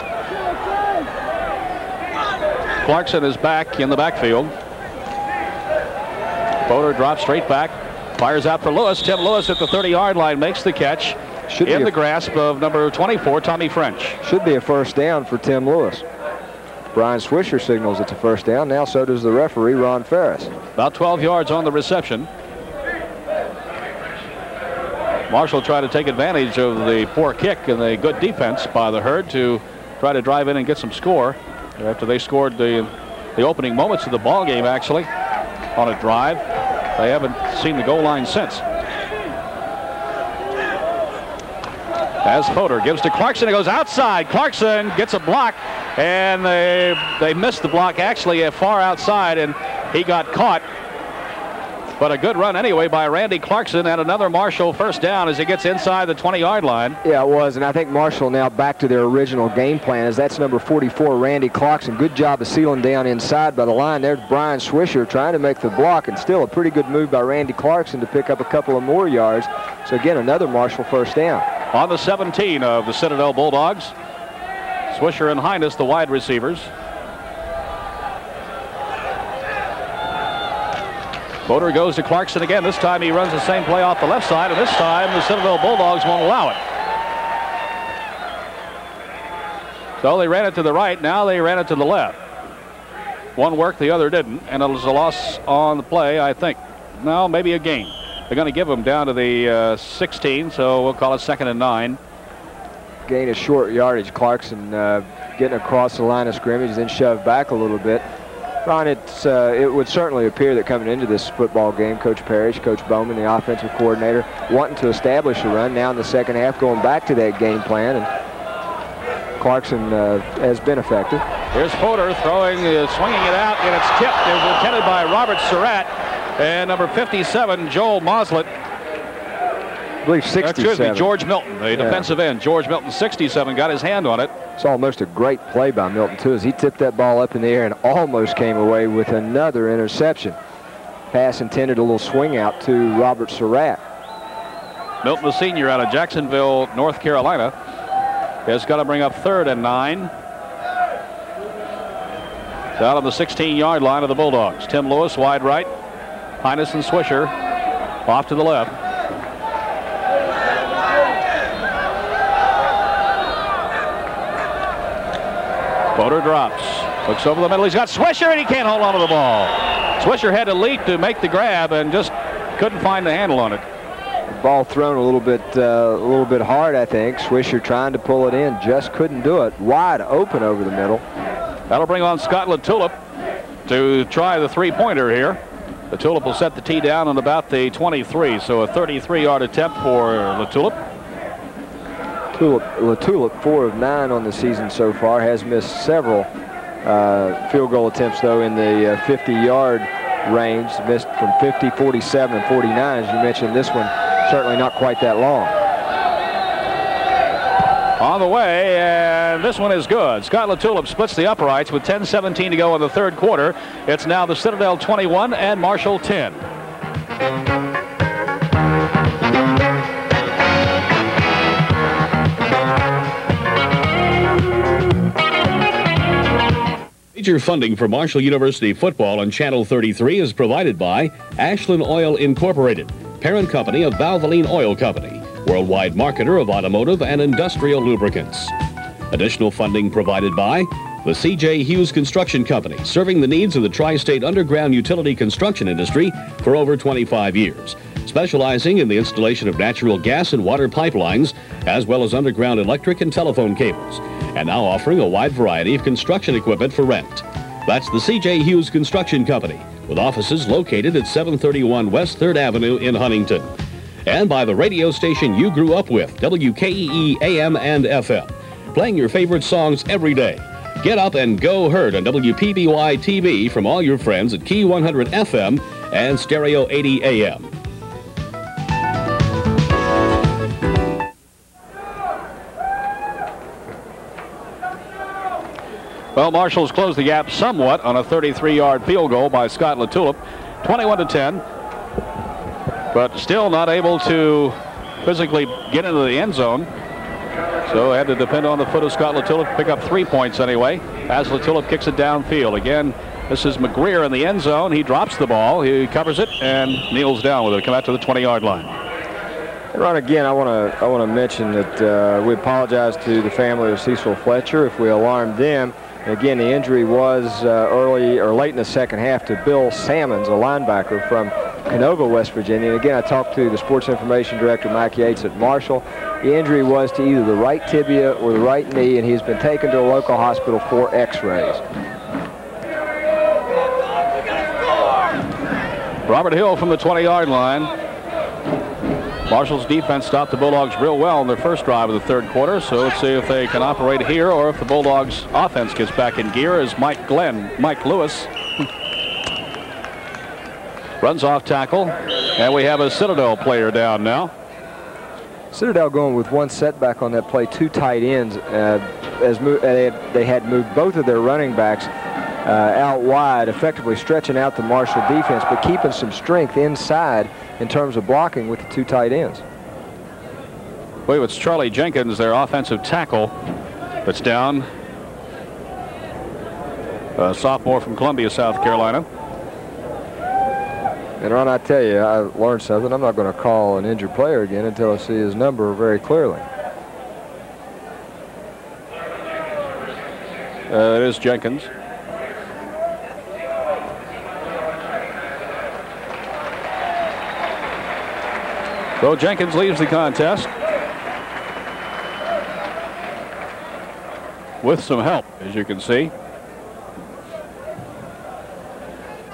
Clarkson is back in the backfield. Fodor drops straight back, fires out for Lewis. Tim Lewis at the 30-yard line makes the catch in the grasp of number 24, Tommy French. Should be a first down for Tim Lewis. Brian Swisher signals it's a first down. Now so does the referee, Ron Ferris. About 12 yards on the reception. Marshall tried to take advantage of the poor kick and the good defense by the Herd to try to drive in and get some score after they scored the opening moments of the ball game, actually, on a drive. They haven't seen the goal line since. As Fodor gives to Clarkson, it goes outside. Clarkson gets a block, and they missed the block actually far outside, and he got caught. But a good run anyway by Randy Clarkson, and another Marshall first down as he gets inside the 20-yard line. Yeah, it was, and I think Marshall now back to their original game plan, as that's number 44, Randy Clarkson. Good job of sealing down inside by the line. There's Brian Swisher trying to make the block, and still a pretty good move by Randy Clarkson to pick up a couple of more yards. So again, another Marshall first down. On the 17 of the Citadel Bulldogs, Swisher and Highness, the wide receivers. Fodor goes to Clarkson again. This time he runs the same play off the left side, and this time the Citadel Bulldogs won't allow it. So they ran it to the right. Now they ran it to the left. One worked, the other didn't, and it was a loss on the play, I think. No, maybe a gain. They're going to give them down to the 16, so we'll call it 2nd and 9. Gain of short yardage. Clarkson getting across the line of scrimmage, then shoved back a little bit. Ron, it would certainly appear that coming into this football game, Coach Parrish, Coach Bowman, the offensive coordinator, wanting to establish a run. Now in the second half, going back to that game plan, and Clarkson has been effective. Here's Fodor throwing, swinging it out, and it's tipped. It was intended by Robert Surratt and number 57, Joel Moslett. I believe 67. Excuse me, George Milton, the defensive end. George Milton, 67, got his hand on it. It's almost a great play by Milton, too, as he tipped that ball up in the air and almost came away with another interception. Pass intended a little swing out to Robert Surratt. Milton, the senior out of Jacksonville, North Carolina, has got to bring up 3rd and 9. Down on the 16-yard line of the Bulldogs. Tim Lewis wide right. Hines and Swisher off to the left. Fodor drops. Looks over the middle. He's got Swisher, and he can't hold on to the ball. Swisher had to leap to make the grab and just couldn't find the handle on it. The ball thrown a little bit hard, I think. Swisher trying to pull it in, just couldn't do it. Wide open over the middle. That'll bring on Scott LaTulip to try the three-pointer here. LaTulip will set the tee down on about the 23, so a 33-yard attempt for LaTulip. LaTulip, 4 of 9 on the season so far, has missed several field goal attempts, though, in the 50-yard range. Missed from 50, 47, and 49. As you mentioned, this one certainly not quite that long. On the way, and this one is good. Scott LaTulip splits the uprights with 10:17 to go in the third quarter. It's now the Citadel 21 and Marshall 10. Major funding for Marshall University football on Channel 33 is provided by Ashland Oil Incorporated, parent company of Valvoline Oil Company, worldwide marketer of automotive and industrial lubricants. Additional funding provided by the C.J. Hughes Construction Company, serving the needs of the tri-state underground utility construction industry for over 25 years, specializing in the installation of natural gas and water pipelines, as well as underground electric and telephone cables, and now offering a wide variety of construction equipment for rent. That's the C.J. Hughes Construction Company, with offices located at 731 West 3rd Avenue in Huntington. And by the radio station you grew up with, WKEE AM and FM, playing your favorite songs every day. Get up and go heard on WPBY TV from all your friends at Key 100 FM and Stereo 80 AM. Well, Marshall's closed the gap somewhat on a 33-yard field goal by Scott LaTulip, 21-10. But still not able to physically get into the end zone. So had to depend on the foot of Scott LaTulip to pick up 3 points anyway, as LaTulip kicks it downfield. Again, this is McGreer in the end zone. He drops the ball. He covers it and kneels down with it. Come out to the 20-yard line. Ron, again, I want to mention that we apologize to the family of Cecil Fletcher if we alarmed them. Again, the injury was early or late in the second half to Bill Sammons, a linebacker from Canova, West Virginia. And again, I talked to the sports information director, Mike Yates, at Marshall. The injury was to either the right tibia or the right knee, and he's been taken to a local hospital for x-rays. Robert Hill from the 20-yard line. Marshall's defense stopped the Bulldogs real well in their first drive of the third quarter, so let's see if they can operate here or if the Bulldogs offense gets back in gear as Mike Lewis runs off tackle, and we have a Citadel player down now. Citadel going with one setback on that play, 2 tight ends, as they had moved both of their running backs out wide, effectively stretching out the Marshall defense, but keeping some strength inside in terms of blocking with the 2 tight ends. I believe it's Charlie Jenkins, their offensive tackle, that's down. A sophomore from Columbia, South Carolina. And Ron, I tell you, I learned something. I'm not going to call an injured player again until I see his number very clearly. It is Jenkins. So Jenkins leaves the contest with some help, as you can see.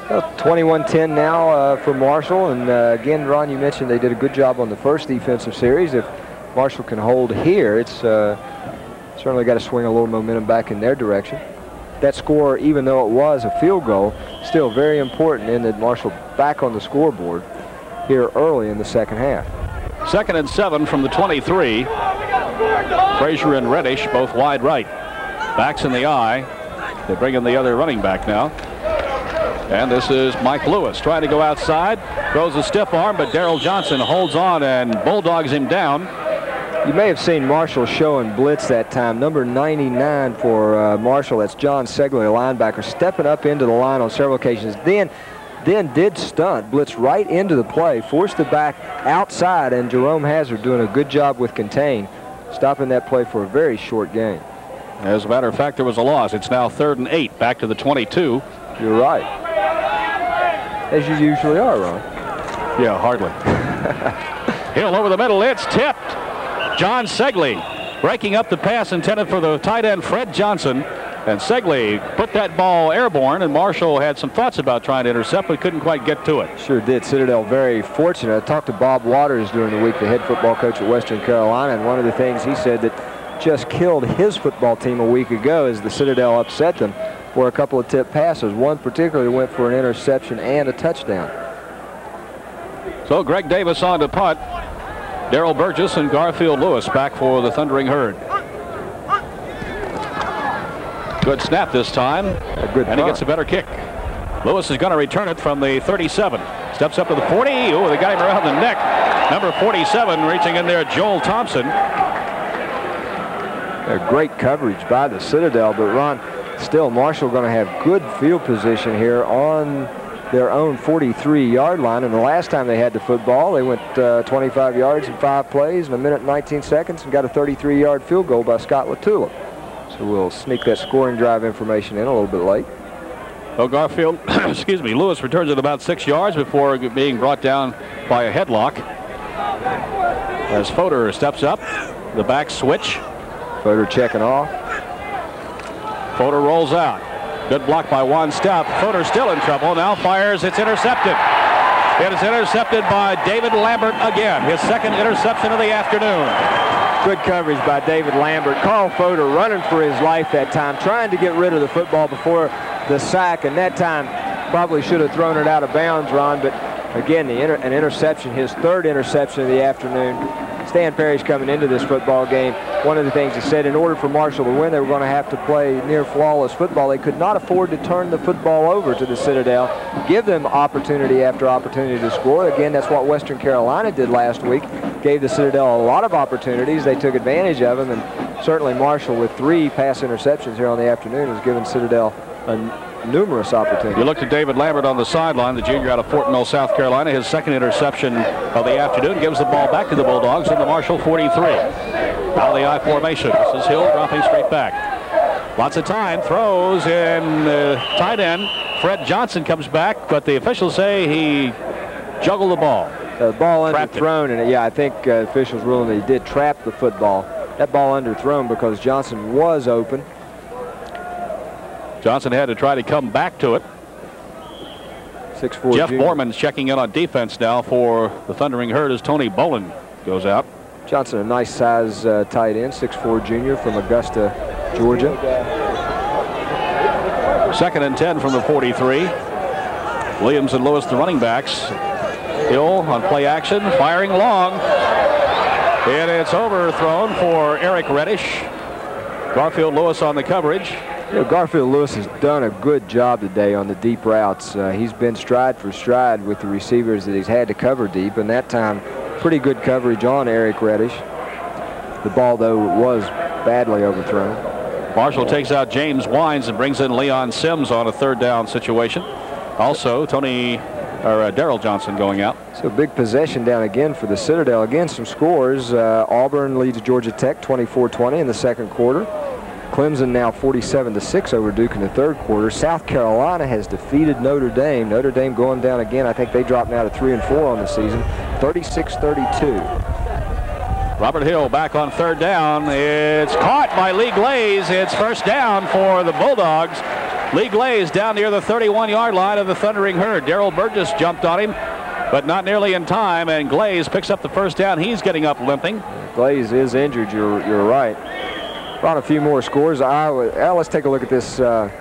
Well, 21-10 now for Marshall. And again, Ron, you mentioned they did a good job on the first defensive series. If Marshall can hold here, it's certainly got to swing a little momentum back in their direction. That score, even though it was a field goal, still very important in that Marshall back on the scoreboard here early in the second half. 2nd and 7 from the 23. Frazier and Reddish both wide right. Backs in the eye. They bring in the other running back now. And this is Mike Lewis trying to go outside. Throws a stiff arm, but Daryl Johnson holds on and bulldogs him down. You may have seen Marshall showing blitz that time. Number 99 for Marshall, that's John Segley, a linebacker, stepping up into the line on several occasions. Then did stunt, blitz right into the play, forced the back outside, and Jerome Hazard doing a good job with contain, stopping that play for a very short gain. As a matter of fact, there was a loss. It's now 3rd and 8, back to the 22. You're right. As you usually are, Ron. Yeah, hardly. Hill over the middle, it's tipped. John Segley breaking up the pass intended for the tight end Fred Johnson. And Segley put that ball airborne, and Marshall had some thoughts about trying to intercept, but couldn't quite get to it. Sure did. Citadel very fortunate. I talked to Bob Waters during the week, the head football coach at Western Carolina, and one of the things he said that just killed his football team a week ago is the Citadel upset them for a couple of tip passes. One particularly went for an interception and a touchdown. So Greg Davis on to punt. Darrell Burgess and Garfield Lewis back for the Thundering Herd. Good snap this time, and he gets a better kick. Lewis is going to return it from the 37. Steps up to the 40. Oh, they got him around the neck. Number 47 reaching in there, Joel Thompson. A great coverage by the Citadel, but Ron, still Marshall going to have good field position here on their own 43-yard line. And the last time they had the football, they went 25 yards in 5 plays in a minute and 19 seconds and got a 33-yard field goal by Scott Latula. So we'll sneak that scoring drive information in a little bit late. Well, Garfield, excuse me, Lewis returns it about 6 yards before being brought down by a headlock. As Fodor steps up, the back switch. Fodor checking off. Fodor rolls out. Good block by Juan Stepp. Fodor still in trouble. Now fires. It's intercepted. It is intercepted by David Lambert again. His 2nd interception of the afternoon. Good coverage by David Lambert. Carl Fodor running for his life that time, trying to get rid of the football before the sack, and that time probably should have thrown it out of bounds, Ron, but again, an interception, his 3rd interception of the afternoon. Stan Parrish coming into this football game, one of the things he said, in order for Marshall to win, they were going to have to play near flawless football. They could not afford to turn the football over to the Citadel, give them opportunity after opportunity to score. Again, that's what Western Carolina did last week. Gave the Citadel a lot of opportunities. They took advantage of them, and certainly Marshall, with 3 pass interceptions here on the afternoon, has given Citadel numerous opportunities. You looked at David Lambert on the sideline, the junior out of Fort Mill, South Carolina. His 2nd interception of the afternoon gives the ball back to the Bulldogs in the Marshall 43. Out of the I formation. This is Hill dropping straight back. Lots of time. Throws in tight end. Fred Johnson comes back, but the officials say he juggled the ball. The ball underthrown, and yeah, I think officials ruling that he did trap the football. That ball underthrown because Johnson was open. Johnson had to try to come back to it. 6'4" Jeff junior. Borman's checking in on defense now for the Thundering Herd as Tony Bolin goes out. Johnson, a nice size tight end, 6'4" junior from Augusta, Georgia. 2nd and 10 from the 43. Williams and Lewis, the running backs. Hill on play action, firing long. And it's overthrown for Eric Reddish. Garfield Lewis on the coverage. You know, Garfield Lewis has done a good job today on the deep routes. He's been stride for stride with the receivers that he's had to cover deep, and that time pretty good coverage on Eric Reddish. The ball, though, was badly overthrown. Marshall takes out James Wines and brings in Leon Sims on a 3rd down situation. Also, Daryl Johnson going out. So big possession down again for the Citadel. Again, some scores. Auburn leads Georgia Tech 24-20 in the 2nd quarter. Clemson now 47-6 over Duke in the 3rd quarter. South Carolina has defeated Notre Dame. Notre Dame going down again. I think they dropped now to 3-4 on the season. 36-32. Robert Hill back on 3rd down. It's caught by Lee Glaze. It's 1st down for the Bulldogs. Lee Glaze down near the 31-yard line of the Thundering Herd. Darrell Burgess jumped on him, but not nearly in time, and Glaze picks up the first down. He's getting up limping. Glaze is injured, you're right. Brought a few more scores. Let's take a look at this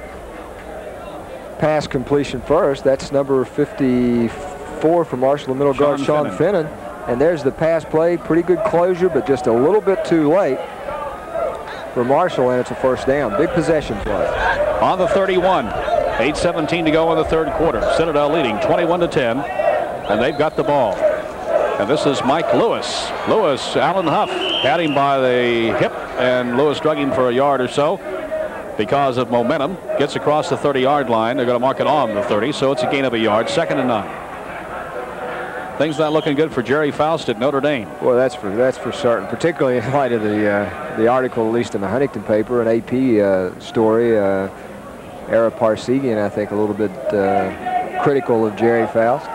pass completion first. That's number 54 for Marshall, the middle guard, Sean Finnan. And there's the pass play. Pretty good closure, but just a little bit too late for Marshall, and it's a first down. Big possession play. On the 31, 8:17 to go in the third quarter. Citadel leading 21-10, and they've got the ball. And this is Mike Lewis. Alan Huff had him by the hip, and Lewis drug him for a yard or so because of momentum. Gets across the 30-yard line. They're going to mark it on the 30, so it's a gain of a yard. 2nd and 9. Things not looking good for Jerry Faust at Notre Dame. Well, that's for certain, particularly in light of the article, at least in the Huntington paper, an AP story. Ara Parsegian, I think, a little bit critical of Jerry Faust.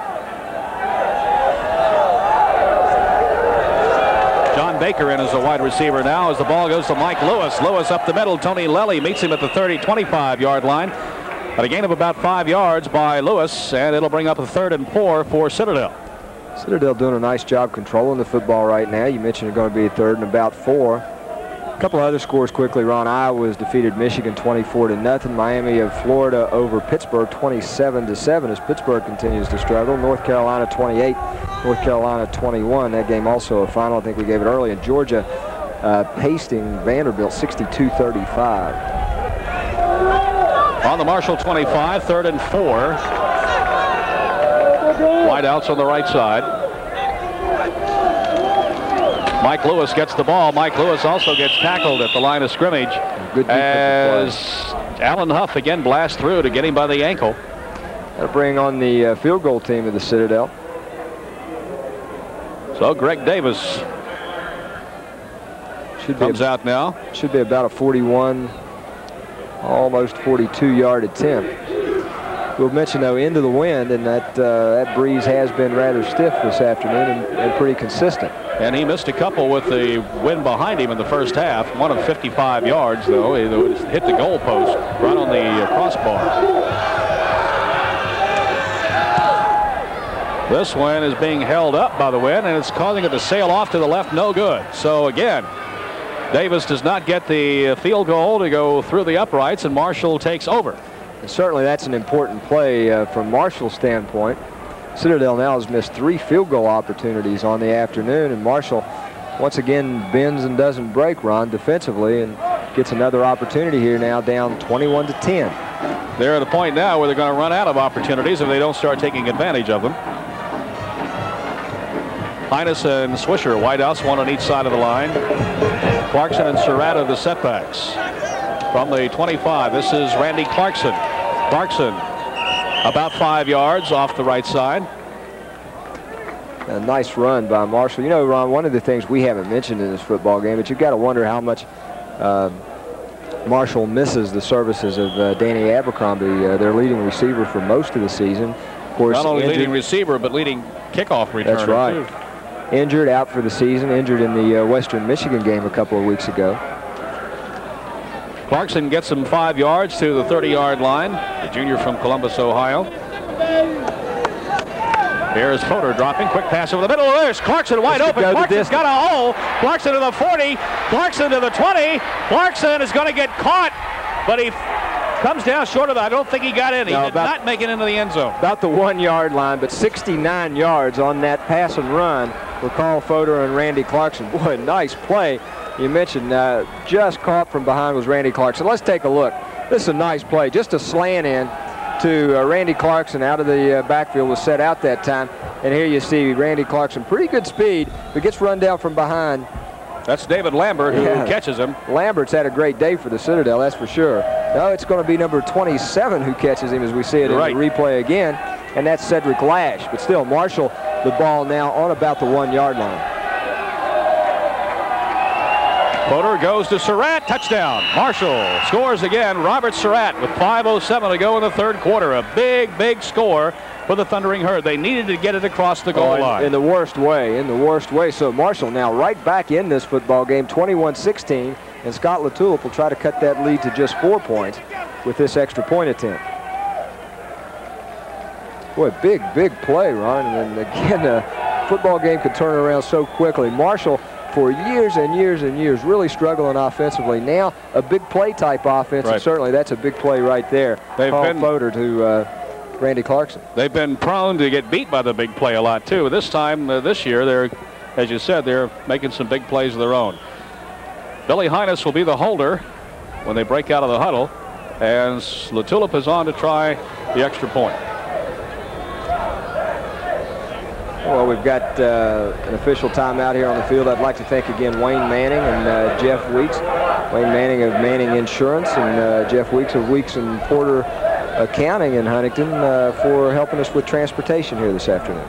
John Baker in as a wide receiver now as the ball goes to Mike Lewis. Lewis up the middle. Tony Lelly meets him at the 25-yard line. At a gain of about 5 yards by Lewis, and it'll bring up a 3rd and 4 for Citadel. Citadel doing a nice job controlling the football right now. You mentioned it's going to be a 3rd and about 4. A couple other scores quickly. Ron, Iowa's defeated Michigan 24-0. Miami of Florida over Pittsburgh 27-7 as Pittsburgh continues to struggle. North Carolina 28, North Carolina 21. That game also a final. I think we gave it early. And Georgia pasting Vanderbilt 62-35. On the Marshall 25, 3rd and 4. Wide outs on the right side. Mike Lewis gets the ball. Mike Lewis also gets tackled at the line of scrimmage as Alan Huff again blasts through to get him by the ankle. That'll bring on the field goal team of the Citadel. So Greg Davis comes out now. Should be about a 41, almost 42-yard attempt. We'll mention, though, into the wind, and that breeze has been rather stiff this afternoon and pretty consistent. And he missed a couple with the wind behind him in the first half. One of 55 yards, though. He hit the goal post right on the crossbar. This one is being held up by the wind, and it's causing it to sail off to the left. No good. So, again, Davis does not get the field goal to go through the uprights, and Marshall takes over. And certainly that's an important play from Marshall's standpoint. Citadel now has missed 3 field goal opportunities on the afternoon, and Marshall once again bends and doesn't break, Ron, defensively, and gets another opportunity here now, down 21-10. They're at a point now where they're going to run out of opportunities if they don't start taking advantage of them. Hines and Swisher, wideouts, one on each side of the line. Clarkson and Surratt are the setbacks. From the 25, this is Randy Clarkson. Clarkson about 5 yards off the right side. A nice run by Marshall. You know, Ron, one of the things we haven't mentioned in this football game, but you've got to wonder how much Marshall misses the services of Danny Abercrombie, their leading receiver for most of the season. Of course, not only leading receiver, but leading kickoff returner. That's right. Too. Injured, out for the season, injured in the Western Michigan game a couple of weeks ago. Clarkson gets him 5 yards to the 30-yard line. The junior from Columbus, Ohio. Here's Fodor dropping. Quick pass over the middle. There's Clarkson wide open. Clarkson's got a hole. Clarkson to the 40. Clarkson to the 20. Clarkson is going to get caught, but he comes down short of that. I don't think he got in. He did not make it into the end zone. About the 1-yard line, but 69 yards on that pass and run for Carl Fodor and Randy Clarkson. Boy, nice play. You mentioned just caught from behind was Randy Clarkson. Let's take a look. This is a nice play. Just a slant in to Randy Clarkson out of the backfield was set out that time. And here you see Randy Clarkson, pretty good speed, but gets run down from behind. That's David Lambert who catches him. Lambert's had a great day for the Citadel, that's for sure. Now it's going to be number 27 who catches him as we see it in the replay again. And that's Cedric Lash. But still, Marshall, the ball now on about the 1-yard line. Fodor goes to Surratt, touchdown. Marshall scores again. Robert Surratt with 5:07 to go in the third quarter. A big, big score for the Thundering Herd. They needed to get it across the goal line. In the worst way, So Marshall now right back in this football game, 21-16. and Scott LaTulip will try to cut that lead to just 4 points with this extra point attempt. Boy, big play, Ron, and again, a football game could turn around so quickly. Marshall, for years and years and years, really struggling offensively. Now, a big play type offense, and certainly that's a big play right there. Carl Fodor to Randy Clarkson. They've been prone to get beat by the big play a lot, too. This time, this year, they're, as you said, they're making some big plays of their own. Billy Hines will be the holder when they break out of the huddle, and LaTulip is on to try the extra point. Well, we've got an official timeout here on the field. I'd like to thank again Wayne Manning and Jeff Weeks. Wayne Manning of Manning Insurance and Jeff Weeks of Weeks and Porter Accounting in Huntington for helping us with transportation here this afternoon.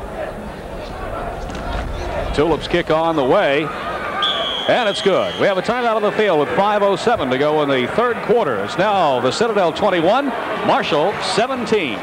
Tulip's kick on the way, and it's good. We have a timeout on the field with 5:07 to go in the third quarter. It's now the Citadel 21, Marshall 17.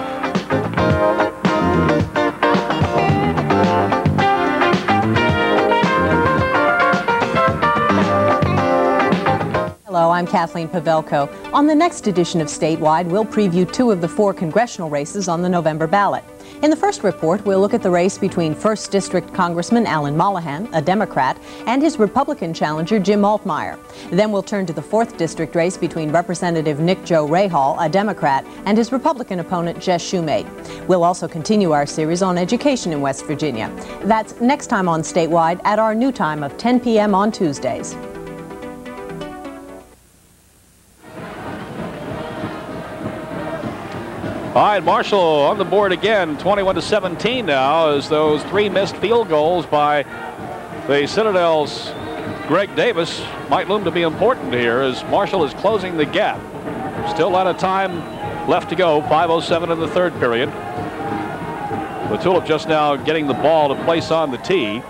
Hello, I'm Kathleen Pavelko. On the next edition of Statewide, we'll preview 2 of the 4 congressional races on the November ballot. In the first report, we'll look at the race between 1st District Congressman Alan Mollahan, a Democrat, and his Republican challenger Jim Altmaier. Then we'll turn to the 4th District race between Representative Nick Joe Rahal, a Democrat, and his Republican opponent Jess Shumate. We'll also continue our series on education in West Virginia. That's next time on Statewide at our new time of 10 p.m. on Tuesdays. All right, Marshall on the board again, 21-17 now, as those 3 missed field goals by the Citadel's Greg Davis might loom to be important here as Marshall is closing the gap. Still a lot of time left to go, 5:07 in the third period. LaTulip just now getting the ball to place on the tee.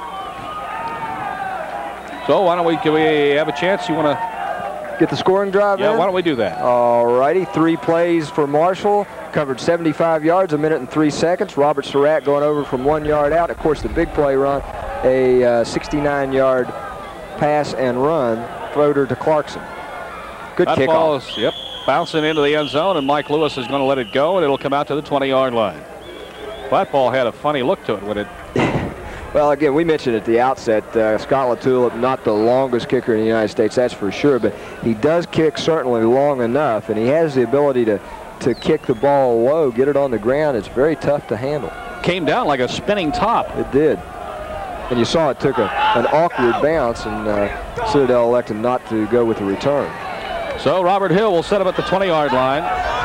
So why don't we, can we have a chance? You want to get the scoring drive in? Why don't we do that? All righty, 3 plays for Marshall. Covered 75 yards, 1 minute and 3 seconds. Robert Surratt going over from 1 yard out. Of course, the big play run, a 69-yard pass and run, Fodor to Clarkson. Good that kickoff. Ball is, bouncing into the end zone, and Mike Lewis is going to let it go, and it'll come out to the 20-yard line. That ball had a funny look to it when it... Well, again, we mentioned at the outset, Scott LaTulip, not the longest kicker in the United States, that's for sure, but he does kick certainly long enough, and he has the ability to kick the ball low, get it on the ground. It's very tough to handle. Came down like a spinning top. It did. And you saw it took an awkward bounce, and Citadel elected not to go with the return. So Robert Hill will set him at the 20-yard line.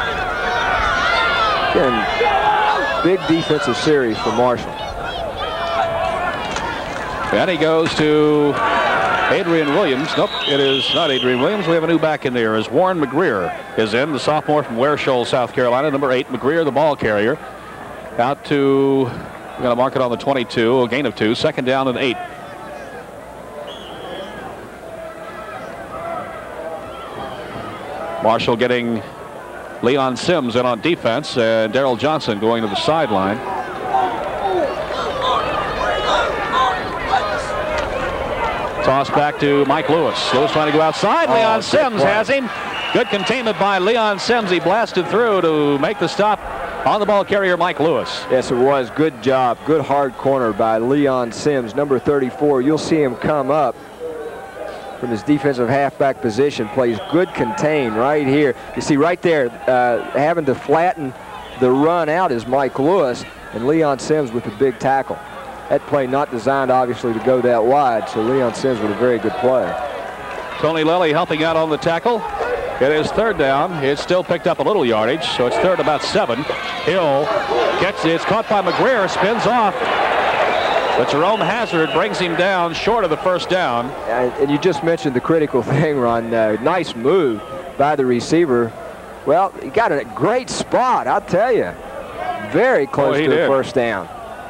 Again, big defensive series for Marshall. And he goes to Adrian Williams. Nope, it is not Adrian Williams. We have a new back in there as Warren McGreer is in, the sophomore from Ware Shoals, South Carolina. Number 8, McGreer, the ball carrier. Out to, we're going to mark it on the 22, a gain of 2, 2nd down and 8. Marshall getting Leon Sims in on defense, and Darrell Johnson going to the sideline. Toss back to Mike Lewis. Lewis trying to go outside. Leon Sims has him. Good containment by Leon Sims. He blasted through to make the stop on the ball carrier, Mike Lewis. Yes, it was. Good job. Good hard corner by Leon Sims, number 34. You'll see him come up from his defensive halfback position. Plays good contain right here. You see right there, having to flatten the run out is Mike Lewis, and Leon Sims with the big tackle. That play not designed, obviously, to go that wide, so Leon Sims with a very good play. Tony Lely helping out on the tackle. It is 3rd down. It's still picked up a little yardage, so it's 3rd about 7. Hill gets it. It's caught by McGreer, spins off. But Jerome Hazard brings him down short of the 1st down. And you just mentioned the critical thing, Ron. Nice move by the receiver. Well, he got a great spot, I'll tell you. Very close to the 1st down.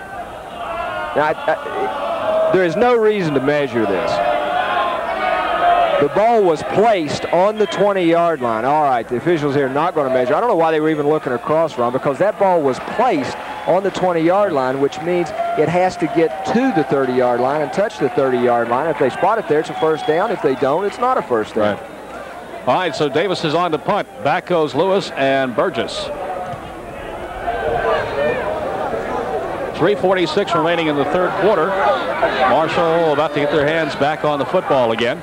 Now, there is no reason to measure this. The ball was placed on the 20-yard line. All right, the officials here are not going to measure. I don't know why they were even looking across, Ron, because that ball was placed on the 20-yard line, which means it has to get to the 30-yard line and touch the 30-yard line. If they spot it there, it's a first down. If they don't, it's not a first down. Right. All right, so Davis is on to punt. Back goes Lewis and Burgess. 3:46 remaining in the third quarter. Marshall about to get their hands back on the football again.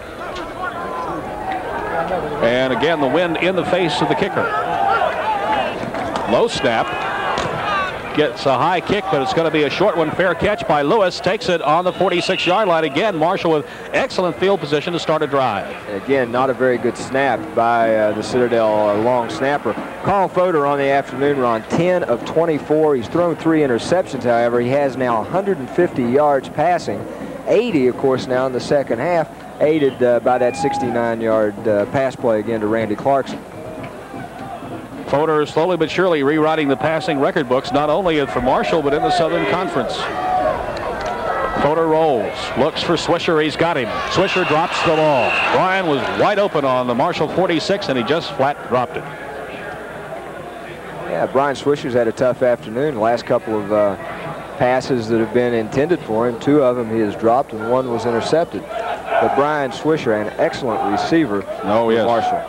And again, the wind in the face of the kicker. Low snap. Gets a high kick, but it's going to be a short one. Fair catch by Lewis. Takes it on the 46-yard line. Again, Marshall with excellent field position to start a drive. Again, not a very good snap by the Citadel long snapper. Carl Fodor on the afternoon run, 10 of 24. He's thrown 3 interceptions, however. He has now 150 yards passing. 80, of course, now in the second half, aided by that 69-yard pass play again to Randy Clarkson. Fodor slowly but surely rewriting the passing record books, not only for Marshall, but in the Southern Conference. Fodor rolls, looks for Swisher. He's got him. Swisher drops the ball. Bryan was wide open on the Marshall 46, and he just flat dropped it. Yeah, Brian Swisher's had a tough afternoon. The last couple of passes that have been intended for him, 2 of them he has dropped, and 1 was intercepted. But Brian Swisher, an excellent receiver for Marshall.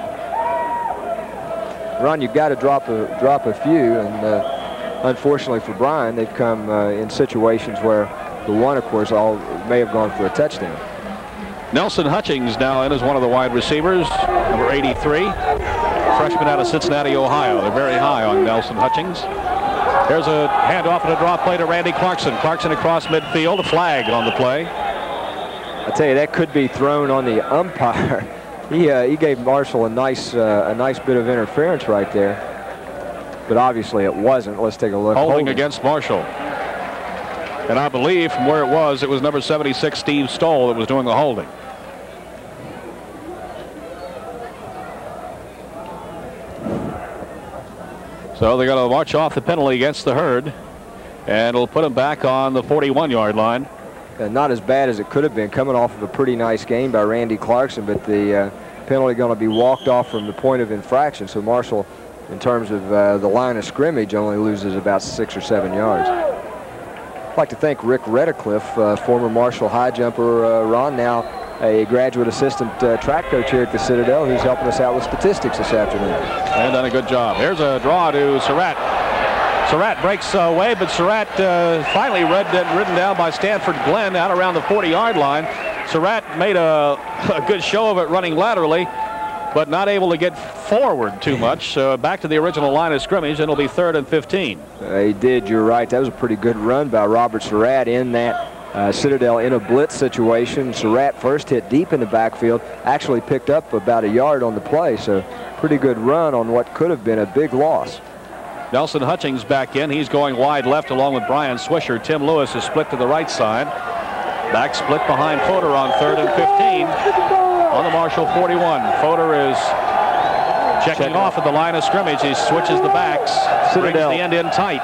Ron, you've got to drop a few, and unfortunately for Brian, they've come in situations where the one, of course, may have gone for a touchdown. Nelson Hutchings now in as one of the wide receivers, number 83, freshman out of Cincinnati, Ohio. They're very high on Nelson Hutchings. There's a handoff and a draw play to Randy Clarkson. Clarkson across midfield, a flag on the play. I tell you, that could be thrown on the umpire. He gave Marshall a nice bit of interference right there, but obviously it wasn't. Let's take a look. Holding against Marshall. And I believe from where it was number 76, Steve Stoll, that was doing the holding. So they're going to march off the penalty against the Herd, and it'll put them back on the 41-yard line. Not as bad as it could have been, coming off of a pretty nice game by Randy Clarkson, but the penalty going to be walked off from the point of infraction. So Marshall, in terms of the line of scrimmage, only loses about 6 or 7 yards. I'd like to thank Rick Redicliffe, former Marshall high jumper, Ron, now a graduate assistant track coach here at the Citadel, who's helping us out with statistics this afternoon. And done a good job. Here's a draw to Surratt. Surratt breaks away, but Surratt finally ridden down by Stanford Glenn out around the 40-yard line. Surratt made a good show of it running laterally, but not able to get forward too much. So back to the original line of scrimmage, and it'll be 3rd and 15. He did, you're right. That was a pretty good run by Robert Surratt in that Citadel in a blitz situation. Surratt first hit deep in the backfield, actually picked up about a yard on the play, so pretty good run on what could have been a big loss. Nelson Hutchings back in. He's going wide left along with Brian Swisher. Tim Lewis is split to the right side. Back split behind Fodor on 3rd and 15 on the Marshall 41. Fodor is checking off at the line of scrimmage. He switches the backs. Citadel. Brings the end in tight.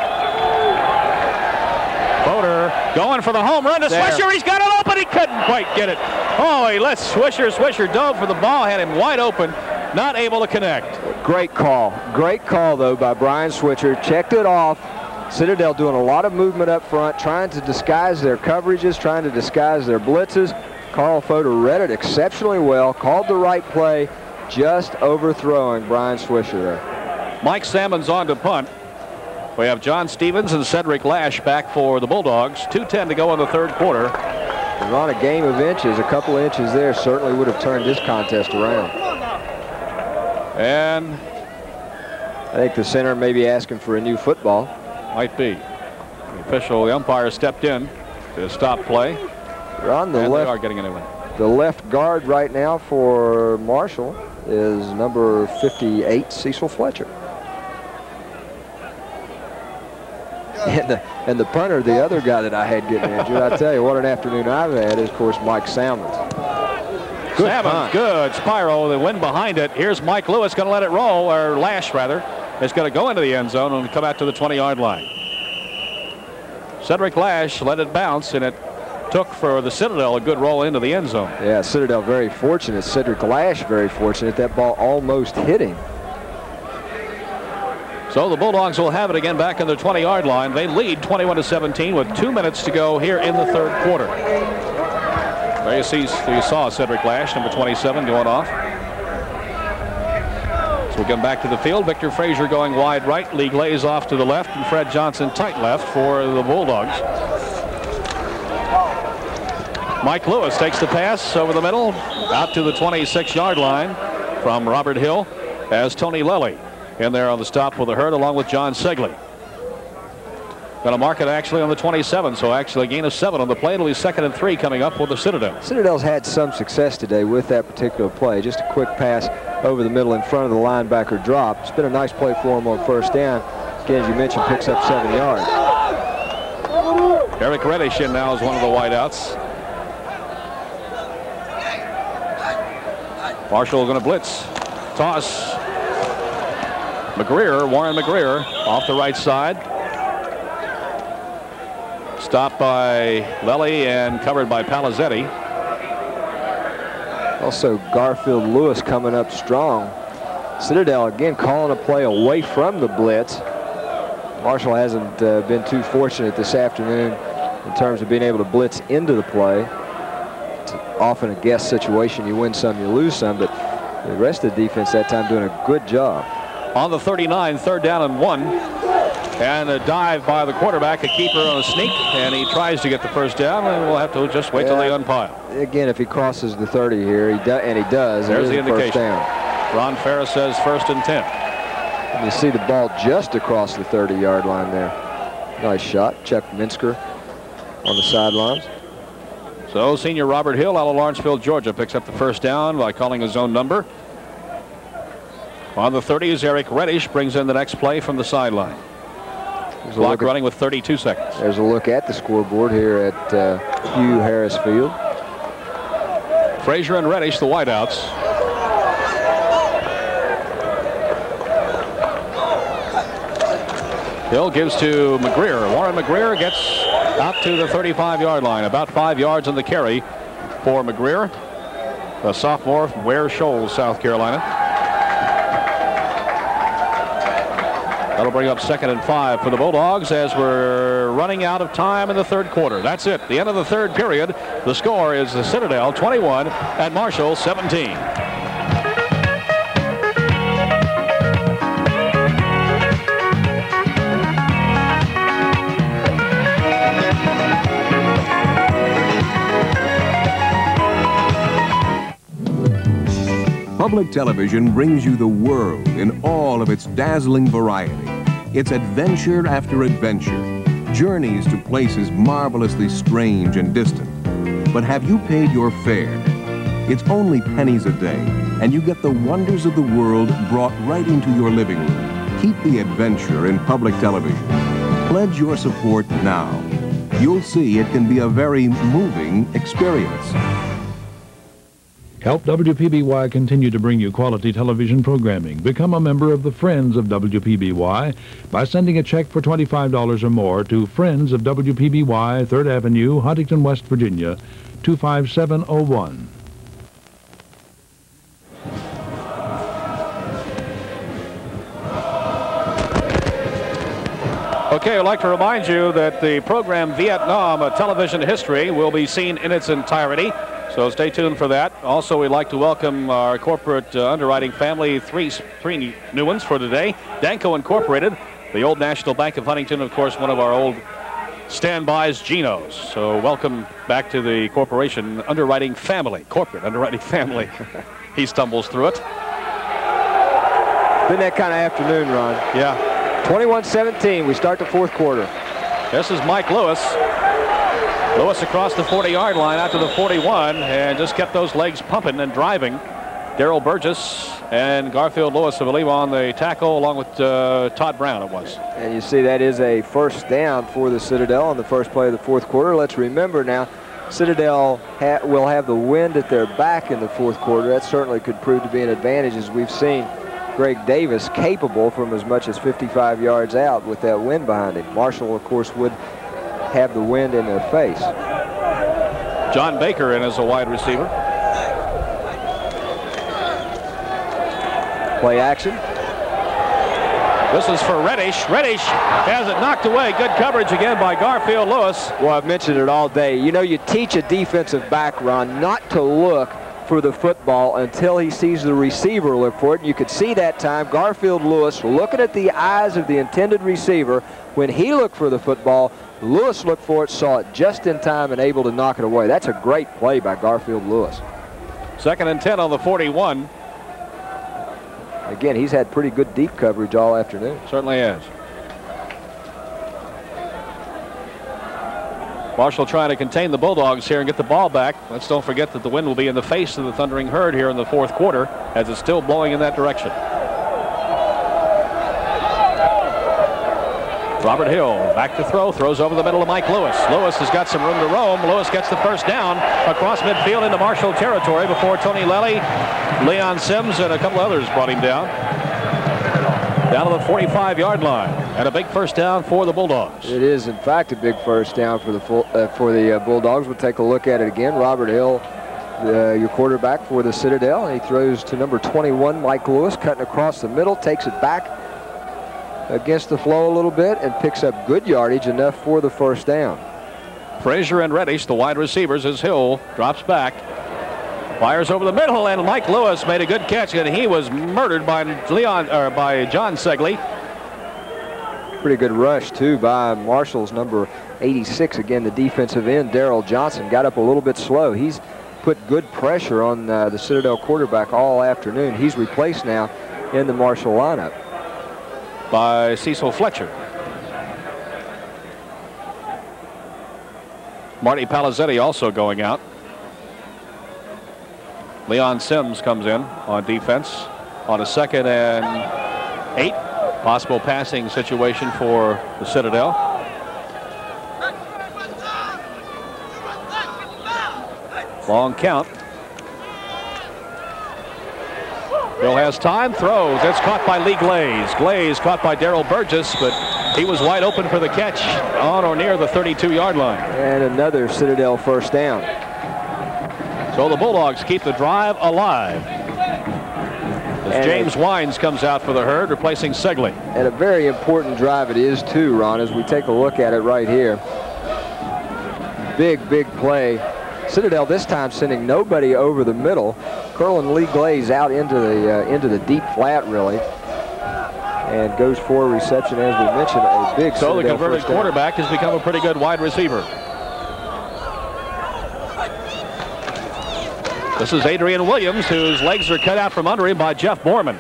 Fodor going for the home run to Swisher. He's got it open. He couldn't quite get it. Oh, he lets Swisher. Swisher dove for the ball. Had him wide open. Not able to connect. Great call. Great call, though, by Brian Swisher. Checked it off. Citadel doing a lot of movement up front, trying to disguise their coverages, trying to disguise their blitzes. Carl Fodor read it exceptionally well, called the right play, just overthrowing Brian Swisher there. Mike Salmon's on to punt. We have John Stevens and Cedric Lash back for the Bulldogs. 2:10 to go in the third quarter. We're on a game of inches. A couple of inches there certainly would have turned this contest around. And I think the center may be asking for a new football. Might be. The umpire stepped in to stop play. They're on the and left. They are getting a new one. The left guard right now for Marshall is number 58, Cecil Fletcher. And the punter, the other guy that I had getting injured, I tell you what an afternoon I've had is, of course, Mike Salmons. Salmons, good. Spyro, the wind behind it. Here's Mike Lewis going to let it roll, or Lash rather. It's going to go into the end zone and come out to the 20-yard line. Cedric Lash let it bounce, and it took for the Citadel a good roll into the end zone. Yeah, Citadel very fortunate. Cedric Lash very fortunate. That ball almost hit him. So the Bulldogs will have it again back in the 20-yard line. They lead 21-17 with 2 minutes to go here in the third quarter. There you saw Cedric Lash, number 27, going off. So we'll come back to the field. Victor Frazier going wide right. Lee Glaze off to the left, and Fred Johnson tight left for the Bulldogs. Mike Lewis takes the pass over the middle, out to the 26-yard line from Robert Hill, as Tony Lely in there on the stop with the hurt, along with John Segley. Going to mark it actually on the 27, so actually a gain of 7 on the play. It'll be 2nd and 3 coming up with the Citadel. Citadel's had some success today with that particular play. Just a quick pass over the middle in front of the linebacker drop. It's been a nice play for him on first down. Again, as you mentioned, picks up 7 yards. Eric Reddish in now is one of the wideouts. Marshall going to blitz. Toss. Warren McGreer off the right side. Stopped by Lely and covered by Palizzetti. Also Garfield Lewis coming up strong. Citadel again calling a play away from the blitz. Marshall hasn't been too fortunate this afternoon in terms of being able to blitz into the play. It's often a guess situation. You win some, you lose some, but the rest of the defense that time doing a good job. On the 39, 3rd down and 1. And a dive by the quarterback, a keeper on a sneak, and he tries to get the first down, and we'll have to just wait till they unpile. Again, if he crosses the 30 here, he does. There's the indication. First down. Ron Ferris says 1st and 10. And you see the ball just across the 30-yard line there. Nice shot. Chuck Minsker on the sidelines. So senior Robert Hill out of Lawrenceville, Georgia, picks up the first down by calling his own number. On the 30s, Eric Reddish brings in the next play from the sideline. Clock running with 32 seconds. There's a look at the scoreboard here at Hugh Harris Field. Frazier and Reddish, the wideouts. Hill gives to McGreer. Warren McGreer gets out to the 35-yard line. About 5 yards on the carry for McGreer, a sophomore from Ware Shoals, South Carolina. That'll bring up 2nd and 5 for the Bulldogs as we're running out of time in the third quarter. That's it. The end of the third period. The score is the Citadel 21 and Marshall 17. Public television brings you the world in all of its dazzling variety. It's adventure after adventure, journeys to places marvelously strange and distant. But have you paid your fare? It's only pennies a day, and you get the wonders of the world brought right into your living room. Keep the adventure in public television. Pledge your support now. You'll see it can be a very moving experience. Help WPBY continue to bring you quality television programming. Become a member of the Friends of WPBY by sending a check for $25 or more to Friends of WPBY, 3rd Avenue, Huntington, West Virginia, 25701. Okay, I'd like to remind you that the program Vietnam, a television history, will be seen in its entirety. So stay tuned for that. Also, we'd like to welcome our corporate underwriting family, three new ones for today. Danco Incorporated, the Old National Bank of Huntington, of course, one of our old standbys, Geno's. So welcome back to the corporation underwriting family, corporate underwriting family. He stumbles through it. Been that kind of afternoon, Ron. Yeah. 21-17, we start the fourth quarter. This is Mike Lewis. Lewis across the 40-yard line out to the 41 and just kept those legs pumping and driving. Darrell Burgess and Garfield Lewis, I believe, on the tackle, along with Todd Brown it was. And you see that is a first down for the Citadel on the first play of the fourth quarter. Let's remember now, Citadel will have the wind at their back in the fourth quarter. That certainly could prove to be an advantage, as we've seen Greg Davis capable from as much as 55 yards out with that wind behind him. Marshall, of course, would have the wind in their face. John Baker in as a wide receiver. Play action. This is for Reddish. Reddish has it knocked away. Good coverage again by Garfield Lewis. Well, I've mentioned it all day. You know, you teach a defensive back, Ron, not to look for the football until he sees the receiver look for it. And you could see that time Garfield Lewis looking at the eyes of the intended receiver. When he looked for the football, Lewis looked for it, saw it just in time, and able to knock it away. That's a great play by Garfield Lewis. 2nd and 10 on the 41. Again, he's had pretty good deep coverage all afternoon. Certainly has. Marshall trying to contain the Bulldogs here and get the ball back. Let's don't forget that the wind will be in the face of the Thundering Herd here in the 4th quarter as it's still blowing in that direction. Robert Hill back to throw, throws over the middle of Mike Lewis. Lewis has got some room to roam. Lewis gets the first down across midfield into Marshall territory before Tony Lally, Leon Sims, and a couple others brought him down to the 45-yard line, and a big first down for the Bulldogs. It is, in fact, a big first down for the Bulldogs. We'll take a look at it again. Robert Hill, your quarterback for the Citadel, and he throws to number 21, Mike Lewis, cutting across the middle, takes it back against the flow a little bit and picks up good yardage, enough for the first down. Frazier and Reddish, the wide receivers, as Hill drops back, fires over the middle, and Mike Lewis made a good catch, and he was murdered by John Segley. Pretty good rush too by Marshall's number 86. Again, the defensive end, Daryl Johnson, got up a little bit slow. He's put good pressure on the Citadel quarterback all afternoon. He's replaced now in the Marshall lineup by Cecil Fletcher. Marty Palizzetti also going out. Leon Sims comes in on defense on a 2nd and 8. Possible passing situation for the Citadel. Long count. Bill has time, throws. It's caught by Lee Glaze. Glaze caught by Darrell Burgess, but he was wide open for the catch on or near the 32-yard line. And another Citadel first down. So the Bulldogs keep the drive alive as James Wines comes out for the Herd, replacing Segley. And a very important drive it is too, Ron, as we take a look at it right here. Big play. Citadel this time sending nobody over the middle. Curling Lee Glaze out into the deep flat, really, and goes for a reception, as we mentioned, a big. So the converted quarterback has become a pretty good wide receiver. This is Adrian Williams, whose legs are cut out from under him by Jeff Borman.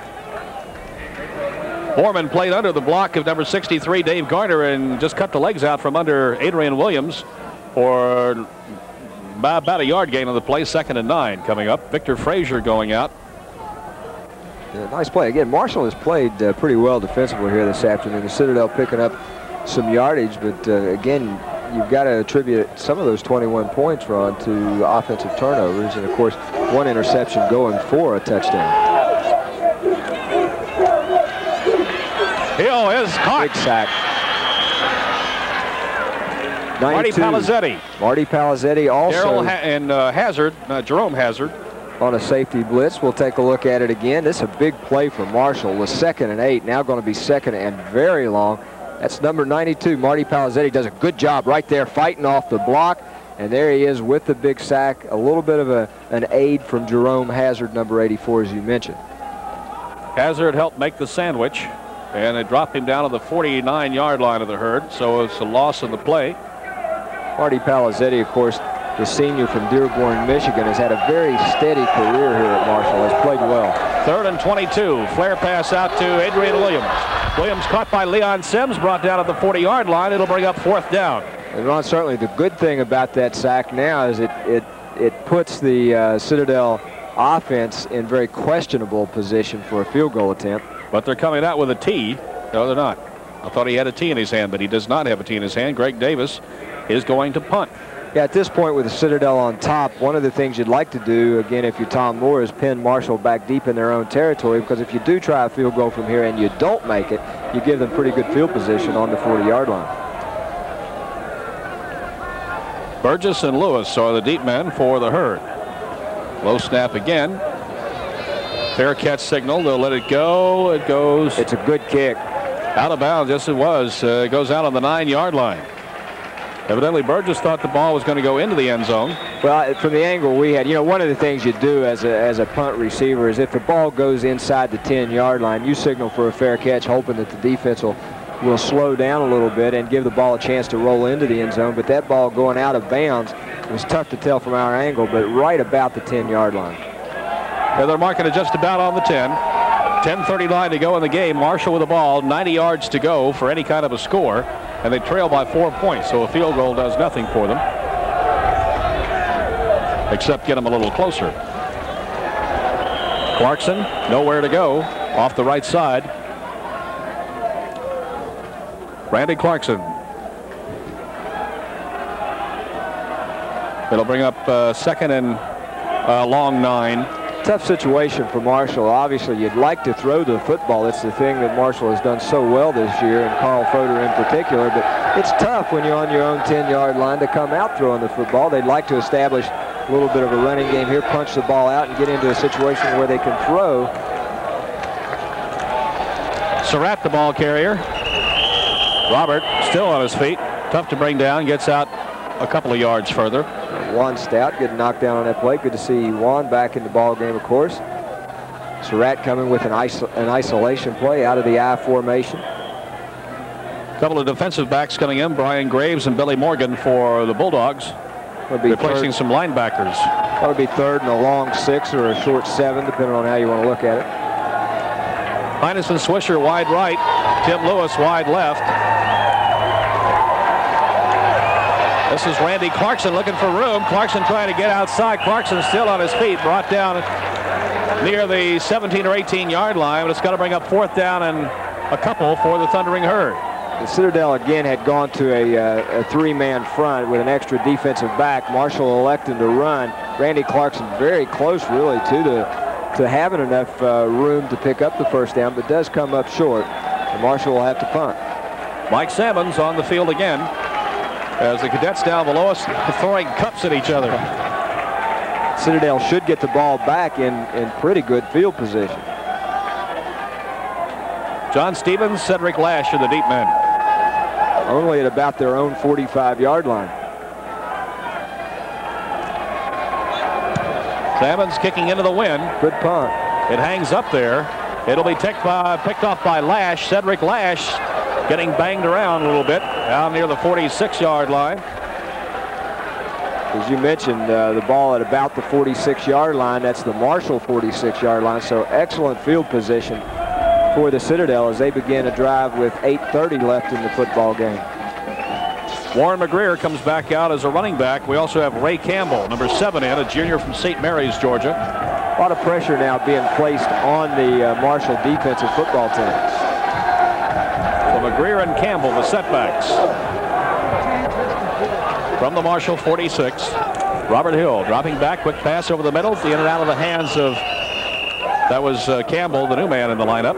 Borman played under the block of number 63, Dave Garner, and just cut the legs out from under Adrian Williams for about a yard gain on the play. 2nd and 9 coming up. Victor Frazier going out. Yeah, nice play. Again, Marshall has played pretty well defensively here this afternoon. The Citadel picking up some yardage, but again, you've got to attribute some of those 21 points, Ron, to offensive turnovers, and of course, one interception going for a touchdown. Hill is caught. Big sack. Marty Palizzetti. Marty Palizzetti also. Jerome Hazard. On a safety blitz. We'll take a look at it again. This is a big play for Marshall. The 2nd and 8, now going to be 2nd and very long. That's number 92, Marty Palizzetti, does a good job right there fighting off the block. And there he is with the big sack. A little bit of an aid from Jerome Hazard, number 84, as you mentioned. Hazard helped make the sandwich, and it dropped him down to the 49-yard line of the Herd, so it's a loss in the play. Marty Palizzetti, of course, the senior from Dearborn, Michigan, has had a very steady career here at Marshall, has played well. 3rd and 22, flare pass out to Adrian Williams. Williams caught by Leon Sims, brought down at the 40-yard line. It'll bring up 4th down. And Ron, certainly the good thing about that sack now is it puts the Citadel offense in very questionable position for a field goal attempt. But they're coming out with a tee. No, they're not. I thought he had a tee in his hand, but he does not have a tee in his hand. Greg Davis is going to punt. Yeah, at this point with the Citadel on top, one of the things you'd like to do, again, if you're Tom Moore, is pin Marshall back deep in their own territory, because if you do try a field goal from here and you don't make it, you give them pretty good field position on the 40-yard line. Burgess and Lewis are the deep men for the Herd. Low snap again. Fair catch signal. They'll let it go. It goes. It's a good kick. Out of bounds, yes it was. Goes out on the 9-yard line. Evidently Burgess thought the ball was going to go into the end zone. Well, from the angle we had, one of the things you do as a punt receiver is if the ball goes inside the 10-yard line, you signal for a fair catch, hoping that the defense will slow down a little bit and give the ball a chance to roll into the end zone. But that ball going out of bounds was tough to tell from our angle, but right about the 10-yard line. Yeah, they're marking it just about on the 10. 10:39 to go in the game. Marshall with the ball, 90 yards to go for any kind of a score, and they trail by 4 points, so a field goal does nothing for them, except get them a little closer. Clarkson, nowhere to go, off the right side. Randy Clarkson. It'll bring up second and long 9. Tough situation for Marshall. Obviously, you'd like to throw the football. It's the thing that Marshall has done so well this year, and Carl Fodor in particular. But it's tough when you're on your own 10-yard line to come out throwing the football. They'd like to establish a little bit of a running game here, punch the ball out, and get into a situation where they can throw. Surratt, the ball carrier. Robert still on his feet. Tough to bring down. Gets out a couple of yards further. Juan Stout getting knocked down on that play. Good to see Juan back in the ball game, of course. Surratt coming with an isolation play out of the I formation. A couple of defensive backs coming in, Brian Graves and Billy Morgan for the Bulldogs. Replacing some linebackers. That'll be third and a long 6 or a short 7, depending on how you want to look at it. Heinesen Swisher wide right. Tim Lewis wide left. This is Randy Clarkson looking for room. Clarkson trying to get outside. Clarkson still on his feet, brought down near the 17 or 18-yard line, but it's got to bring up 4th down and a couple for the Thundering Herd. The Citadel again had gone to a 3-man front with an extra defensive back. Marshall electing to run. Randy Clarkson very close really to having enough room to pick up the first down, but does come up short. And Marshall will have to punt. Mike Salmons on the field again, as the cadets down below us throwing cups at each other. Citadel should get the ball back in pretty good field position. John Stevens, Cedric Lash are the deep men. Only at about their own 45-yard line. Salmons kicking into the wind. Good punt. It hangs up there. It'll be picked off by Lash. Cedric Lash getting banged around a little bit down near the 46-yard line. As you mentioned, the ball at about the 46-yard line. That's the Marshall 46-yard line. So excellent field position for the Citadel as they begin a drive with 8:30 left in the football game. Warren McGreer comes back out as a running back. We also have Ray Campbell, number 7 in, a junior from St. Mary's, Georgia. A lot of pressure now being placed on the Marshall defensive football team. So McGreer and Campbell, the setbacks. From the Marshall 46, Robert Hill dropping back, quick pass over the middle, in and out of the hands of, that was Campbell, the new man in the lineup.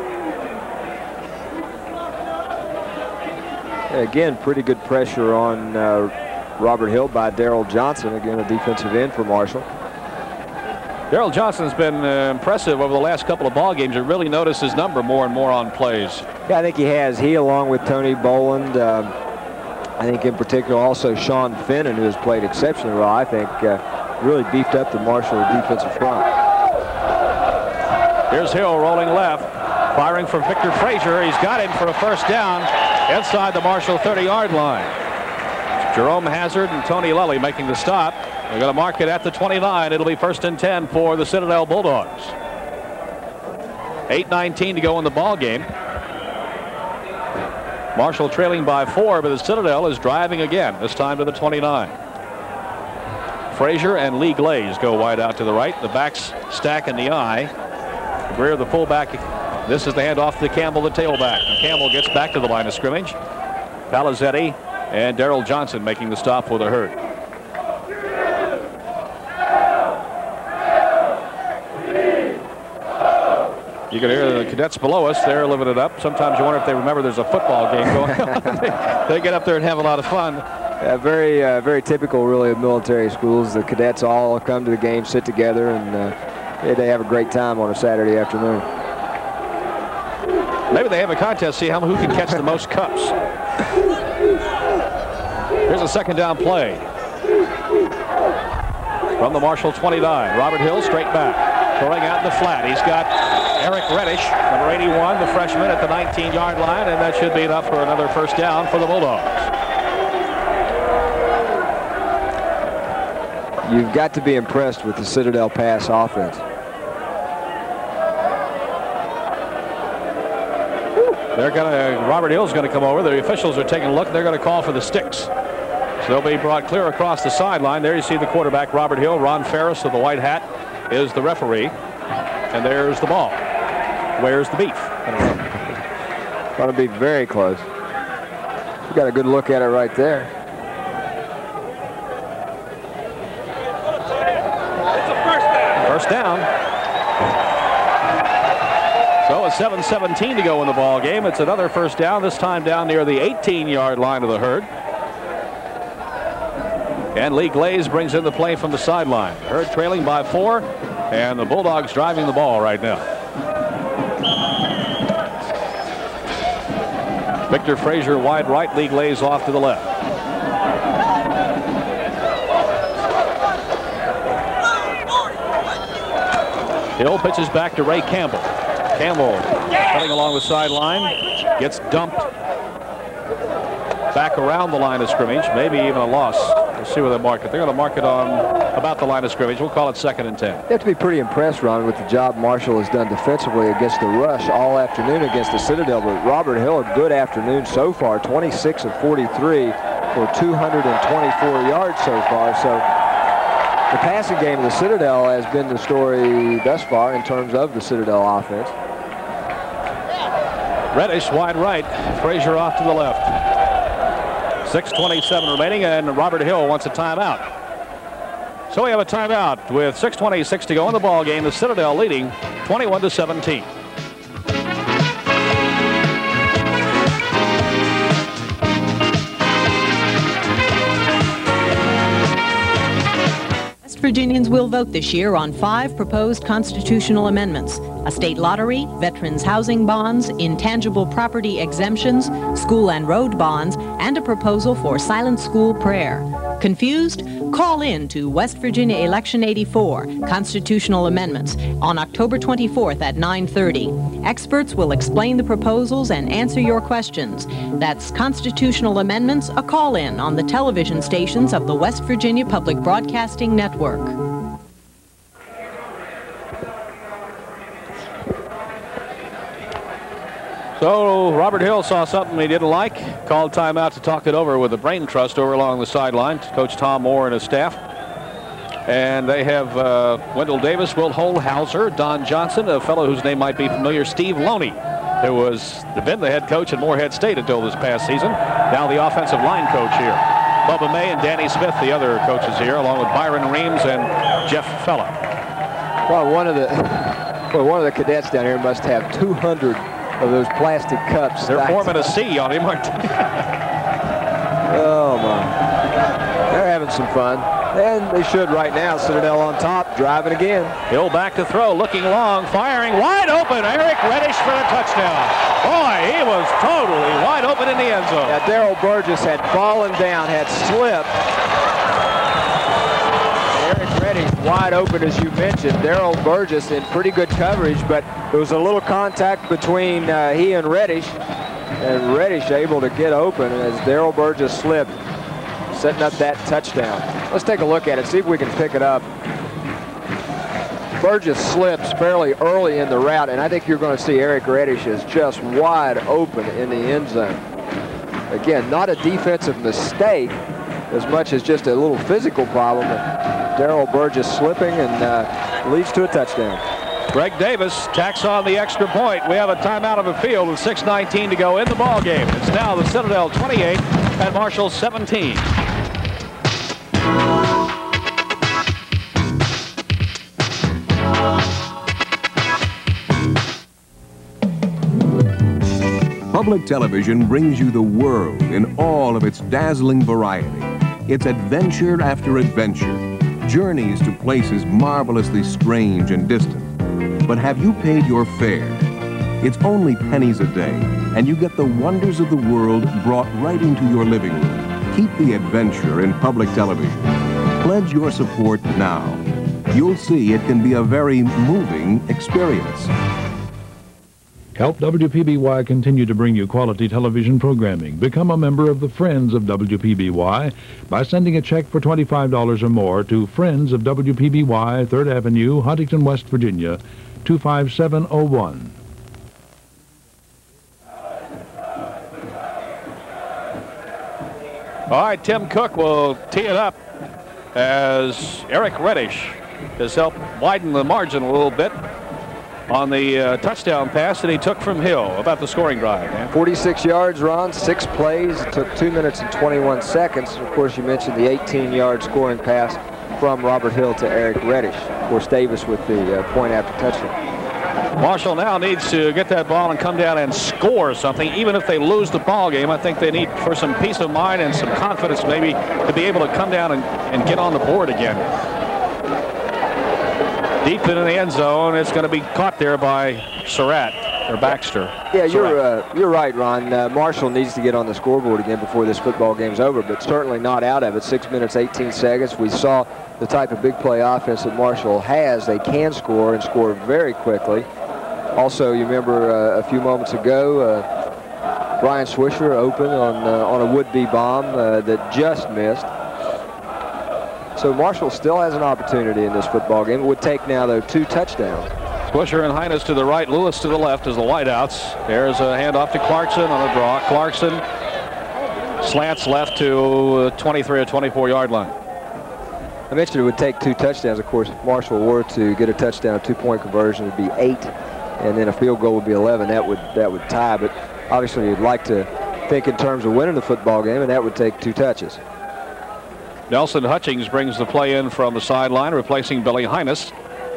Again, pretty good pressure on Robert Hill by Darrell Johnson, again a defensive end for Marshall. Darrell Johnson's been impressive over the last couple of ball games. You really notice his number more and more on plays. Yeah, I think he has. He, along with Tony Boland, I think in particular also Sean Finnan, who has played exceptionally well, I think really beefed up the Marshall defensive front. Here's Hill rolling left, firing from Victor Frazier. He's got him for a first down inside the Marshall 30-yard line. Jerome Hazard and Tony Lully making the stop. They're going to mark it at the 29. It'll be 1st and 10 for the Citadel Bulldogs. 8:19 to go in the ball game. Marshall trailing by 4, but the Citadel is driving again, this time to the 29. Frazier and Lee Glaze go wide out to the right. The backs stack in the eye. Greer, the fullback. This is the handoff to Campbell, the tailback. Campbell gets back to the line of scrimmage. Palizzetti and Darrell Johnson making the stop for the Herd. You can hear the cadets below us. They're living it up. Sometimes you wonder if they remember there's a football game going on. They get up there and have a lot of fun. Very typical, really, of military schools. The cadets all come to the game, sit together, and they have a great time on a Saturday afternoon. Maybe they have a contest, see who can catch the most cups. Here's a second down play. From the Marshall 29, Robert Hill straight back. Throwing out in the flat. He's got Eric Reddish, number 81, the freshman, at the 19-yard line, and that should be enough for another first down for the Bulldogs. You've got to be impressed with the Citadel pass offense. Robert Hill's going to come over. The officials are taking a look. They're going to call for the sticks. So they'll be brought clear across the sideline. There you see the quarterback, Robert Hill. Ron Ferris of the white hat is the referee. And there's the ball. Where's the beef? Going to be very close. You got a good look at it right there. First down. So a 7:17 to go in the ball game. It's another first down, this time down near the 18-yard line of the Herd. And Lee Glaze brings in the play from the sideline. Herd trailing by 4, and the Bulldogs driving the ball right now. Victor Frazier wide right, Lee Glaze off to the left. Hill pitches back to Ray Campbell. Campbell cutting along the sideline, gets dumped back around the line of scrimmage, maybe even a loss. We'll see where they mark it. They're going to mark it on about the line of scrimmage. We'll call it 2nd and 10. You have to be pretty impressed, Ron, with the job Marshall has done defensively against the rush all afternoon against the Citadel. But Robert Hill, a good afternoon so far, 26 of 43 for 224 yards so far. So the passing game of the Citadel has been the story thus far in terms of the Citadel offense. Reddish wide right, Frazier off to the left. 6:27 remaining, and Robert Hill wants a timeout. So we have a timeout with 6:26 to go in the ball game. The Citadel leading 21-17. West Virginians will vote this year on 5 proposed constitutional amendments: a state lottery, veterans housing bonds, intangible property exemptions, school and road bonds, and a proposal for silent school prayer. Confused? Call in to West Virginia Election 84, Constitutional Amendments, on October 24th at 9:30. Experts will explain the proposals and answer your questions. That's Constitutional Amendments, a call-in on the television stations of the West Virginia Public Broadcasting Network. So Robert Hill saw something he didn't like, called timeout to talk it over with the Brain Trust over along the sideline, Coach Tom Moore and his staff. And they have Wendell Davis, Will Holhauser, Don Johnson, a fellow whose name might be familiar, Steve Loney, who was been the head coach at Morehead State until this past season, now the offensive line coach here. Bubba May and Danny Smith, the other coaches here, along with Byron Reams and Jeff Fella. Well, one of the cadets down here must have 200 of those plastic cups. They're forming a C on him, aren't they? Oh, my. They're having some fun. And they should right now. Citadel on top, driving again. Hill back to throw, looking long, firing, wide open. Eric Reddish for the touchdown. Boy, he was totally wide open in the end zone. Yeah, Darrell Burgess had fallen down, had slipped. Eric Reddish wide open, as you mentioned. Darrell Burgess in pretty good coverage, but there was a little contact between he and Reddish able to get open as Darrell Burgess slipped, setting up that touchdown. Let's take a look at it, see if we can pick it up. Burgess slips fairly early in the route, and I think you're going to see Eric Reddish is just wide open in the end zone. Again, not a defensive mistake as much as just a little physical problem. Darrell Burgess slipping and leads to a touchdown. Greg Davis tacks on the extra point. We have a timeout of the field with 6:19 to go in the ball game. It's now the Citadel 28 and Marshall 17. Public television brings you the world in all of its dazzling variety. It's adventure after adventure, journeys to places marvelously strange and distant. But have you paid your fare? It's only pennies a day, and you get the wonders of the world brought right into your living room. Keep the adventure in public television. Pledge your support now. You'll see it can be a very moving experience. Help WPBY continue to bring you quality television programming. Become a member of the Friends of WPBY by sending a check for $25 or more to Friends of WPBY, 3rd Avenue, Huntington, West Virginia, 25701. All right, Tim Cook will tee it up as Eric Reddish has helped widen the margin a little bit on the touchdown pass that he took from Hill. About the scoring drive, man. 46 yards, Ron, 6 plays. It took 2 minutes and 21 seconds. Of course, you mentioned the 18-yard scoring pass from Robert Hill to Eric Reddish. Of course, Davis with the point after touchdown. Marshall now needs to get that ball and come down and score something. Even if they lose the ball game, I think they need, for some peace of mind and some confidence maybe, to be able to come down and get on the board again. Deep into the end zone, it's going to be caught there by Surratt or Baxter. Yeah, you're right, Ron. Marshall needs to get on the scoreboard again before this football game's over, but certainly not out of it. 6 minutes, 18 seconds. We saw the type of big play offense that Marshall has. They can score and score very quickly. Also, you remember a few moments ago, Brian Swisher open on a would-be bomb that just missed. So Marshall still has an opportunity in this football game. It would take now, though, 2 touchdowns. Swisher and Hines to the right, Lewis to the left as the wideouts. There's a handoff to Clarkson on a draw. Clarkson slants left to 23 or 24-yard line. I mentioned it would take 2 touchdowns. Of course, if Marshall were to get a touchdown, a 2-point conversion would be 8, and then a field goal would be 11. That would tie. But obviously, you'd like to think in terms of winning the football game, and that would take 2 touches. Nelson Hutchings brings the play in from the sideline, replacing Billy Hines.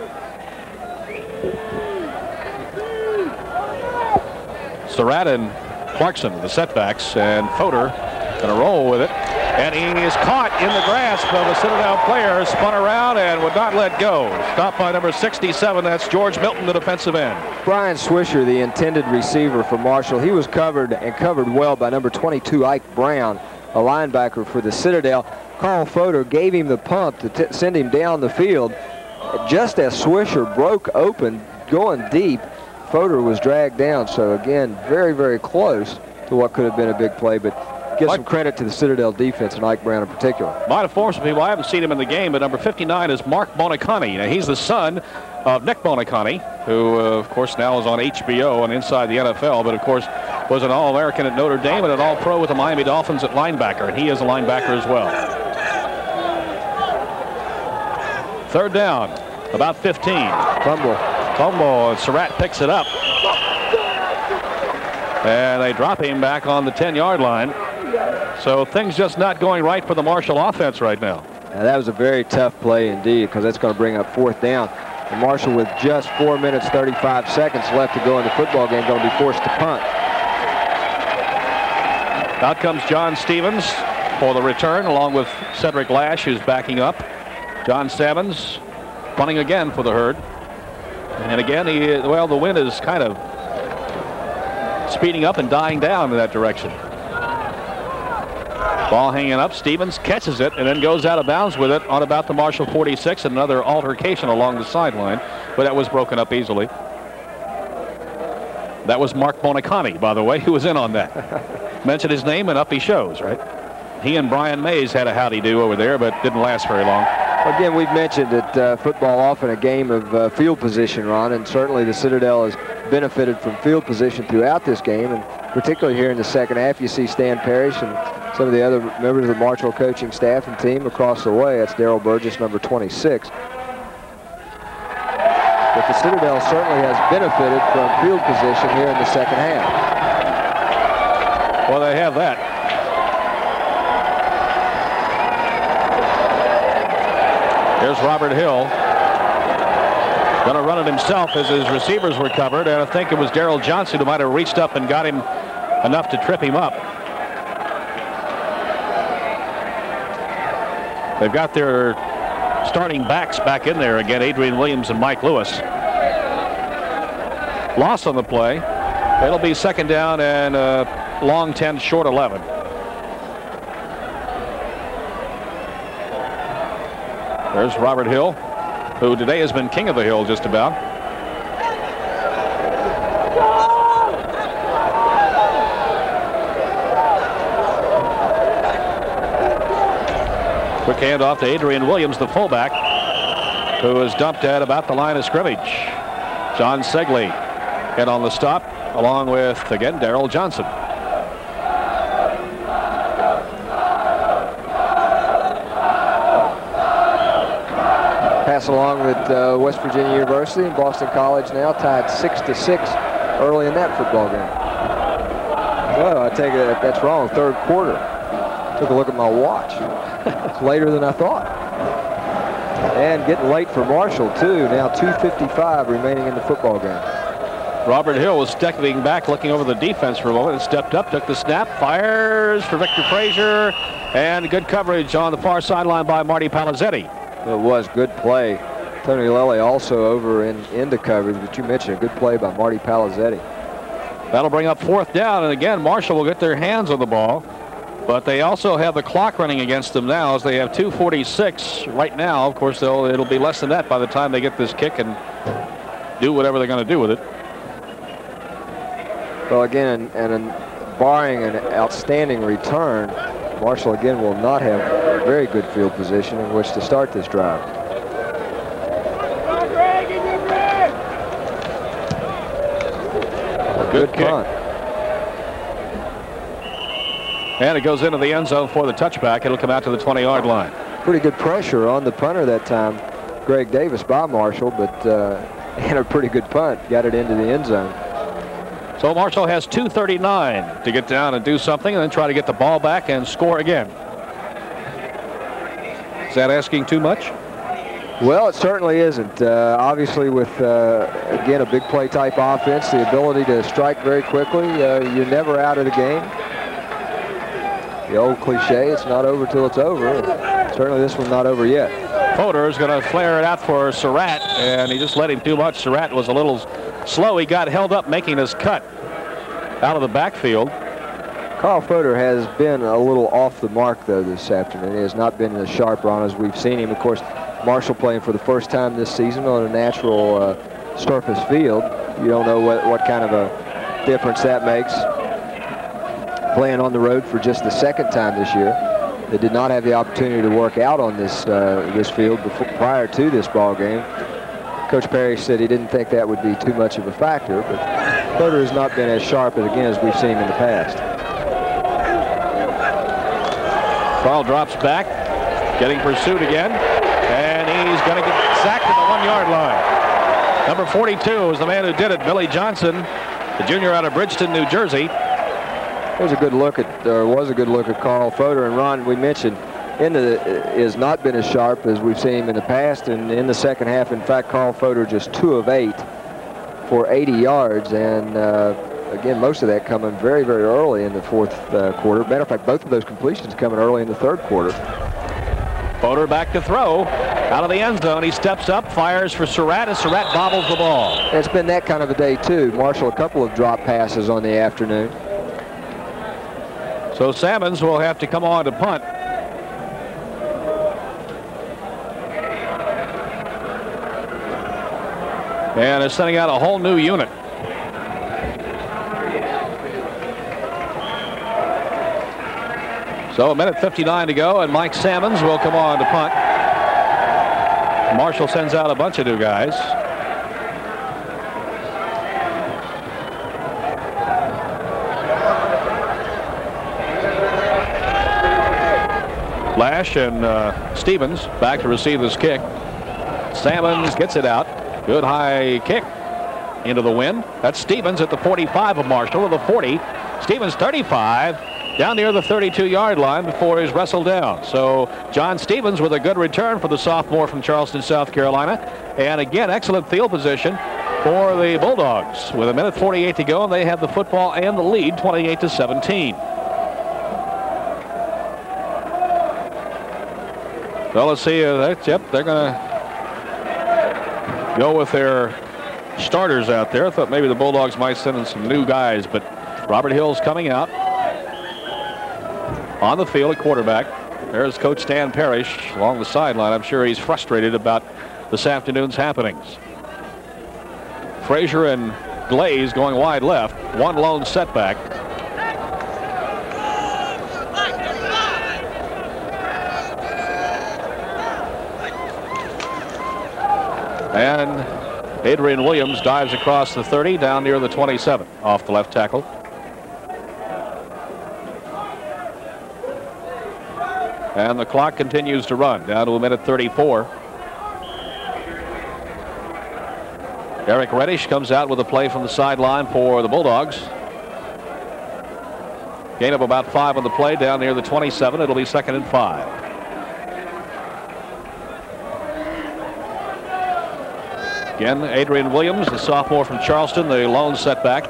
Surratt and Clarkson, the setbacks, and Fodor going to roll with it. And he is caught in the grasp of a Citadel player, spun around and would not let go. Stopped by number 67, that's George Milton, the defensive end. Brian Swisher, the intended receiver for Marshall, he was covered and covered well by number 22, Ike Brown, a linebacker for the Citadel. Carl Fodor gave him the pump to send him down the field. Just as Swisher broke open, going deep, Fodor was dragged down. So again, very, very close to what could have been a big play, but give some credit to the Citadel defense and Ike Brown in particular. Might have forced some people. I haven't seen him in the game, but number 59 is Mark Bonicani. Now, he's the son of Nick Bonicani, who, of course, now is on HBO and inside the NFL, but, of course, was an All-American at Notre Dame and an All-Pro with the Miami Dolphins at linebacker, and he is a linebacker as well. 3rd down, about 15. Fumble, and Surratt picks it up. And they drop him back on the 10-yard line. So things just not going right for the Marshall offense right now. Now that was a very tough play indeed, because that's going to bring up 4th down. And Marshall, with just 4 minutes, 35 seconds left to go in the football game, going to be forced to punt. Out comes John Stevens for the return, along with Cedric Lash, who's backing up. John Stebbins punting again for the Herd. And again, the wind is kind of speeding up and dying down in that direction. Ball hanging up. Stevens catches it and then goes out of bounds with it on about the Marshall 46. Another altercation along the sideline, but that was broken up easily. That was Mark Bonicani, by the way, who was in on that. Mentioned his name and up he shows, right? He and Brian Mays had a howdy-do over there, but didn't last very long. Again, we've mentioned that football often a game of field position, Ron, and certainly the Citadel has benefited from field position throughout this game, and particularly here in the second half, you see Stan Parrish and some of the other members of the Marshall coaching staff and team across the way. That's Darrell Burgess, number 26. But the Citadel certainly has benefited from field position here in the second half. Well, they have that. Here's Robert Hill. Going to run it himself as his receivers were covered, and I think it was Darrell Johnson who might have reached up and got him enough to trip him up. They've got their starting backs back in there again, Adrian Williams and Mike Lewis. loss on the play. It'll be second down and long 10, short 11. There's Robert Hill, who today has been king of the hill just about. Quick handoff to Adrian Williams, the fullback, who is dumped at about the line of scrimmage. John Segley in on the stop, along with, again, Darrell Johnson. Passing along with West Virginia University and Boston College now tied 6-6 early in that football game. Well, I take it that's wrong. Third quarter. Took a look at my watch. It's later than I thought. And getting late for Marshall, too. Now 2:55 remaining in the football game. Robert Hill was stepping back, looking over the defense for a moment, and stepped up, took the snap, fires for Victor Frazier, and good coverage on the far sideline by Marty Palazetti. It was good play. Tony Lely also over into coverage, but you mentioned a good play by Marty Palazetti. That'll bring up fourth down, and again, Marshall will get their hands on the ball. But they also have the clock running against them now, as they have 2:46 right now. Of course, it'll be less than that by the time they get this kick and do whatever they're going to do with it. Well, again, and barring an outstanding return, Marshall again will not have a very good field position in which to start this drive. Good punt. And it goes into the end zone for the touchback. It'll come out to the 20-yard line. Pretty good pressure on the punter that time, Greg Davis, by Marshall, but and a pretty good punt. Got it into the end zone. So Marshall has 2:39 to get down and do something and then try to get the ball back and score again. Is that asking too much? Well, it certainly isn't. Obviously, with, again, a big play type offense, the ability to strike very quickly, you're never out of the game. The old cliche, it's not over till it's over. Certainly this one's not over yet. Fodor is going to flare it out for Surratt, and he just let him too much. Surratt was a little slow. He got held up making his cut out of the backfield. Carl Fodor has been a little off the mark, though, this afternoon. He has not been as sharp run as we've seen him. Of course, Marshall playing for the first time this season on a natural surface field. You don't know what kind of a difference that makes. Playing on the road for just the second time this year. They did not have the opportunity to work out on this field prior to this ball game. Coach Perry said he didn't think that would be too much of a factor, but Fodor has not been as sharp as we've seen him in the past. Carl drops back, getting pursued again, and he's going to get sacked at the 1-yard line. Number 42 is the man who did it, Billy Johnson, the junior out of Bridgeton, New Jersey. Was a good look at Carl Fodor, and Ron, we mentioned, has not been as sharp as we've seen him in the past, and in the second half, in fact, Carl Fodor just 2 of 8 for 80 yards, and again, most of that coming very, very early in the fourth quarter. Matter of fact, both of those completions coming early in the third quarter. Fodor back to throw, out of the end zone. He steps up, fires for Surratt, and Surratt bobbles the ball. And it's been that kind of a day, too. Marshall, a couple of drop passes on the afternoon. So Salmons will have to come on to punt. And is sending out a whole new unit. So 1:59 to go, and Mike Salmons will come on to punt. Marshall sends out a bunch of new guys. Flash and Stevens back to receive this kick. Salmons gets it out. Good high kick into the wind. That's Stevens at the 45 of Marshall, to the 40. Stevens 35, down near the 32-yard line before he's wrestled down. So John Stevens with a good return for the sophomore from Charleston, South Carolina. And again, excellent field position for the Bulldogs. With 1:48 to go, and they have the football and the lead, 28-17. Well, let's see. Yep, they're going to go with their starters out there. I thought maybe the Bulldogs might send in some new guys, but Robert Hill's coming out on the field at quarterback. There's Coach Stan Parrish along the sideline. I'm sure he's frustrated about this afternoon's happenings. Frazier and Glaze going wide left. One lone setback. And Adrian Williams dives across the 30 down near the 27 off the left tackle. And the clock continues to run down to a minute 34. Eric Reddish comes out with a play from the sideline for the Bulldogs. Gain of about 5 on the play down near the 27. It'll be 2nd and 5. Again, Adrian Williams, the sophomore from Charleston, the lone setback.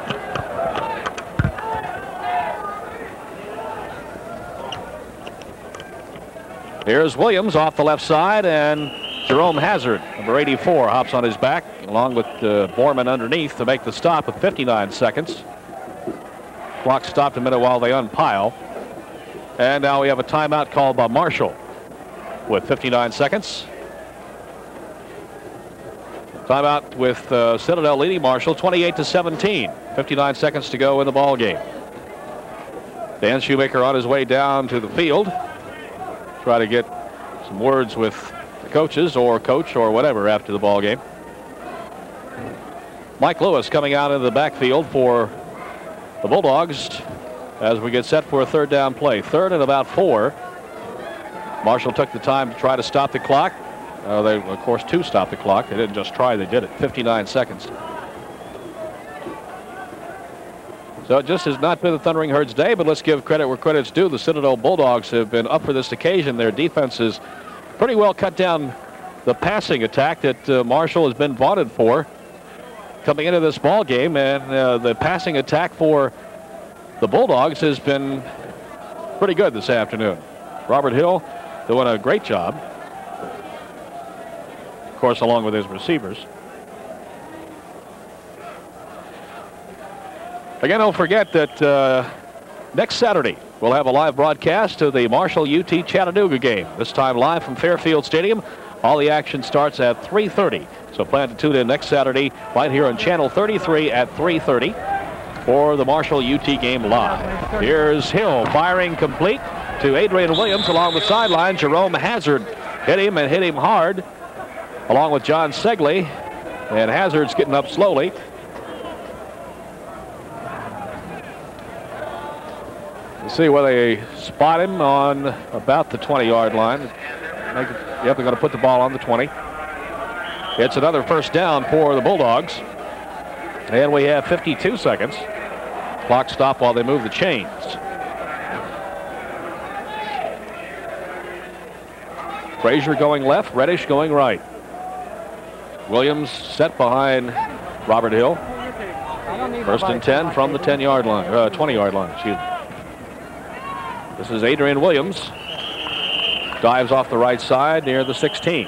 Here's Williams off the left side, and Jerome Hazard, number 84, hops on his back, along with Borman underneath to make the stop with 59 seconds. Clock stopped a minute while they unpile. And now we have a timeout called by Marshall with 59 seconds. Timeout with Citadel leading Marshall 28-17. 59 seconds to go in the ball game. Dan Shoemaker on his way down to the field. Try to get some words with the coaches or coach or whatever after the ball game. Mike Lewis coming out into the backfield for the Bulldogs as we get set for a 3rd down play. 3rd and about 4. Marshall took the time to try to stop the clock. They, of course, to stop the clock. They didn't just try, they did it. 59 seconds. So it just has not been the Thundering Herd's day, but let's give credit where credit's due. The Citadel Bulldogs have been up for this occasion. Their defense has pretty well cut down the passing attack that Marshall has been vaunted for coming into this ball game, and the passing attack for the Bulldogs has been pretty good this afternoon. Robert Hill doing a great job, of course, along with his receivers. Again, don't forget that next Saturday we'll have a live broadcast of the Marshall UT Chattanooga game, this time live from Fairfield Stadium. All the action starts at 3:30, so plan to tune in next Saturday right here on Channel 33 at 3:30 for the Marshall UT game live. Here's Hill firing complete to Adrian Williams along the sideline. Jerome Hazard hit him and hit him hard, along with John Segley, and Hazard's getting up slowly. Let's see where they spot him on about the 20-yard line. Yep, they're going to put the ball on the 20. It's another 1st down for the Bulldogs. And we have 52 seconds. Clock stop while they move the chains. Frazier going left, Reddish going right. Williams set behind Robert Hill. 1st and 10 from the 10-yard line, 20-yard line, excuse me. This is Adrian Williams. Dives off the right side near the 16.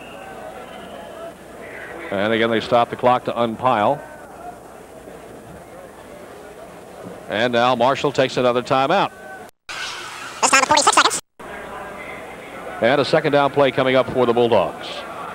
And again, they stop the clock to unpile. And now Marshall takes another timeout. This time 46 seconds. And a 2nd down play coming up for the Bulldogs.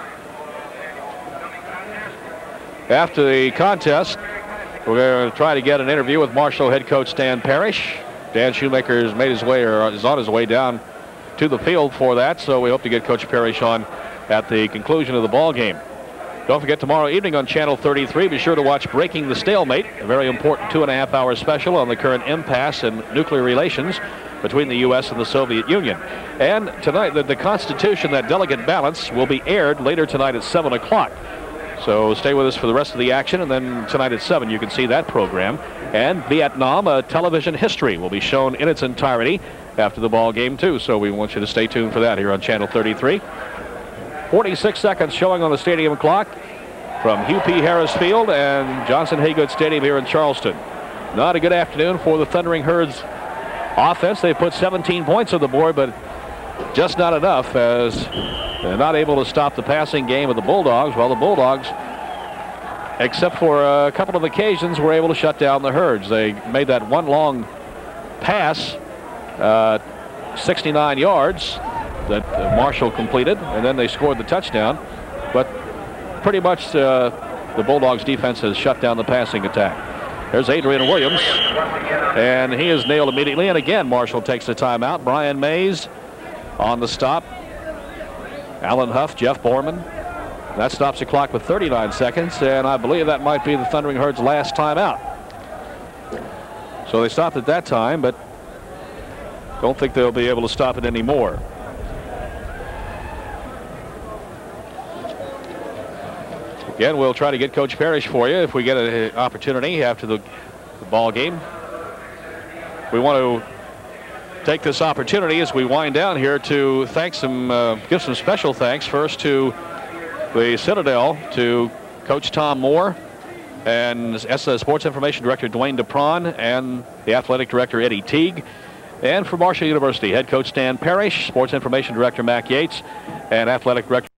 After the contest, we're going to try to get an interview with Marshall head coach Stan Parrish. Dan Shoemaker has made his way, or is on his way down to the field for that, so we hope to get Coach Parrish on at the conclusion of the ball game. Don't forget, tomorrow evening on Channel 33, be sure to watch Breaking the Stalemate, a very important 2.5-hour special on the current impasse in nuclear relations between the U.S. and the Soviet Union. And tonight, the Constitution, that delicate balance, will be aired later tonight at 7 o'clock. So stay with us for the rest of the action, and then tonight at 7 you can see that program. And Vietnam, a television history, will be shown in its entirety after the ball game too. So we want you to stay tuned for that here on Channel 33. 46 seconds showing on the stadium clock from Hugh P. Harris Field and Johnson Haygood Stadium here in Charleston. Not a good afternoon for the Thundering Herds offense. They put 17 points on the board, but just not enough, as they're not able to stop the passing game of the Bulldogs. Well, the Bulldogs except for a couple of occasions, were able to shut down the Herds. They made that one long pass, 69 yards, that Marshall completed, and then they scored the touchdown. But pretty much the Bulldogs defense has shut down the passing attack. There's Adrian Williams, and he is nailed immediately. And again, Marshall takes the timeout. Brian Mays on the stop. Alan Huff, Jeff Borman. That stops the clock with 39 seconds, and I believe that might be the Thundering Herd's last timeout. So they stopped at that time, but don't think they'll be able to stop it anymore. Again, we'll try to get Coach Parrish for you if we get an opportunity after the ball game. We want to take this opportunity as we wind down here to thank give some special thanks first to the Citadel, to Coach Tom Moore and Sports Information Director Dwayne DePron and the Athletic Director Eddie Teague. And for Marshall University, Head Coach Stan Parrish, Sports Information Director Mac Yates, and Athletic Director